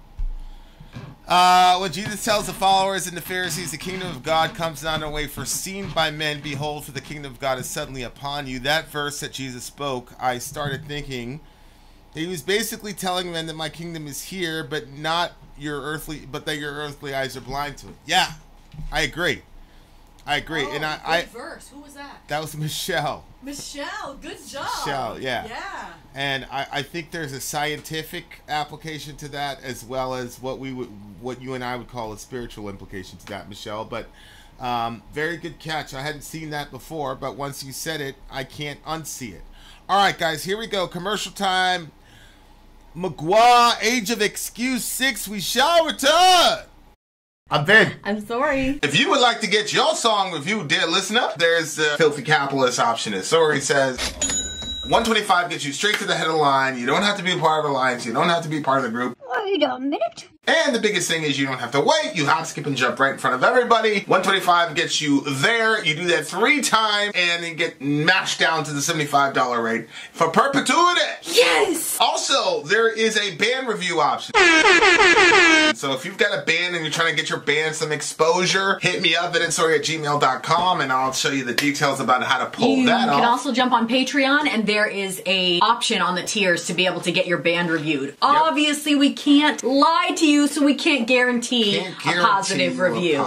When Jesus tells the followers and the Pharisees, the kingdom of God comes not in a way foreseen by men. Behold, for the kingdom of God is suddenly upon you. That verse that Jesus spoke, I started thinking. He was basically telling them that my kingdom is here, but that your earthly eyes are blind to it. Yeah, I agree. I agree. And good verse. Who was that? That was Michelle. Michelle, good job. Michelle, yeah. Yeah. And I think there's a scientific application to that, as well as what you and I would call a spiritual implication to that, Michelle. But very good catch. I hadn't seen that before, but once you said it, I can't unsee it. All right, guys, here we go. Commercial time. Magua, Age of Excuse 6. We shall return. I'm Vin. I'm sorry. If you would like to get your song reviewed, dear listener, there's the Filthy Capitalist option. As Sorry says, 125 gets you straight to the head of the line. You don't have to be a part of the alliance. You don't have to be part of the group. Wait a minute. And the biggest thing is you don't have to wait. You hop, skip, and jump right in front of everybody. 125 gets you there. You do that 3 times, and you get mashed down to the $75 rate for perpetuity. Yes! Also, there is a band review option. So if you've got a band and you're trying to get your band some exposure, hit me up at itsorry@gmail.com, and I'll show you the details about how to pull that off. You can also jump on Patreon, and there is a option on the tiers to be able to get your band reviewed. Yep. Obviously, we can't lie to you, so we can't guarantee a positive review.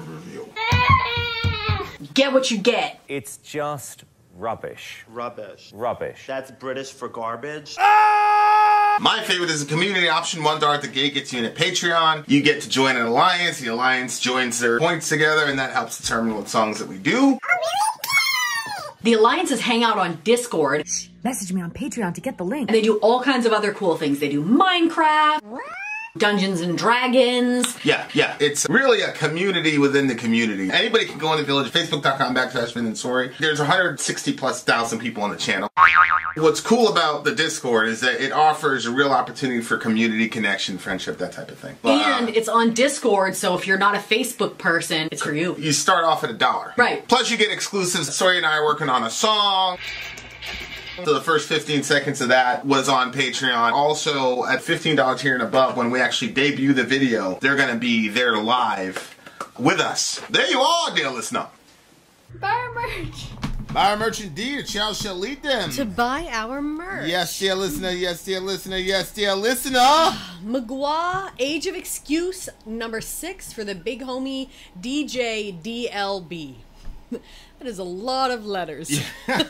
Get what you get. It's just rubbish. Rubbish. Rubbish. That's British for garbage. My favorite is the community option. $1 at the gate gets you in at Patreon. You get to join an alliance. The alliance joins their points together, and that helps determine what songs that we do. The alliances hang out on Discord. Message me on Patreon to get the link. And they do all kinds of other cool things. They do Minecraft, Dungeons and Dragons. Yeah. It's really a community within the community. Anybody can go in the village. Facebook.com/VinandSorry. There's 160,000+ people on the channel. What's cool about the Discord is that it offers a real opportunity for community connection, friendship, that type of thing. And it's on Discord, so if you're not a Facebook person, it's for you. You start off at $1. Right. Plus you get exclusives. Sorry and I are working on a song. So the first 15 seconds of that was on Patreon. Also, at $15 tier and above, when we actually debut the video, they're going to be there live with us. There you are, dear listener. Buy our merch. Buy our merch indeed. A child shall lead them. To buy our merch. Yes, dear listener. Yes, dear listener. Yes, dear listener. Magua, Age of Excuse number 6 for the big homie DJ DLB. That is a lot of letters.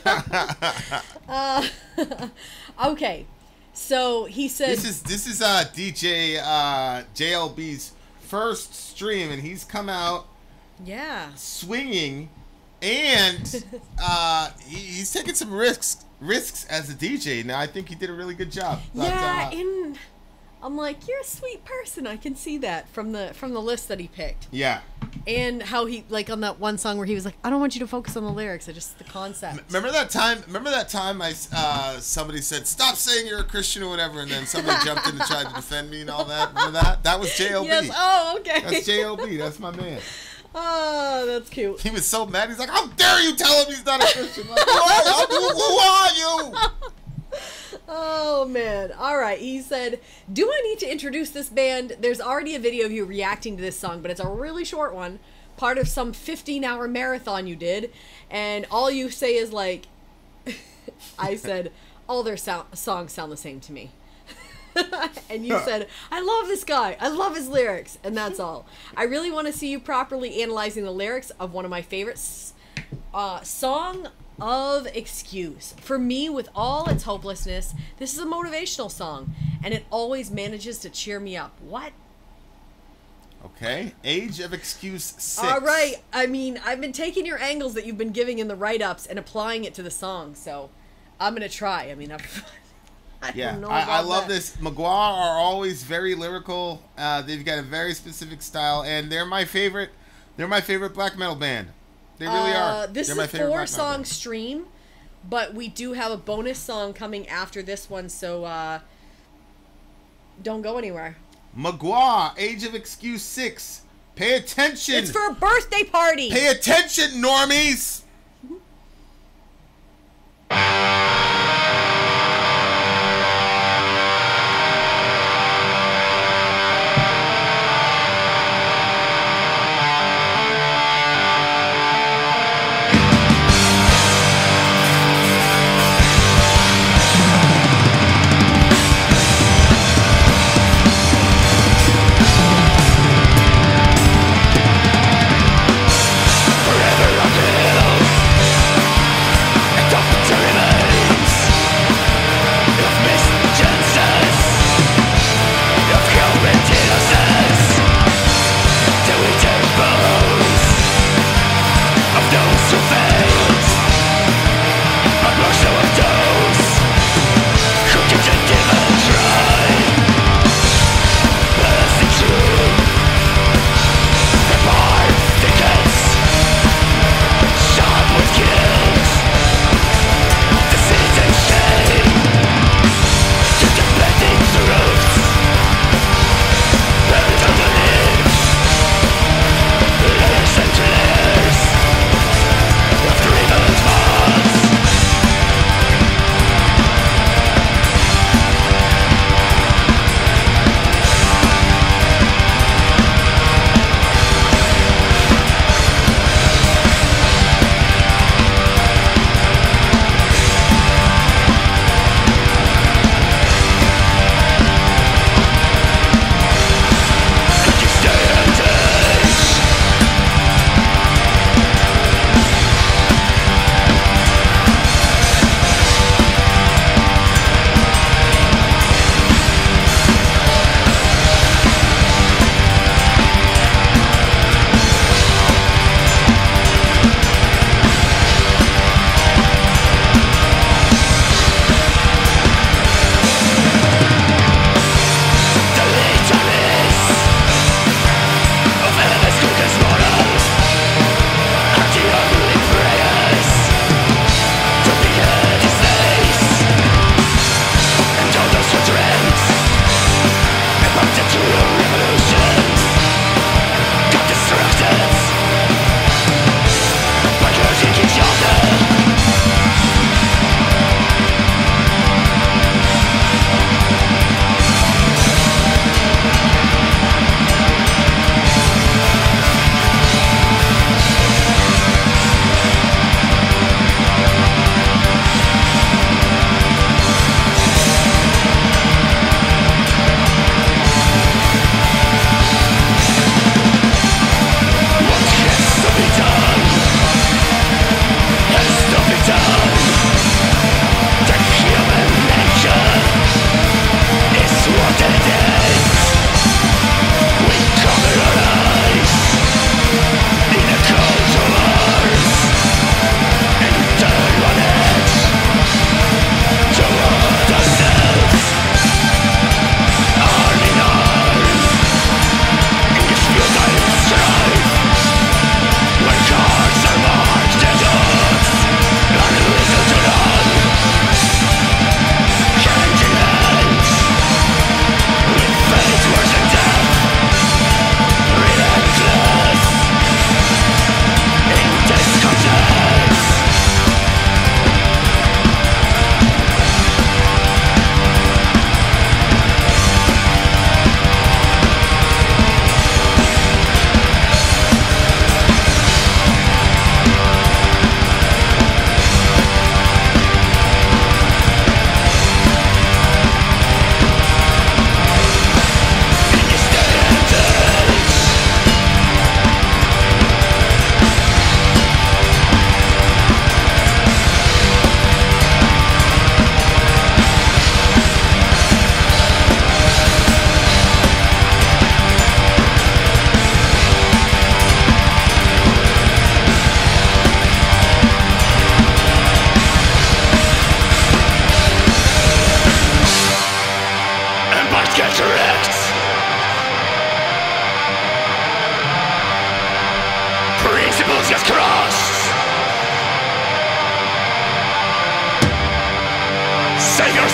Okay, so he said this is DJ JLB's first stream, and he's come out swinging, and he's taking some risks as a DJ. Now I think he did a really good job. And I'm like, you're a sweet person. I can see that from the list that he picked. Yeah. And how he, like, on that one song where he was like, I don't want you to focus on the lyrics, I just the concept. Remember that time I somebody said, stop saying you're a Christian or whatever, and then somebody jumped in and tried to defend me and all that? Remember that? That was JLB. Yes. Oh, okay. That's JLB. That's my man. Oh, that's cute. He was so mad. He's like, how dare you tell him he's not a Christian? Like, who are you? Oh, man. All right. He said, do I need to introduce this band? There's already a video of you reacting to this song, but it's a really short one. Part of some 15-hour marathon you did. And all you say is like, I said, all their songs sound the same to me. And you said, I love this guy. I love his lyrics. And that's all. I really want to see you properly analyzing the lyrics of one of my favorites. Song of Excuse. For me, with all its hopelessness, this is a motivational song, and it always manages to cheer me up. What? Okay. Age of Excuse 6. All right. I mean, I've been taking your angles that you've been giving in the write-ups and applying it to the song, so I'm going to try. I mean, I love this. Magua are always very lyrical. They've got a very specific style, and they're my favorite. They're my favorite black metal band. They really are. This is a 4-song stream, but we do have a bonus song coming after this one, so don't go anywhere. Magua, Age of Excuse 6. Pay attention. It's for a birthday party. Pay attention, normies. Forever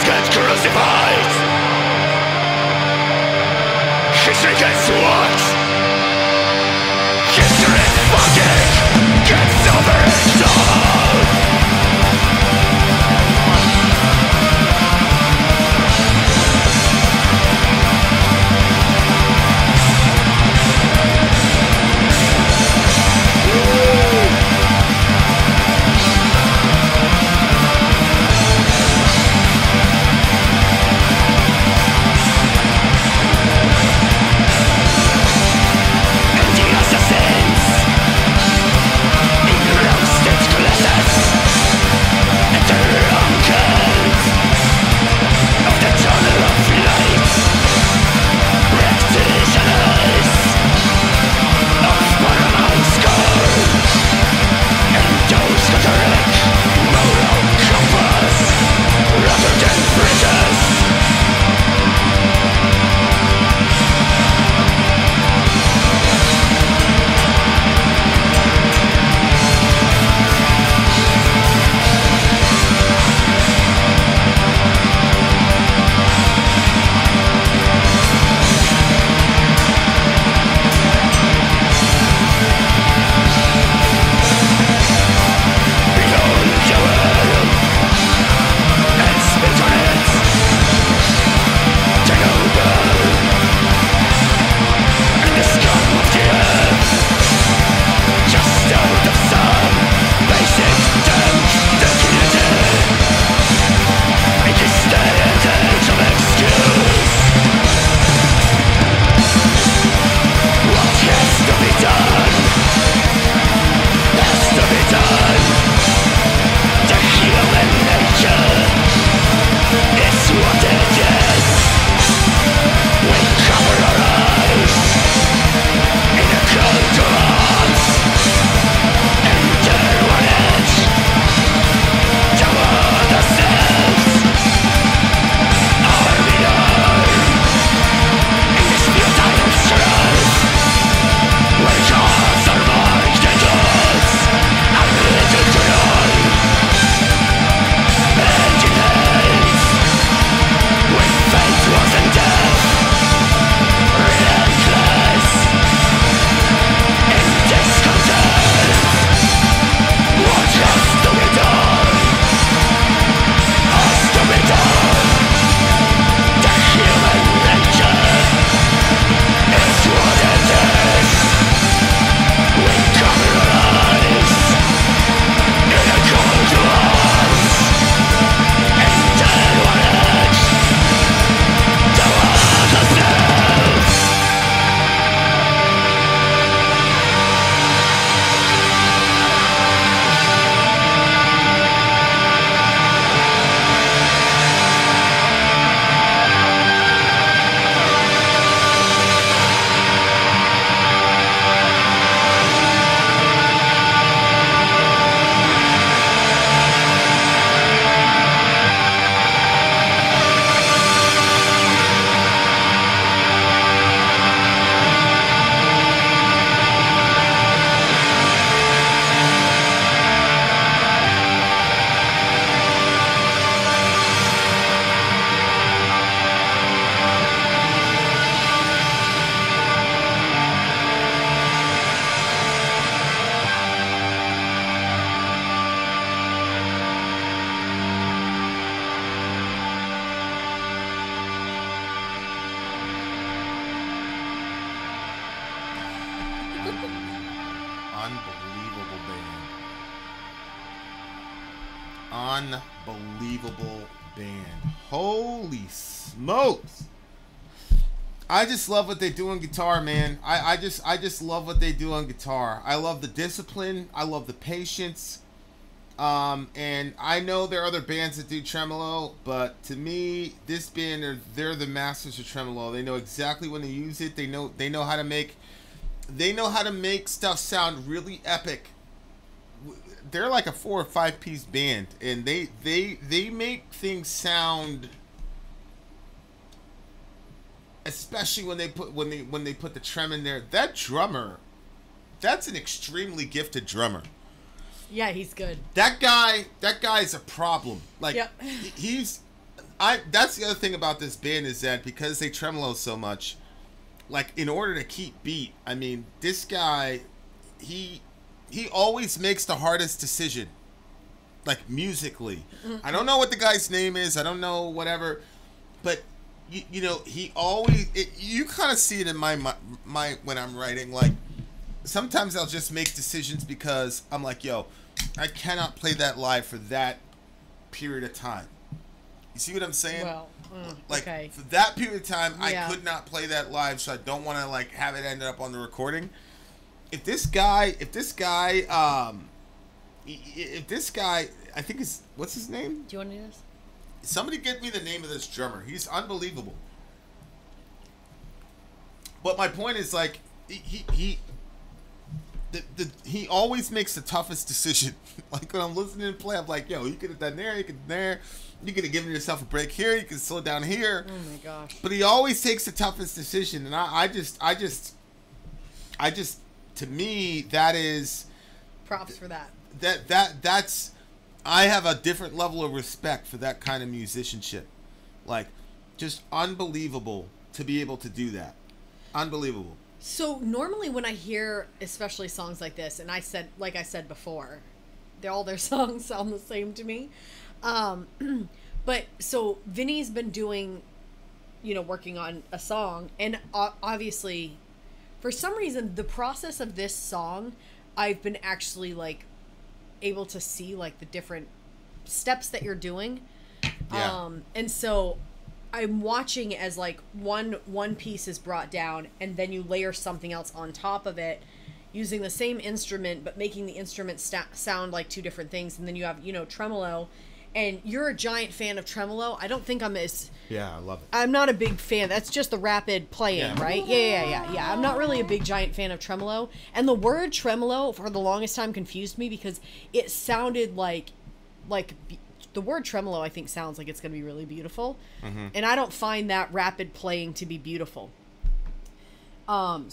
get crucified. History gets what? History fucking gets over its own. Unbelievable band. Holy smokes. I just love what they do on guitar, man. I just love what they do on guitar. I love the discipline. I love the patience. And I know there are other bands that do tremolo, but to me, this band, they're the masters of tremolo. They know exactly when to use it. They know how to make stuff sound really epic. They're like a 4 or 5 piece band, and they make things sound, especially when they put the trem in there. That drummer, that's an extremely gifted drummer. Yeah, he's good. That guy's a problem. Like, yep. he's That's the other thing about this band is that because they tremolo so much, like in order to keep beat, I mean, this guy, he always makes the hardest decision, like musically. I don't know what the guy's name is. I don't know whatever, but you know, he always. You kind of see it in my when I'm writing. Like sometimes I'll just make decisions because I'm like, yo, I cannot play that live for that period of time. You see what I'm saying? Well, okay. For that period of time, I could not play that live, so I don't want to like have it end up on the recording. If this guy, I think what's his name? Do you want to do this? Somebody get me the name of this drummer. He's unbelievable. But my point is like he always makes the toughest decision. Like when I'm listening to play, I'm like, yo, you could have done there, you could have there. You could have given yourself a break here. You could slow down here. Oh my gosh! But he always takes the toughest decision, and I just, to me, that is props for that. That's. I have a different level of respect for that kind of musicianship, like, just unbelievable to be able to do that. Unbelievable. So normally when I hear, especially songs like this, and like I said before, all their songs sound the same to me. But so Vinny's been doing, working on a song, and obviously for some reason the process of this song, I've been actually like able to see like the different steps that you're doing. Yeah. And so I'm watching as like one piece is brought down and then you layer something else on top of it using the same instrument but making the instrument sound like two different things, and then you have tremolo. And you're a giant fan of tremolo. I don't think I'm as... Yeah, I love it. I'm not a big fan. That's just the rapid playing, right? Yeah. I'm not really a big giant fan of tremolo. And the word tremolo, for the longest time, confused me because it sounded like the word tremolo, I think, sounds like it's going to be really beautiful. Mm-hmm. And I don't find that rapid playing to be beautiful. But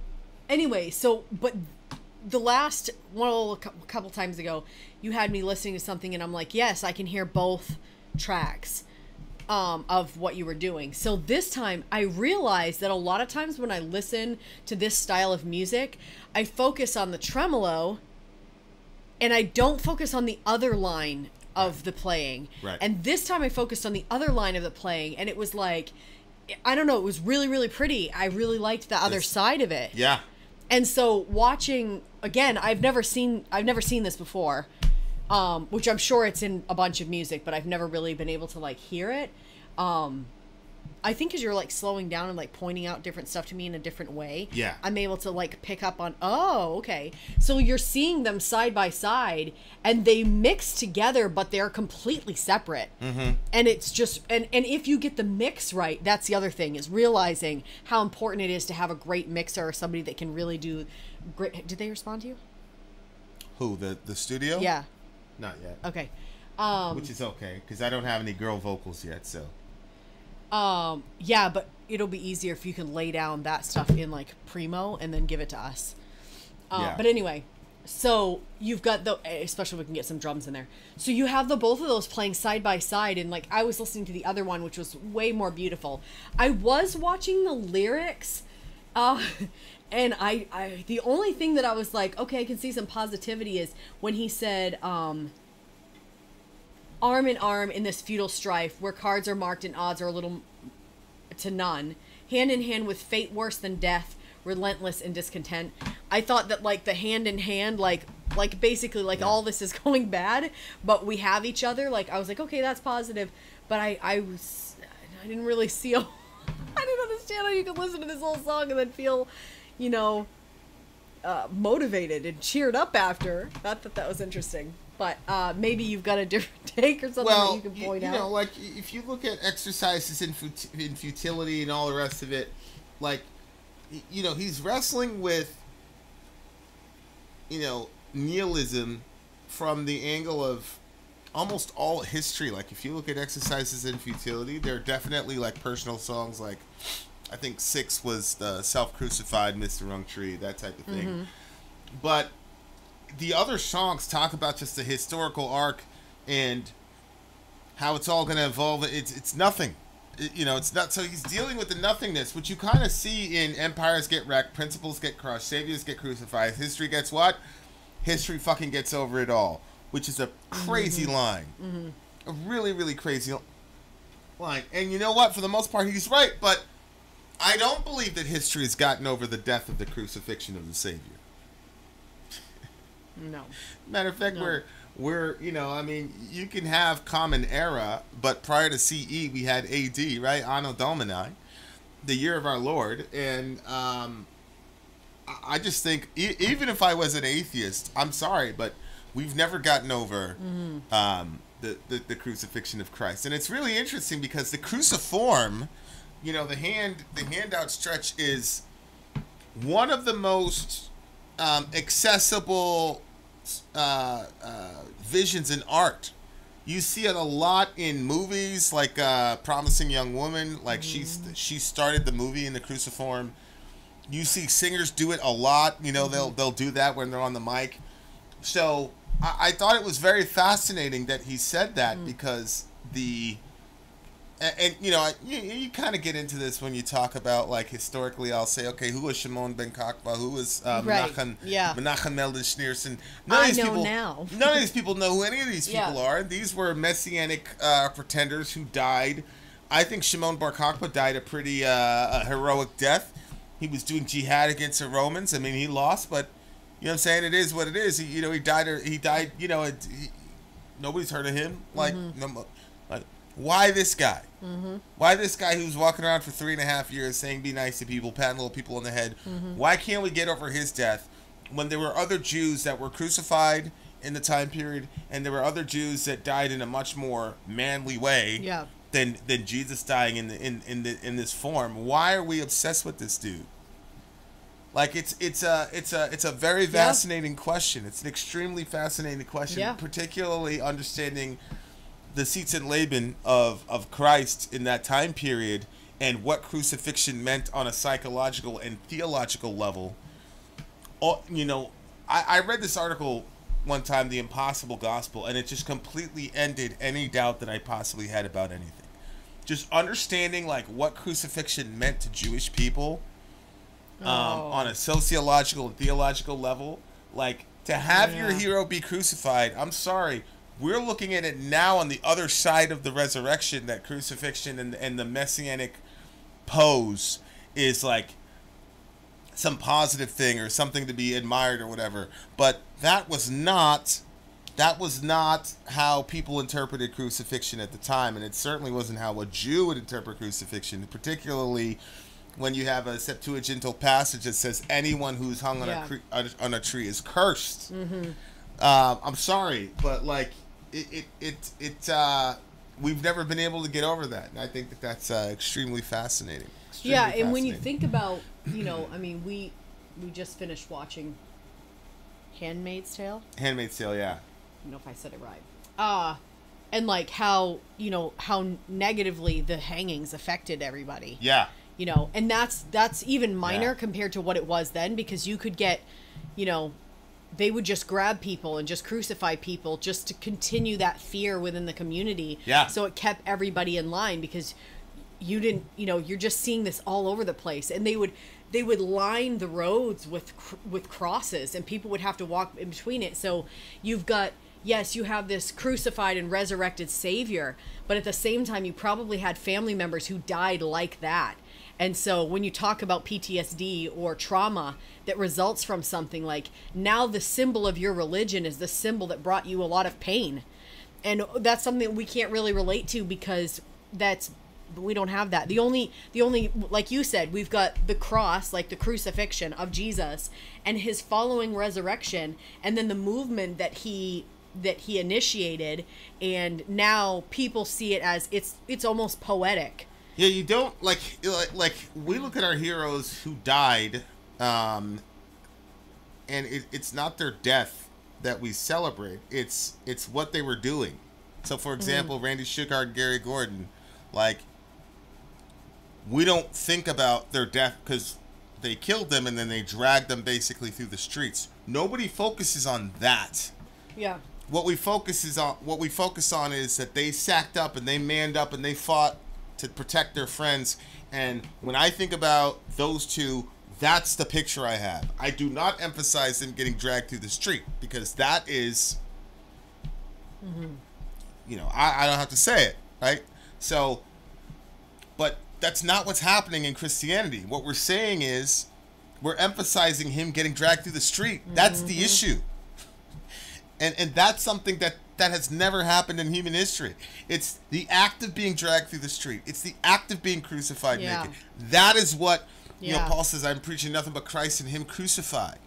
the last a couple times ago, you had me listening to something and I'm like, yes, I can hear both tracks of what you were doing. So this time I realized that a lot of times when I listen to this style of music, I focus on the tremolo and I don't focus on the other line of the playing. Right. And this time I focused on the other line of the playing, and it was like, I don't know, it was really, really pretty. I really liked the other side of it. Yeah. And so watching again, I've never seen this before, which I'm sure it's in a bunch of music, but I've never really been able to like hear it. I think because you're like slowing down and like pointing out different stuff to me in a different way. Yeah. I'm able to like pick up on, oh, okay. So you're seeing them side by side and they mix together, but they're completely separate. Mm-hmm. And it's just, and if you get the mix right, that's the other thing, is realizing how important it is to have a great mixer or somebody that can really do great. Did they respond to you? Who, the studio? Yeah. Not yet. Okay. Which is okay, because I don't have any girl vocals yet, so. Yeah, but it'll be easier if you can lay down that stuff in like primo and then give it to us. Yeah. But anyway, so you've got especially if we can get some drums in there. So you have both of those playing side by side, and like I was listening to the other one, which was way more beautiful. I was watching the lyrics, and I the only thing that I was like, okay, I can see some positivity is when he said, arm in arm in this feudal strife, where cards are marked and odds are a little to none, hand in hand with fate worse than death, relentless in discontent. I thought that like the hand in hand, like basically like all this is going bad, but we have each other. Like I was like, okay, that's positive, but I didn't really see. I didn't understand how you could listen to this whole song and then feel, motivated and cheered up after. I thought that was interesting. But maybe you've got a different take or something that you can point out. Well, like if you look at exercises in futility and all the rest of it, like, he's wrestling with, nihilism from the angle of almost all history. Like if you look at exercises in futility, they're definitely like personal songs. Like I think 6 was the Self-Crucified, Mr. Wrong Tree, that type of thing. Mm-hmm. But the other songs talk about just the historical arc and how it's all going to evolve. It's nothing. You know, it's not. So he's dealing with the nothingness, which you kind of see in empires get wrecked, principles get crushed, saviors get crucified, history gets what? History fucking gets over it all, which is a crazy line. A really, really crazy line. And you know what? For the most part, he's right, but I don't believe that history has gotten over the death of the crucifixion of the Savior. No. Matter of fact, we're you know, I mean, you can have Common Era, but prior to CE, we had AD, right? Anno Domini, the year of our Lord. And I just think, even if I was an atheist, I'm sorry, but we've never gotten over the crucifixion of Christ. And it's really interesting because the cruciform, you know, the hand outstretched is one of the most accessible visions in art. You see it a lot in movies, like Promising Young Woman. Like she started the movie in the cruciform. You see singers do it a lot. You know, they'll do that when they're on the mic. So I thought it was very fascinating that he said that because and you know, you kind of get into this when you talk about, like, historically, I'll say, okay, who was Shimon ben Kakba? Who was Menachem Melded Schneerson? None of these people know who any of these people are. These were messianic pretenders who died. I think Shimon bar Kakba died a pretty heroic death. He was doing jihad against the Romans. I mean, he lost, but you know what I'm saying? It is what it is. He died. You know, nobody's heard of him. Like, why this guy? Why this guy who's walking around for 3.5 years saying be nice to people, patting little people on the head? Why can't we get over his death when there were other Jews that were crucified in the time period, and there were other Jews that died in a much more manly way than Jesus dying in this form? Why are we obsessed with this dude? Like, it's a very fascinating question. It's an extremely fascinating question, particularly understanding the Seats and Laban of Christ in that time period and what crucifixion meant on a psychological and theological level. You know, I read this article one time, The Impossible Gospel, and it just completely ended any doubt that I possibly had about anything. Just understanding, like, what crucifixion meant to Jewish people on a sociological and theological level. Like, to have your hero be crucified, I'm sorry, we're looking at it now on the other side of the resurrection, that crucifixion and the messianic pose is like some positive thing or something to be admired or whatever. But that was not how people interpreted crucifixion at the time, and it certainly wasn't how a Jew would interpret crucifixion, particularly when you have a Septuagintal passage that says anyone who's hung on a tree is cursed. I'm sorry, but like we've never been able to get over that, and I think that that's extremely fascinating. And when you think about, you know, I mean, we just finished watching Handmaid's Tale. Handmaid's Tale, yeah. I don't know if I said it right. And like how, you know, how negatively the hangings affected everybody. Yeah. You know, and that's even minor compared to what it was then, because you could get, you know, they would just grab people and just crucify people just to continue that fear within the community. Yeah. So it kept everybody in line, because you didn't, you know, you're just seeing this all over the place. And they would line the roads with crosses, and people would have to walk in between it. So you've got, yes, you have this crucified and resurrected Savior, but at the same time, you probably had family members who died like that. And so when you talk about PTSD or trauma that results from something, like, now the symbol of your religion is the symbol that brought you a lot of pain. And that's something we can't really relate to, because we don't have that. The only, like you said, we've got the cross, like the crucifixion of Jesus and his following resurrection, and then the movement that he initiated, and now people see it as it's almost poetic. Yeah, you don't like we look at our heroes who died, and it's not their death that we celebrate. It's what they were doing. So, for example, Randy Shughart, Gary Gordon, like, we don't think about their death because they killed them and then they dragged them basically through the streets. Nobody focuses on that. Yeah. what we focus on is that they sacked up and they manned up and they fought to protect their friends. And when I think about those two, that's the picture I have. I do not emphasize them getting dragged through the street, because that is, you know, I don't have to say it, right? So, but that's not what's happening in Christianity. What we're saying is we're emphasizing him getting dragged through the street. That's the issue. And that's something that has never happened in human history. It's the act of being dragged through the street. It's the act of being crucified naked. That is what, you know, Paul says, I'm preaching nothing but Christ and him crucified.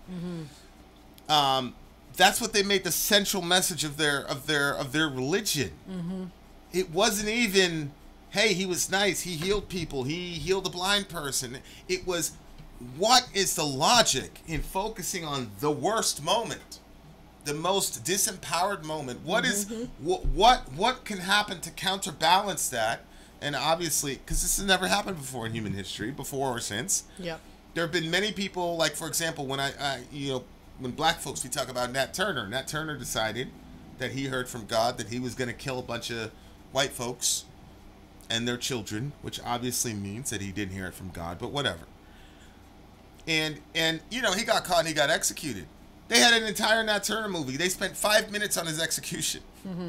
That's what they made the central message of their religion. It wasn't even, hey, he was nice, he healed people, he healed a blind person. It was, what is the logic in focusing on the worst moment? The most disempowered moment. What is what can happen to counterbalance that? And obviously, because this has never happened before in human history, before or since. There have been many people, like for example, when when black folks, we talk about Nat Turner. Nat Turner decided that he heard from God that he was going to kill a bunch of white folks and their children, which obviously means that he didn't hear it from God, but whatever. And you know, he got caught and he got executed. They had an entire Nat Turner movie. They spent 5 minutes on his execution.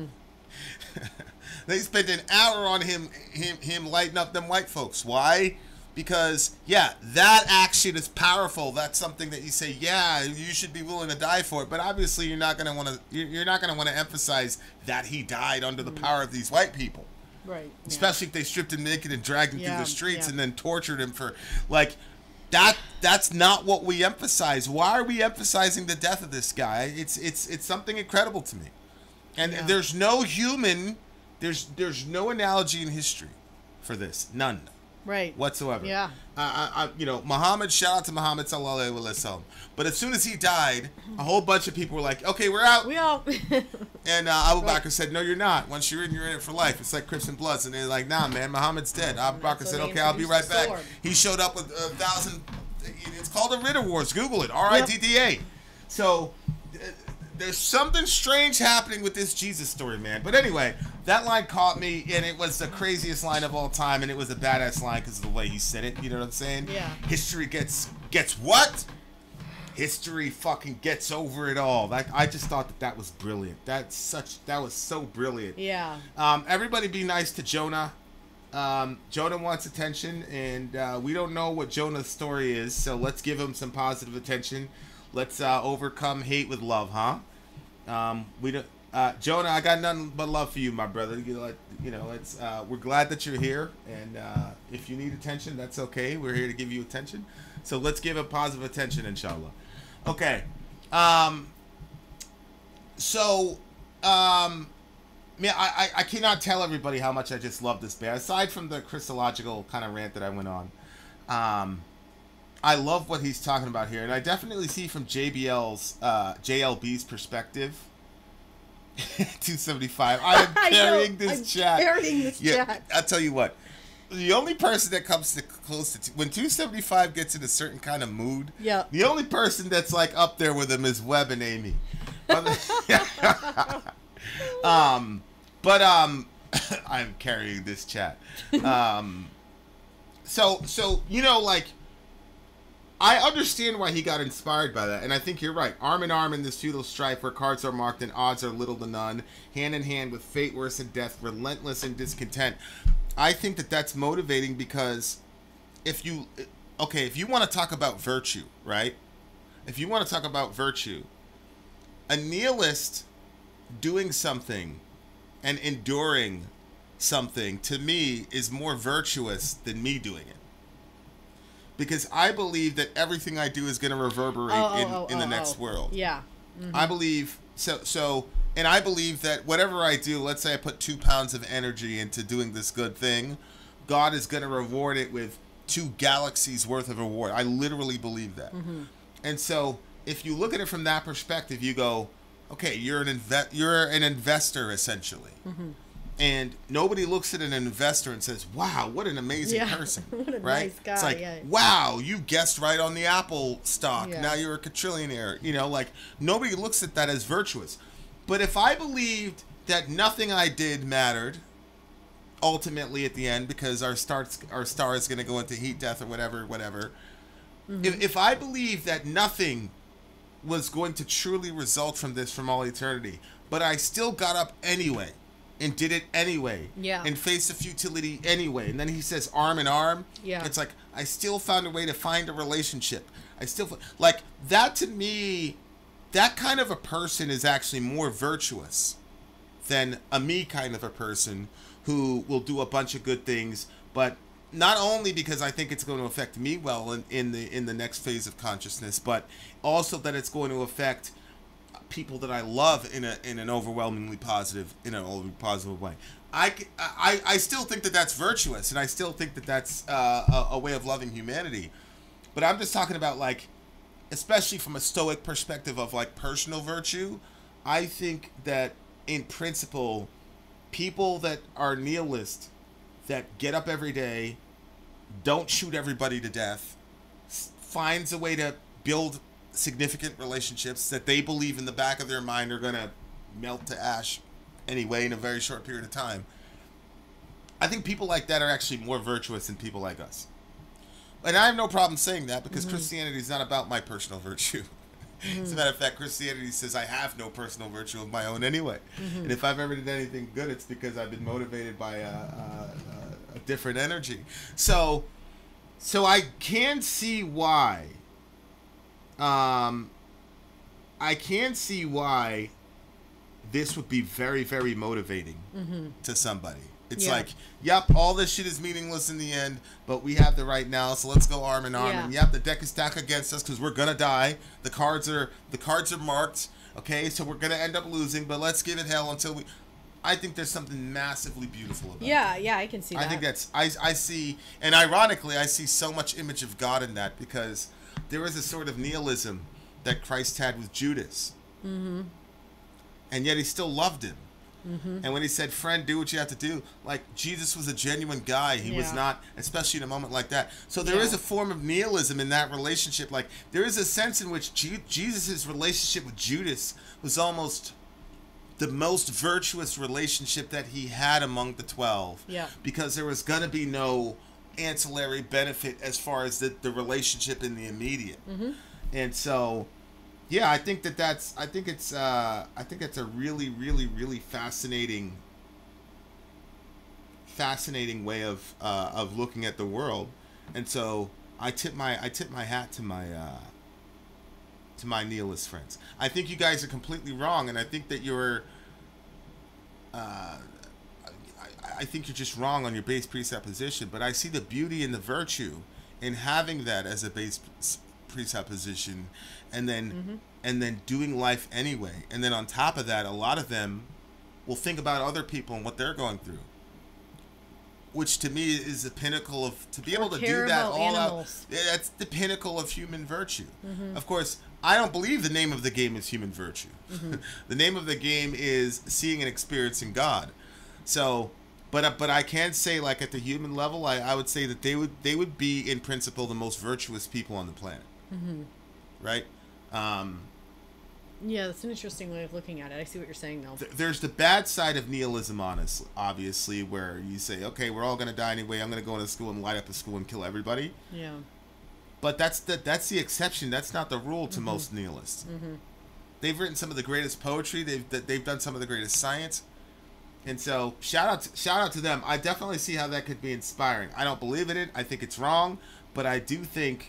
They spent an hour on him lighting up them white folks. Why? Because that action is powerful. That's something that you say, you should be willing to die for it. But obviously, you're not going to want to emphasize that he died under the power of these white people, right? Especially if they stripped him naked and dragged him through the streets and then tortured him for like. That's not what we emphasize. Why are we emphasizing the death of this guy? It's something incredible to me. And there's no analogy in history for this. None. Right. Whatsoever. Yeah. You know, Muhammad, shout out to Muhammad sallallahu alaihi wasallam. But as soon as he died, a whole bunch of people were like, okay, we're out. We out. And Abu Bakr said, no, you're not. Once you're in it for life. It's like Crips and Bloods. And they're like, nah, man, Muhammad's dead. Abu Bakr said, okay, I'll be right back. He showed up with 1,000. It's called the Ridda Wars. Google it. RIDDA. So there's something strange happening with this Jesus story, man. But anyway, that line caught me, and it was the craziest line of all time, and it was a badass line because of the way he said it. You know what I'm saying? Yeah. History gets what? History fucking gets over it all. I just thought that was brilliant. That was so brilliant. Yeah. Everybody be nice to Jonah. Jonah wants attention, and we don't know what Jonah's story is, so let's give him some positive attention. Let's overcome hate with love, huh? We don't. Jonah, I got nothing but love for you, my brother. It's we're glad that you're here, and if you need attention, that's okay. We're here to give you attention. So let's give him positive attention, inshallah. Okay. Man, I cannot tell everybody how much I just love this band. Aside from the Christological kind of rant that I went on, I love what he's talking about here, and I definitely see from JLB's perspective. 275. I am carrying this chat. I'll tell you what. The only person that comes close to when 275 gets in a certain kind of mood, the only person that's like up there with him is Webb and Amy. I'm carrying this chat. So you know, like, I understand why he got inspired by that, and I think you're right. Arm in arm in this feudal strife where cards are marked and odds are little to none, hand in hand with fate worse than death, relentless and discontent. I think that's motivating because if you want to talk about virtue, right? If you want to talk about virtue, a nihilist doing something and enduring something, to me, is more virtuous than me doing it. Because I believe that everything I do is going to reverberate in the next world. Yeah. Mm-hmm. I believe so, and I believe that whatever I do, let's say I put 2 pounds of energy into doing this good thing, God is going to reward it with 2 galaxies worth of reward. I literally believe that. Mm-hmm. And so, if you look at it from that perspective, you go, okay, you're an investor essentially. Mm-hmm. And nobody looks at an investor and says, wow, what an amazing person. What a right? nice guy. It's like, wow, you guessed right on the Apple stock. Yeah. Now you're a quadrillionaire. You know, like, nobody looks at that as virtuous. But if I believed that nothing I did mattered, ultimately at the end, because our star is going to go into heat death or whatever. Mm-hmm. If I believed that nothing was going to truly result from this from all eternity, but I still got up anyway and did it anyway, and faced the futility anyway, and then he says arm in arm, it's like I still found a way to find a relationship. I still like that. To me, that kind of a person is actually more virtuous than a me kind of a person who will do a bunch of good things, but not only because I think it's going to affect me well in the next phase of consciousness, but also that it's going to affect people that I love in an overwhelmingly positive way. I still think that that's virtuous, and I still think that that's a way of loving humanity. But I'm just talking about, like, especially from a Stoic perspective of like personal virtue, I think that in principle, people that are nihilist, that get up every day, don't shoot everybody to death, finds a way to build significant relationships that they believe in the back of their mind are going to melt to ash anyway in a very short period of time. I think people like that are actually more virtuous than people like us. And I have no problem saying that, because Christianity is not about my personal virtue. As a matter of fact, Christianity says I have no personal virtue of my own anyway. And if I've ever done anything good, it's because I've been motivated by a different energy. So I can see why. I can see why this would be very, very motivating to somebody. It's like, yep, all this shit is meaningless in the end, but we have the right now, so let's go arm in arm. And yep, the deck is stacked against us because we're gonna die. The cards are marked. Okay, so we're gonna end up losing, but let's give it hell until we. I think there's something massively beautiful about it. Yeah, I can see that. I think that's I see, and ironically, I see so much image of God in that, because there is a sort of nihilism that Christ had with Judas, and yet he still loved him. And when he said, friend, do what you have to do, like, Jesus was a genuine guy. He was not, especially in a moment like that. So there is a form of nihilism in that relationship. Like, there is a sense in which Jesus' relationship with Judas was almost the most virtuous relationship that he had among the 12. Because there was going to be no ancillary benefit as far as the relationship in the immediate. And so... yeah, I think it's a really, really, really fascinating way of looking at the world, and so I tip my hat to my nihilist friends. I think you guys are completely wrong, and I think that you're I think you're just wrong on your base presupposition. But I see the beauty and the virtue in having that as a base presupposition, and then doing life anyway. And then on top of that, a lot of them will think about other people and what they're going through, which to me is the pinnacle of, to be able to do that all out. That's the pinnacle of human virtue. Of course, I don't believe the name of the game is human virtue. The name of the game is seeing and experiencing God. So, but I can say, like, at the human level, I would say that they would be in principle the most virtuous people on the planet. Right? Yeah, that's an interesting way of looking at it. I see what you're saying, though. There's the bad side of nihilism, obviously, where you say, okay, we're all going to die anyway. I'm going to go into school and light up the school and kill everybody. Yeah. But that's the exception. That's not the rule to most nihilists. They've written some of the greatest poetry. They've done some of the greatest science. And so shout out to them. I definitely see how that could be inspiring. I don't believe in it. I think it's wrong. But I do think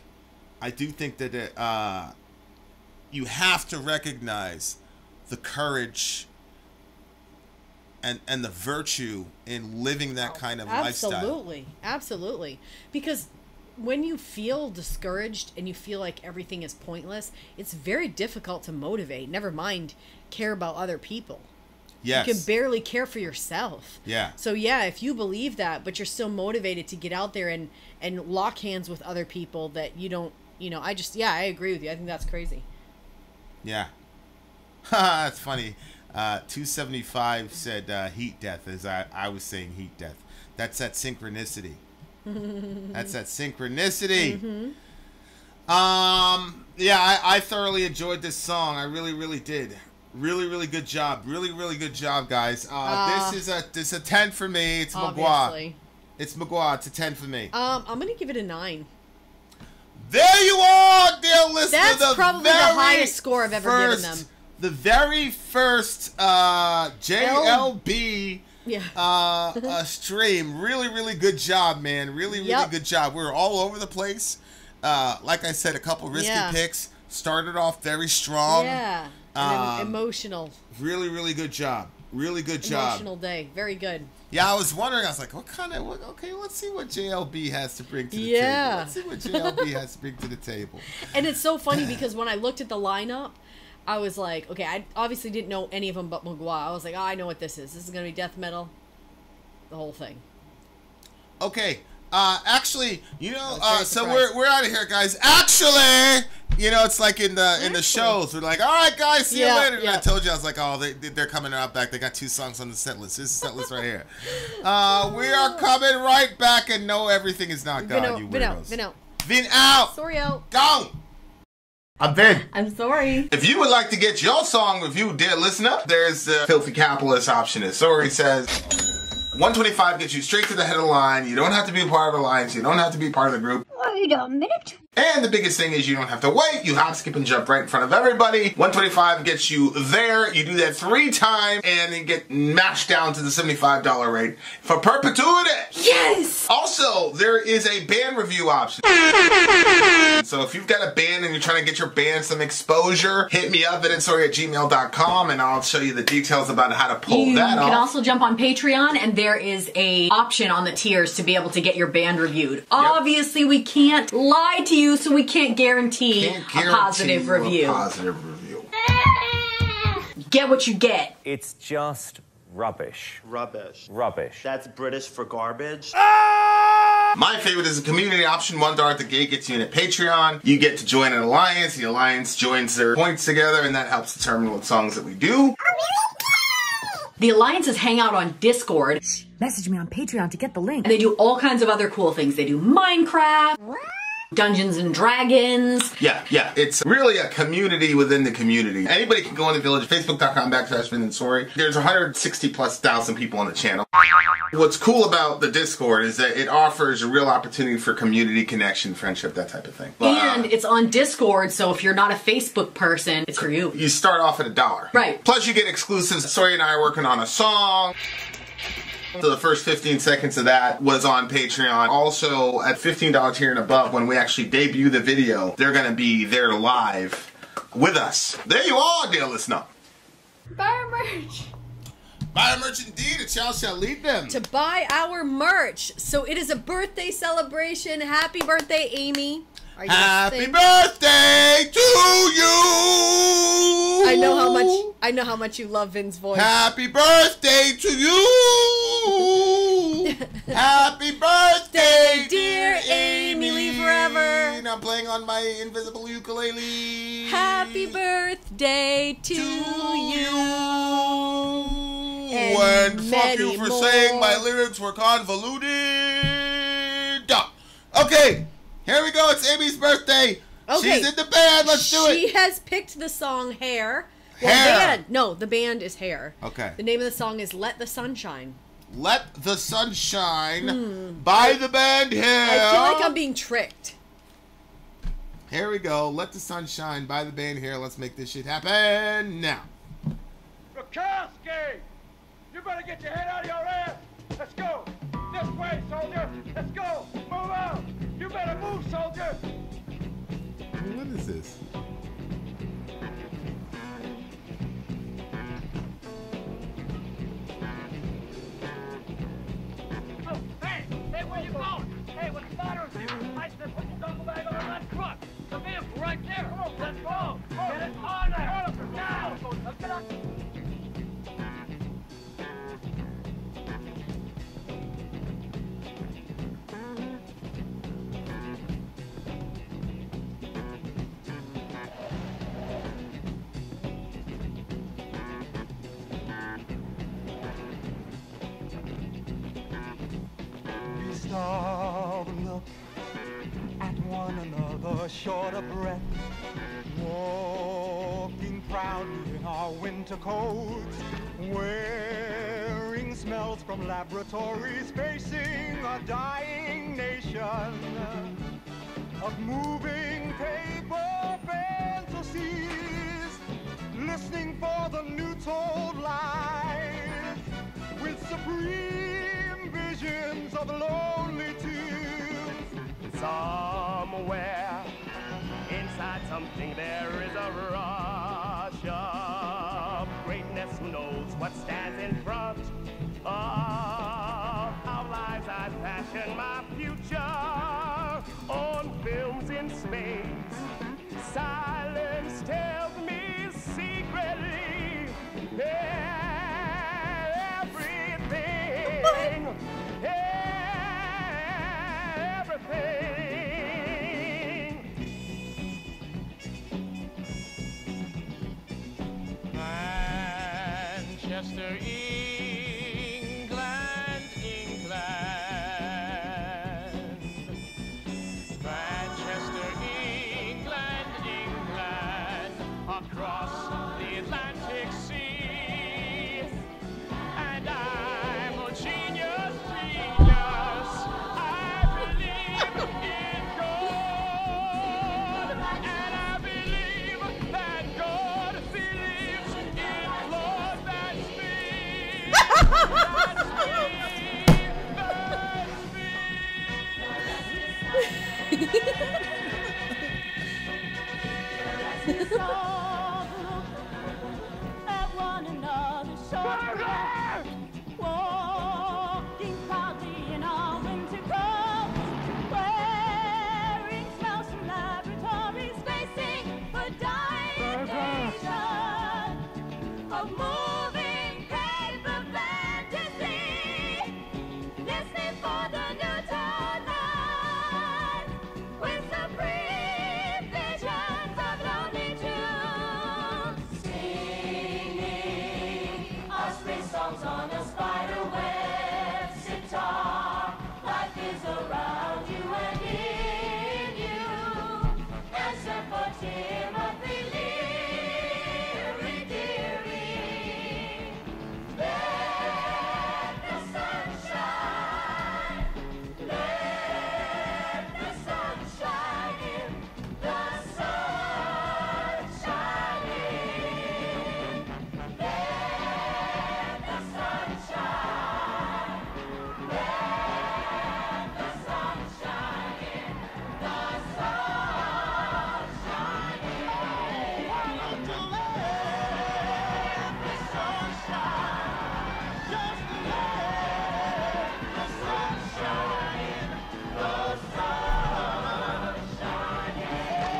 that you have to recognize the courage and the virtue in living that kind of lifestyle. Absolutely. Because when you feel discouraged and you feel like everything is pointless, it's very difficult to motivate. Never mind care about other people. Yes. You can barely care for yourself. Yeah. So yeah, if you believe that, but you're still motivated to get out there and lock hands with other people that you don't, I agree with you. I think that's crazy. Yeah. That's funny. 275 said heat death, as I was saying heat death. That's that synchronicity. That's that synchronicity. Yeah, I thoroughly enjoyed this song. I really, really did. Really, really good job. Really, really good job, guys. This is a 10 for me. It's Magua. Obviously. It's Magua. It's a 10 for me. I'm gonna give it a 9. There you are, dear listener. That's probably the highest score I've ever given them. The very first JLB stream. Really, really good job, man. Really, really good job. We were all over the place. Like I said, a couple risky picks. Started off very strong. Yeah. Emotional. Really, really good job. Really good job. Emotional day. Very good. Yeah, I was wondering. I was like, okay, let's see what JLB has to bring to the table. Let's see what JLB has to bring to the table. And it's so funny because when I looked at the lineup, I was like, okay, I obviously didn't know any of them but Magua. I was like, oh, I know what this is. This is going to be death metal. The whole thing. Okay. Actually, you know, so we're out of here, guys. Actually, you know, it's like in the shows. We're like, all right, guys, see you later. And I told you, I was like, oh, they're coming out back. They got 2 songs on the set list. This is the set list right here. We are coming right back, and no, everything is not gone, you weirdos. Vin out. Sorry out. Go. I'm Vin. I'm sorry. If you would like to get your song reviewed, dear listener, there's the Filthy Capitalist option. As Sorry says, 125 gets you straight to the head of the line. You don't have to be a part of the alliance. You don't have to be part of the group. Wait a minute. And the biggest thing is you don't have to wait. You hop, skip, and jump right in front of everybody. 125 gets you there. You do that 3 times, and you get mashed down to the $75 rate for perpetuity. Yes! Also, there is a band review option. So if you've got a band and you're trying to get your band some exposure, hit me up at itsorry@gmail.com, and I'll show you the details about how to pull that off. You can also jump on Patreon, and there is a option on the tiers to be able to get your band reviewed. Obviously, we can't lie to you, so we can't guarantee a positive review. Get what you get. It's just rubbish. Rubbish. Rubbish. That's British for garbage. My favorite is the community option. $1 at the gate gets you in at Patreon. You get to join an alliance. The alliance joins their points together, and that helps determine what songs that we do. The alliances hang out on Discord. Message me on Patreon to get the link. And they do all kinds of other cool things. They do Minecraft. Dungeons and Dragons. Yeah. It's really a community within the community. Anybody can go in the village. Facebook.com/VinandSorry. There's 160,000+ people on the channel. What's cool about the Discord is that it offers a real opportunity for community connection, friendship, that type of thing. And it's on Discord, so if you're not a Facebook person, it's for you. You start off at $1. Right. Plus you get exclusives. Sorry and I are working on a song. So the first 15 seconds of that was on Patreon. Also, at $15 tier and above, when we actually debut the video, they're going to be there live with us. There you are, dear listener. Buy our merch. Buy our merch indeed, and y'all shall lead them. To buy our merch. So it is a birthday celebration. Happy birthday, Amy. Happy birthday to you! I know how much you love Vin's voice. Happy birthday to you! Happy birthday, dear Amy Lee Forever. And I'm playing on my invisible ukulele. Happy birthday to you. And fuck you for saying my lyrics were convoluted. Okay. Here we go. It's Amy's birthday. Okay. She's in the band. Let's do it. She has picked the song Hair. Well, Hair. The band is Hair. Okay. The name of the song is Let the Sun Shine. Let the Sun Shine by the band Hair. I feel like I'm being tricked. Here we go. Let the Sun Shine by the band Hair. Let's make this shit happen now. Rakowski! You better get your head out of your ass. Let's go. This way, soldier. Let's go. Move out. You better move, soldier. What is this? Oh, hey, where you going? Hey, what's the matter with you? I said put your duffel bag on that truck. The vehicle right there. Come on, let's go. Get it on there. Now. Let's get up. Stop and look at one another, short of breath, walking proudly in our our winter coats, wearing smells from laboratories, facing a dying nation of moving paper fantasies, listening for the new told lies, with supreme visions of lonely tunes. Somewhere inside something there is a rush of greatness. Who knows what stands in front of our lives? I fashion my future on films in space. Silence tells me secretly everything, everything. Manchester, England, England. Manchester, England, England. Across the Atlantic Sea. And I'm a genius, genius. I believe in God. And I believe that God believes in Lord. That's me. That's Let's all look at one another, walking proudly in our winter coats, wearing smells from laboratories, facing the dying nation of moving paper fantasy, listening for the new tone line, with supreme visions of lonely tunes, singing our spring songs on a spider web sitar. Life is around you and in you. Answer for Timothy Leary, dearie. Let the sun shine. Let the sun shine in. The sun shine in. Let the sun shine. Let the sun shine in. The sun shine in. Why don't you let the sun shine? Just let the sun shine in. The sun shine in.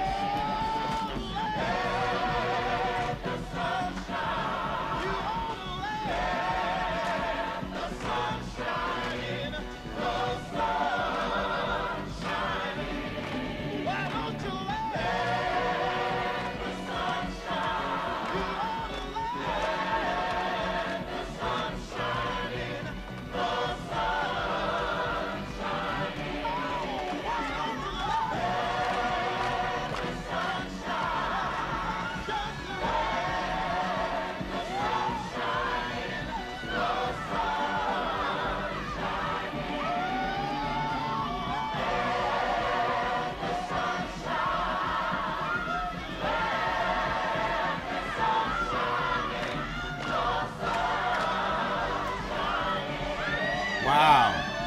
Let the sun shine. You ought to let the sun shine in. The sun shine in. Why don't you let the sun shine? You ought to let the sun shine in. The sun shine in. Why don't you let the sun shine? Just let the sun shine in. The sun shine in. Let the sun shine. Let the sun shine in. The sun shine in. Wow.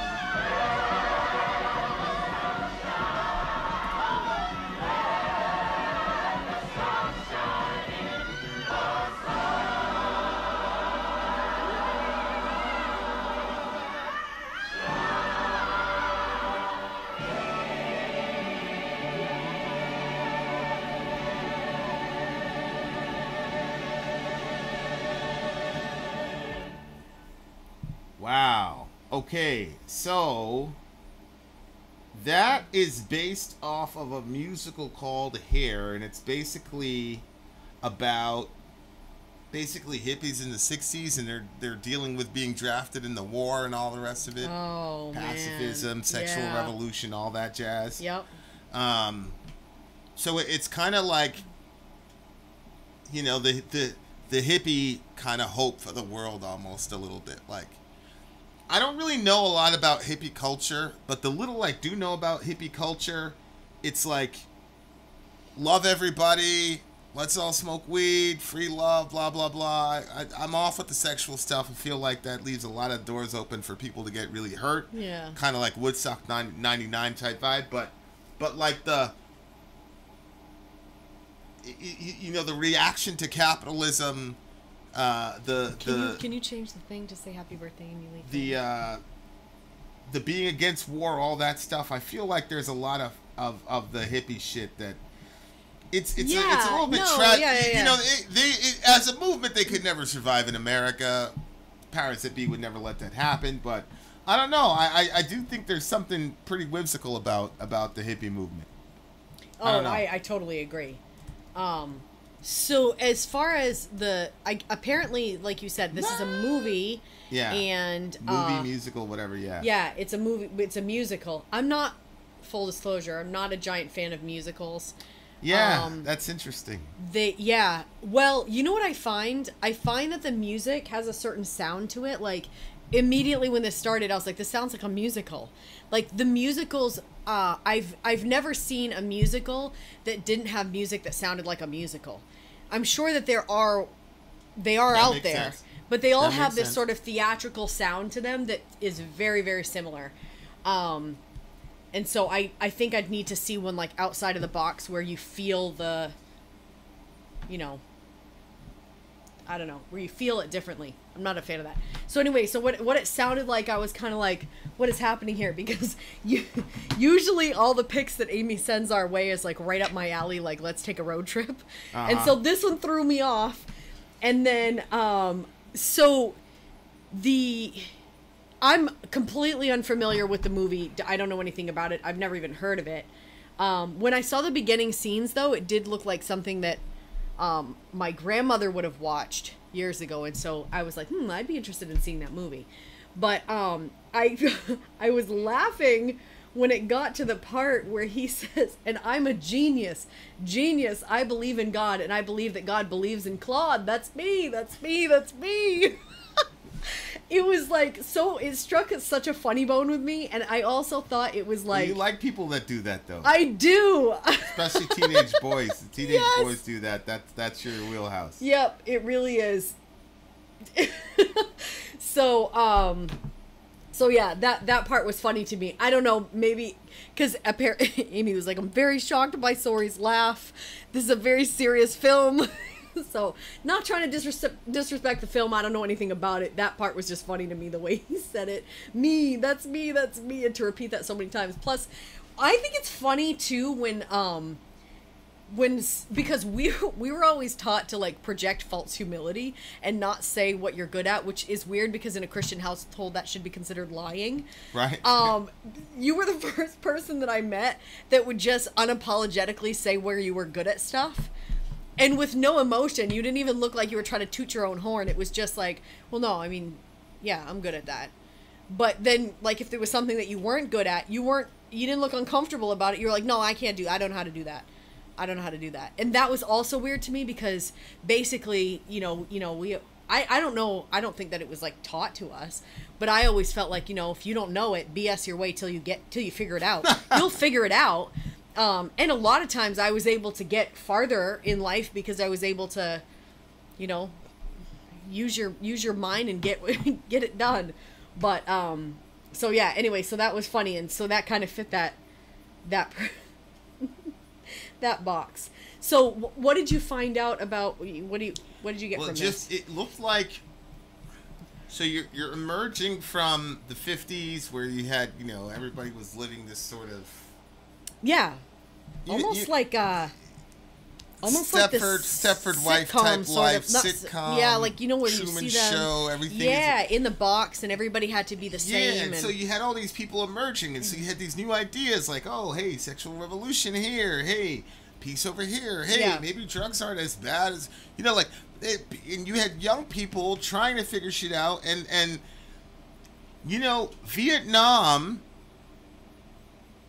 Wow. Okay, so that is based off of a musical called Hair, and it's basically about hippies in the 60s, and they're dealing with being drafted in the war and all the rest of it. Oh, Pacifism, man. sexual Yeah. revolution, all that jazz. Yep. So it's kind of like, you know, the hippie kind of hope for the world almost a little bit. Like, I don't really know a lot about hippie culture, but the little I do know about hippie culture, it's like, love everybody, let's all smoke weed, free love, blah, blah, blah. I'm off with the sexual stuff. I feel like that leaves a lot of doors open for people to get really hurt. Yeah. Kind of like Woodstock 99 type vibe, but like the, you know, the reaction to capitalism, Can you change the thing to say happy birthday and you leave? The being against war, all that stuff. I feel like there's a lot of the hippie shit that it's a little bit tragic. You know, they as a movement they could never survive in America. Powers that be would never let that happen. But I don't know. I do think there's something pretty whimsical about the hippie movement. I totally agree. So as far as apparently, like you said, this is a movie. Yeah. And movie, musical, whatever. Yeah. Yeah, it's a movie. It's a musical. I'm not, full disclosure, I'm not a giant fan of musicals. Yeah, that's interesting. Well, you know what I find? I find that the music has a certain sound to it. Like, immediately when this started, I was like, this sounds like a musical. Like, the musicals, I've never seen a musical that didn't have music that sounded like a musical. I'm sure that they are out there, sense. but they all have this sort of theatrical sound to them that is very, very similar. And so I think I'd need to see one like outside of the box where you feel the, you know, I don't know, where you feel it differently. I'm not a fan of that. So anyway, so what it sounded like, I was kind of like, what is happening here? Because usually all the picks that Amy sends our way is like right up my alley, like let's take a road trip. And so this one threw me off. And then, I'm completely unfamiliar with the movie. I don't know anything about it. I've never even heard of it. When I saw the beginning scenes, though, it did look like something that my grandmother would have watched years ago, and so I was like, I'd be interested in seeing that movie. But I was laughing when it got to the part where he says, and I'm a genius. Genius, I believe in God, and I believe that God believes in Claude. That's me, that's me, that's me. It was like, so it struck such a funny bone with me, and I also thought it was like... You like people that do that, though. I do! Especially teenage boys. Teenage boys do that. That's your wheelhouse. Yep, it really is. So yeah, that part was funny to me. I don't know, maybe... Because Amy was like, I'm very shocked by Sori's laugh. This is a very serious film. So, not trying to disrespect the film. I don't know anything about it. That part was just funny to me, the way he said it. Me, that's me, that's me. And to repeat that so many times. Plus, I think it's funny, too, because we were always taught to, like, project false humility and not say what you're good at, which is weird because in a Christian household that should be considered lying. Right. You were the first person that I met that would just unapologetically say where you were good at stuff. And with no emotion. You didn't even look like you were trying to toot your own horn. It was just like, well, no, I mean, yeah, I'm good at that. But then, like, if there was something that you weren't good at, you didn't look uncomfortable about it. You were like, no, I don't know how to do that. I don't know how to do that. And that was also weird to me because basically, I don't know, I don't think that it was like taught to us, but I always felt like, if you don't know it, BS your way till you figure it out. You'll figure it out. And a lot of times I was able to get farther in life because I was able to, use your mind and get it done. But, so yeah, anyway, so that was funny. And so that kind of fit that box. So what did you find out about, what did you get from this? It looked like, so you're emerging from the 50s where you had, everybody was living this sort of, yeah, almost like this Stepford Wife type life sitcom. Yeah, like where Truman you see them. Show, everything. Yeah, in the box, and everybody had to be the same. Yeah, and so you had all these people emerging, and so you had these new ideas, like, oh, hey, sexual revolution here, hey, peace over here, hey, maybe drugs aren't as bad as and you had young people trying to figure shit out, and Vietnam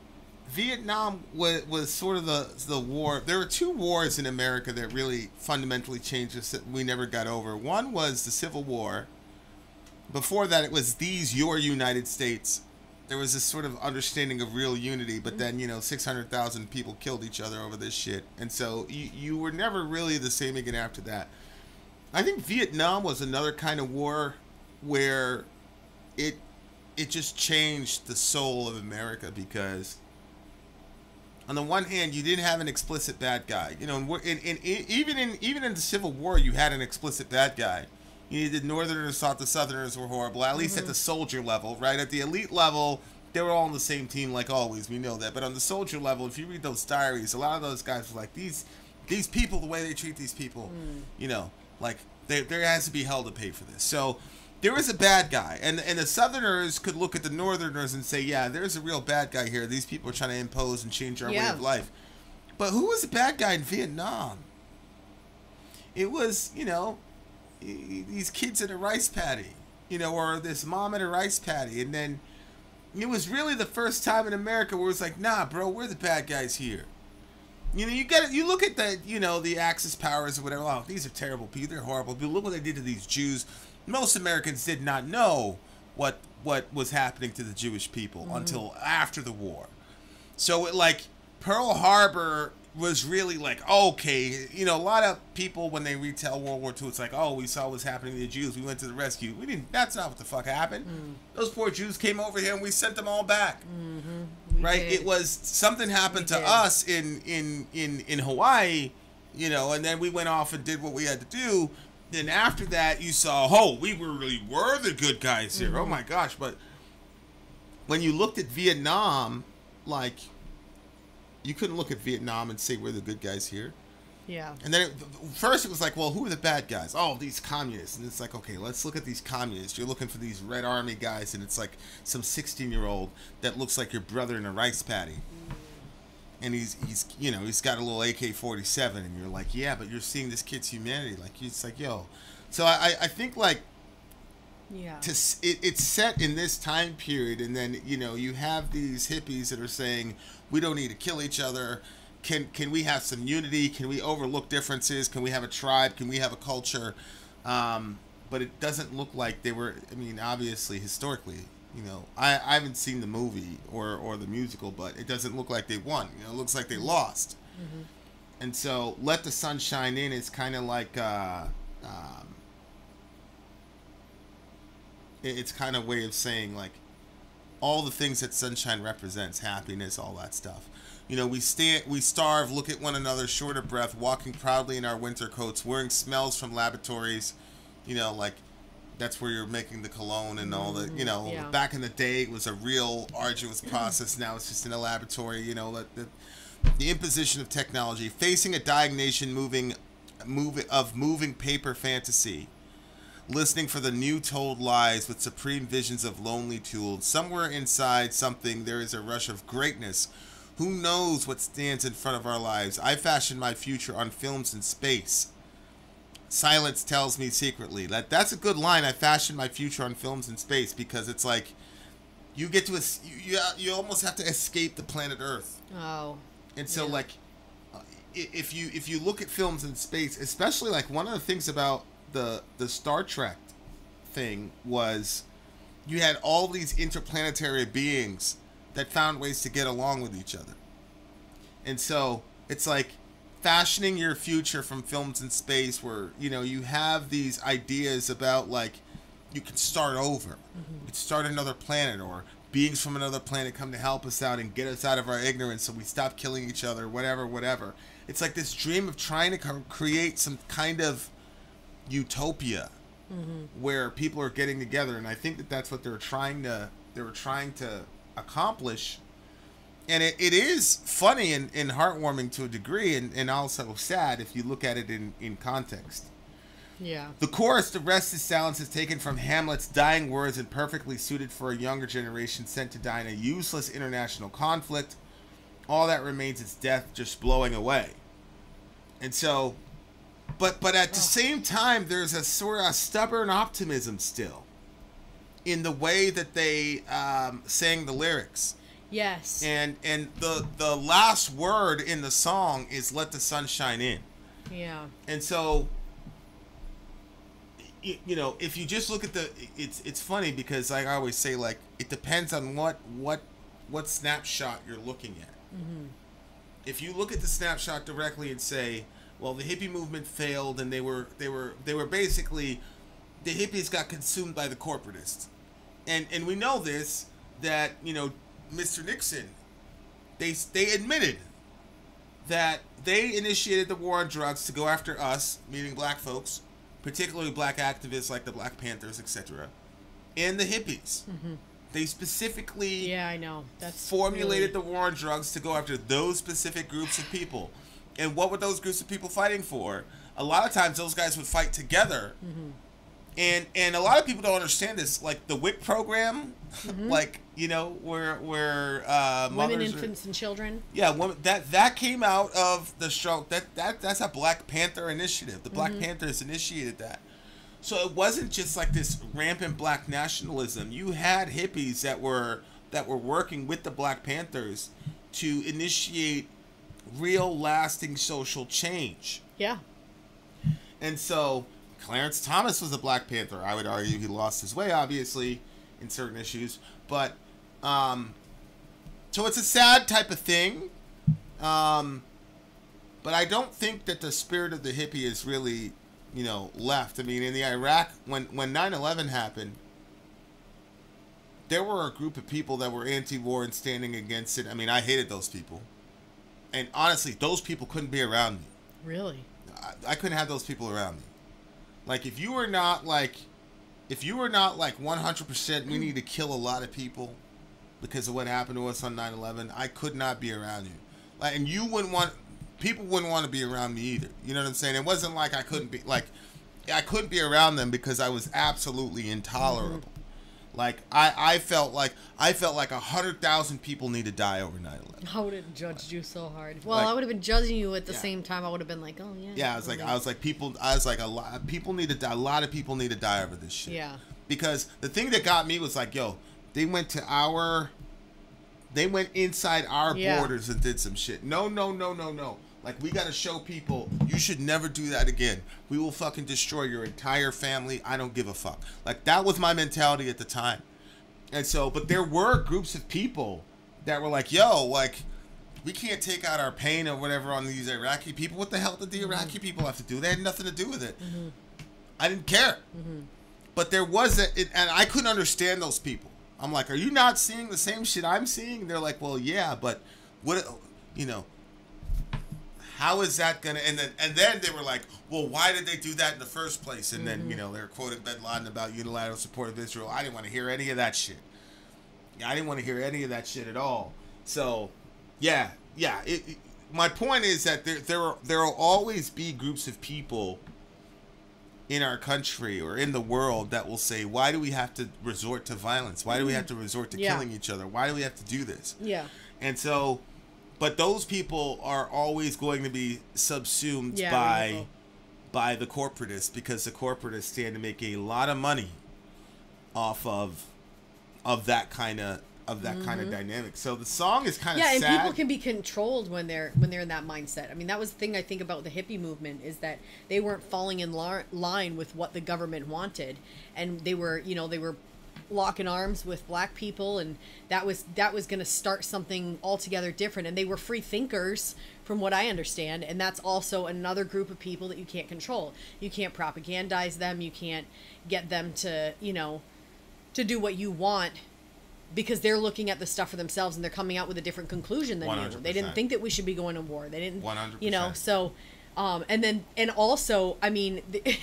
Vietnam was sort of the war. There were two wars in America that really fundamentally changed us that we never got over. One was the Civil War. Before that, it was your United States. There was this sort of understanding of real unity, but then, 600,000 people killed each other over this shit. And so you were never really the same again after that. I think Vietnam was another kind of war where it just changed the soul of America, because on the one hand, you didn't have an explicit bad guy. Even in the Civil War, you had an explicit bad guy. The Northerners thought the Southerners were horrible, at least at the soldier level, right? At the elite level, they were all on the same team like always. We know that. But on the soldier level, if you read those diaries, a lot of those guys were like, these people, the way they treat these people, like there has to be hell to pay for this. So there was a bad guy, and the Southerners could look at the Northerners and say, yeah, there's a real bad guy here. These people are trying to impose and change our way of life. But who was the bad guy in Vietnam? It was, these kids at a rice paddy, or this mom at a rice paddy. And then it was really the first time in America where it was like, nah, bro, we're the bad guys here. You look at the Axis powers or whatever. Oh, these are terrible people. They're horrible people. Look what they did to these Jews. Most Americans did not know what was happening to the Jewish people until after the war. So Pearl Harbor was really okay, a lot of people, when they retell World War II, it's like, oh, we saw what was happening to the Jews, we went to the rescue. We didn't. That's not what the fuck happened. Those poor Jews came over here and we sent them all back. Right? It was something happened to us in Hawaii, and then we went off and did what we had to do. Then after that, you saw, we really were the good guys here. Oh my gosh! But when you looked at Vietnam, you couldn't look at Vietnam and say we're the good guys here. Yeah. And then first it was like, well, who are the bad guys? Oh, these communists. And it's like, okay, let's look at these communists. You're looking for these Red Army guys, and it's like some 16-year-old that looks like your brother in a rice paddy. And he's got a little AK-47, and you're like, yeah, but you're seeing this kid's humanity. It's like, yo. So I think it's set in this time period, and then you have these hippies that are saying we don't need to kill each other. Can we have some unity? Can we overlook differences? Can we have a tribe? Can we have a culture? But it doesn't look like they were. I mean, obviously, historically, I haven't seen the movie or the musical, but it doesn't look like they won. It looks like they lost. And so, Let the Sun Shine In is kind of like it's kind of a way of saying all the things that sunshine represents, happiness, all that stuff. We starve, look at one another, short of breath, walking proudly in our winter coats, wearing smells from laboratories. That's where you're making the cologne and all the, back in the day it was a real arduous process. Now it's just in a laboratory, the imposition of technology, facing a dying nation, moving paper fantasy, listening for the new told lies with supreme visions of lonely tools. Somewhere inside something there is a rush of greatness. Who knows what stands in front of our lives? I fashion my future on films in space. Silence tells me secretly. That's a good line. I fashion my future on films in space, because it's like you get to you almost have to escape the planet Earth. Oh. And so if you look at films in space, especially one of the things about the Star Trek thing was you had all these interplanetary beings that found ways to get along with each other. And so it's like fashioning your future from films in space where, you have these ideas about you can start over. You can start another planet, or beings from another planet come to help us out and get us out of our ignorance so we stop killing each other, whatever. It's like this dream of trying to create some kind of utopia where people are getting together. And I think that's what they were trying to accomplish. And it is funny and heartwarming to a degree, and also sad if you look at it in context. Yeah. The chorus, "The rest is silence," is taken from Hamlet's dying words and perfectly suited for a younger generation sent to die in a useless international conflict. All that remains is death just blowing away. And so, but at the same time, there's a sort of stubborn optimism still in the way that they sang the lyrics. Yes. And the last word in the song is "Let the sun shine in." Yeah. And so, you know, if you just look at it's funny because like I always say, like, it depends on what snapshot you're looking at. Mm-hmm. If you look at the snapshot directly and say, well, the hippie movement failed and they were basically, the hippies got consumed by the corporatists. And we know this, that, you know, Mr. Nixon, they admitted that they initiated the war on drugs to go after us, meaning black folks, particularly black activists like the Black Panthers, etc., and the hippies. Mm-hmm. They specifically I know. That's formulated the war on drugs to go after those specific groups of people. And what were those groups of people fighting for? A lot of times those guys would fight together. Mm-hmm. And a lot of people don't understand this. Like the WIC program, Mm-hmm. like, you know, where women, infants, and children. Yeah, that came out of the stroke. That's a Black Panther initiative. The Black Mm-hmm. Panthers initiated that. So it wasn't just like this rampant black nationalism. You had hippies that were working with the Black Panthers to initiate real lasting social change. Yeah. And so Clarence Thomas was a Black Panther. I would argue he lost his way, obviously, in certain issues. But so it's a sad type of thing. But I don't think that the spirit of the hippie is really, you know, left. I mean, in the Iraq, when 9/11 happened, there were a group of people that were anti-war and standing against it. I mean, I hated those people. And honestly, those people couldn't be around me. Really? I couldn't have those people around me. Like, if you were not like 100%, we need to kill a lot of people because of what happened to us on 9/11, I could not be around you. Like, and people wouldn't want to be around me either. You know what I'm saying? It wasn't like I couldn't be around them because I was absolutely intolerable. Mm-hmm. Like, I felt like 100,000 people need to die over 9/11. I would have judged you so hard. Well, Like, I would have been judging you at the same time. I would have been like, oh yeah. Yeah, I was like a lot of people need to die. A lot of people need to die over this shit. Yeah. Because the thing that got me was like, yo, they went inside our borders and did some shit. No. Like, we gotta show people, you should never do that again. We will fucking destroy your entire family. I don't give a fuck. Like, that was my mentality at the time. And so, but there were groups of people that were like, yo, like, we can't take out our pain or whatever on these Iraqi people. What the hell did the Iraqi people have to do? They had nothing to do with it. Mm-hmm. I didn't care. Mm-hmm. But there was and I couldn't understand those people. I'm like, are you not seeing the same shit I'm seeing? And they're like, well, yeah, but what, you know, how is that gonna? And then they were like, well, why did they do that in the first place? And then, you know, they were quoting Bin Laden about unilateral support of Israel. I didn't want to hear any of that shit. I didn't want to hear any of that shit at all. So, yeah. My point is that there will always be groups of people in our country or in the world that will say, why do we have to resort to violence? Why do we have to resort to killing each other? Why do we have to do this? Yeah. And so, but those people are always going to be subsumed by the corporatists, because the corporatists stand to make a lot of money off of that kind of kind of dynamic. So the song is kind of sad. Yeah, and people can be controlled when they're in that mindset. I mean, that was the thing I think about the hippie movement, is that they weren't falling in line with what the government wanted, and they were locking arms with black people, and that was going to start something altogether different. And they were free thinkers, from what I understand, and that's also another group of people that you can't control. You can't propagandize them. You can't get them to to do what you want, because they're looking at the stuff for themselves and they're coming out with a different conclusion than 100%. You. They didn't think that we should be going to war. They didn't, 100%. So, and also, I mean,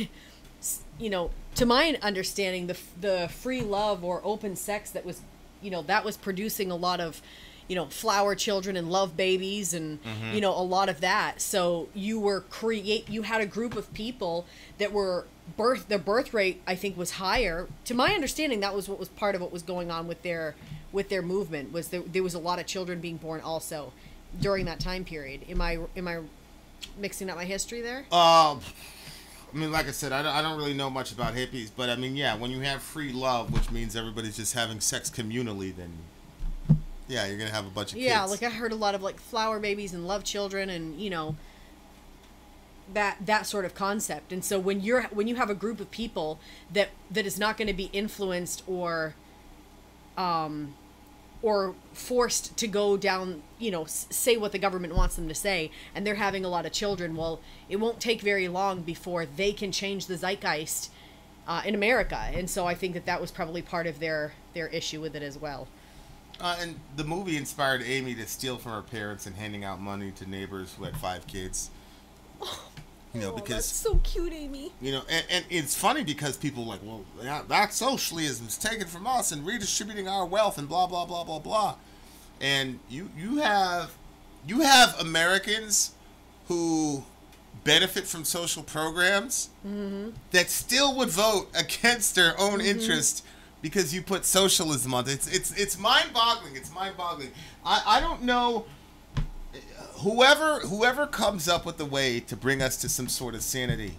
to my understanding, the free love or open sex that was, that was producing a lot of, flower children and love babies and, a lot of that. So you had a group of people that were their birth rate, I think, was higher. To my understanding, that was what was part of what was going on with their movement, was there was a lot of children being born also during that time period. Am I mixing up my history there? I mean, like I said, I don't really know much about hippies, but I mean, yeah, when you have free love, which means everybody's just having sex communally, then Yeah, you're gonna have a bunch of kids. Yeah, like I heard a lot of like flower babies and love children, and you know, that sort of concept. And so when you have a group of people that is not going to be influenced or forced to go down, you know, say what the government wants them to say, and they're having a lot of children, well, it won't take very long before they can change the zeitgeist in America. And so I think that was probably part of their issue with it as well. And the movie inspired Amy to steal from her parents and handing out money to neighbors who had 5 kids. You know, because that's so cute, Amy. You know, and it's funny because people are like, well, that socialism is taken from us and redistributing our wealth and blah blah blah blah blah. And you have Americans who benefit from social programs that still would vote against their own interest because you put socialism on it. It's mind-boggling. It's mind-boggling. I don't know. Whoever comes up with a way to bring us to some sort of sanity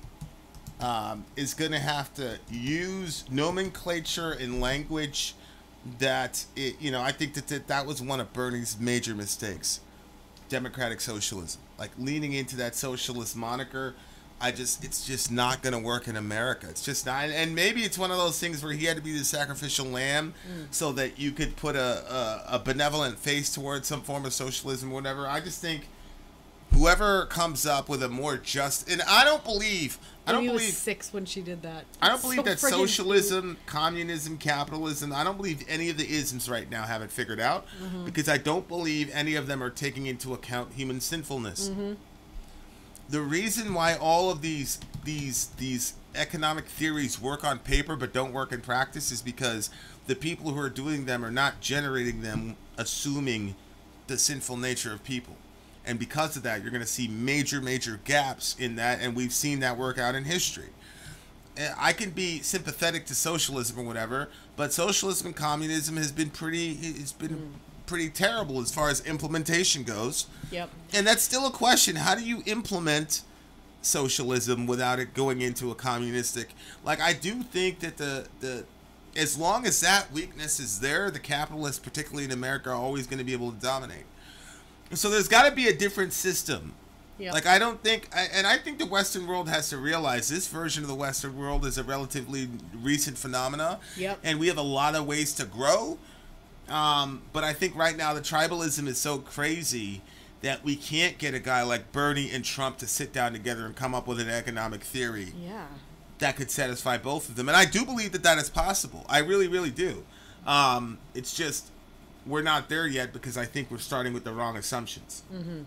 is going to have to use nomenclature and language that, I think that was one of Bernie's major mistakes. Democratic socialism. Like leaning into that socialist moniker, it's just not going to work in America. It's just not. And maybe it's one of those things where he had to be the sacrificial lamb so that you could put a benevolent face towards some form of socialism or whatever. I just think whoever comes up with a more just, and I don't believe Amy was 6 when she did that. I don't believe that socialism, communism, capitalism, I don't believe any of the isms right now have it figured out because I don't believe any of them are taking into account human sinfulness. The reason why all of these economic theories work on paper but don't work in practice is because the people who are doing them are not generating them assuming the sinful nature of people. And because of that, you're going to see major gaps in that, and we've seen that work out in history. I can be sympathetic to socialism or whatever, but socialism and communism has been pretty terrible as far as implementation goes. Yep. And that's still a question. How do you implement socialism without it going into a communistic? Like, I do think that the as long as that weakness is there, the capitalists, particularly in America, are always going to be able to dominate. So there's got to be a different system. Yep. Like, I don't think, and I think the Western world has to realize this version of the Western world is a relatively recent phenomena. Yep. And we have a lot of ways to grow. But I think right now the tribalism is so crazy that we can't get a guy like Bernie and Trump to sit down together and come up with an economic theory that could satisfy both of them. And I do believe that is possible. I really, really do. It's just we're not there yet because I think we're starting with the wrong assumptions.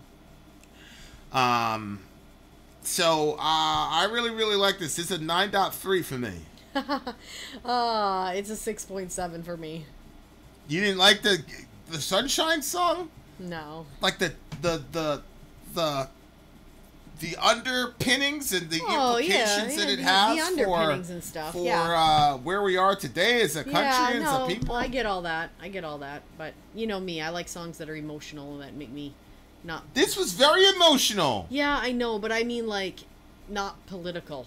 So I really, really like this. It's a 9.3 for me. It's a 6.7 for me. You didn't like the Sunshine song? No. Like the underpinnings and the implications that it has the underpinnings and stuff. For where we are today as a country and as a people. I get all that. But you know me, I like songs that are emotional and that make me not. This was very emotional. Yeah, I know, but I mean like not political.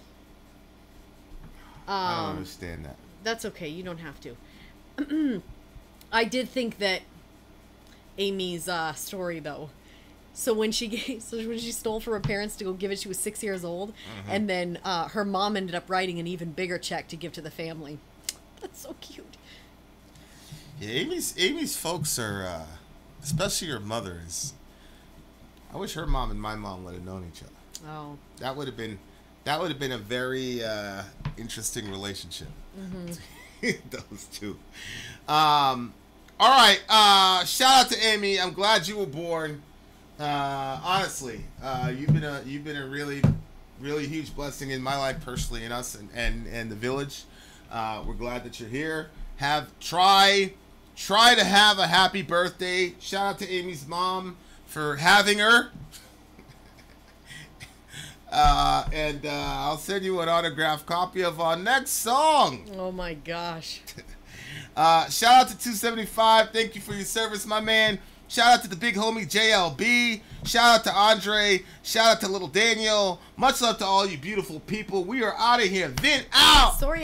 I don't understand that. That's okay. You don't have to. I did think that Amy's story though. So when she stole from her parents to go give it, she was 6 years old, and then her mom ended up writing an even bigger check to give to the family. That's so cute. Yeah, Amy's folks are, especially her mother is. I wish her mom and my mom would have known each other. Oh. That would have been a very interesting relationship. Those two. All right. Shout out to Amy. I'm glad you were born. Honestly, you've been a really, really huge blessing in my life personally, and us and the village. We're glad that you're here. Try to have a happy birthday. Shout out to Amy's mom for having her. And I'll send you an autographed copy of our next song. Oh my gosh. Shout out to 275. Thank you for your service, my man. Shout out to the big homie JLB. Shout out to Andre. Shout out to little Daniel. Much love to all you beautiful people. We are out of here. Vin out. Sorry.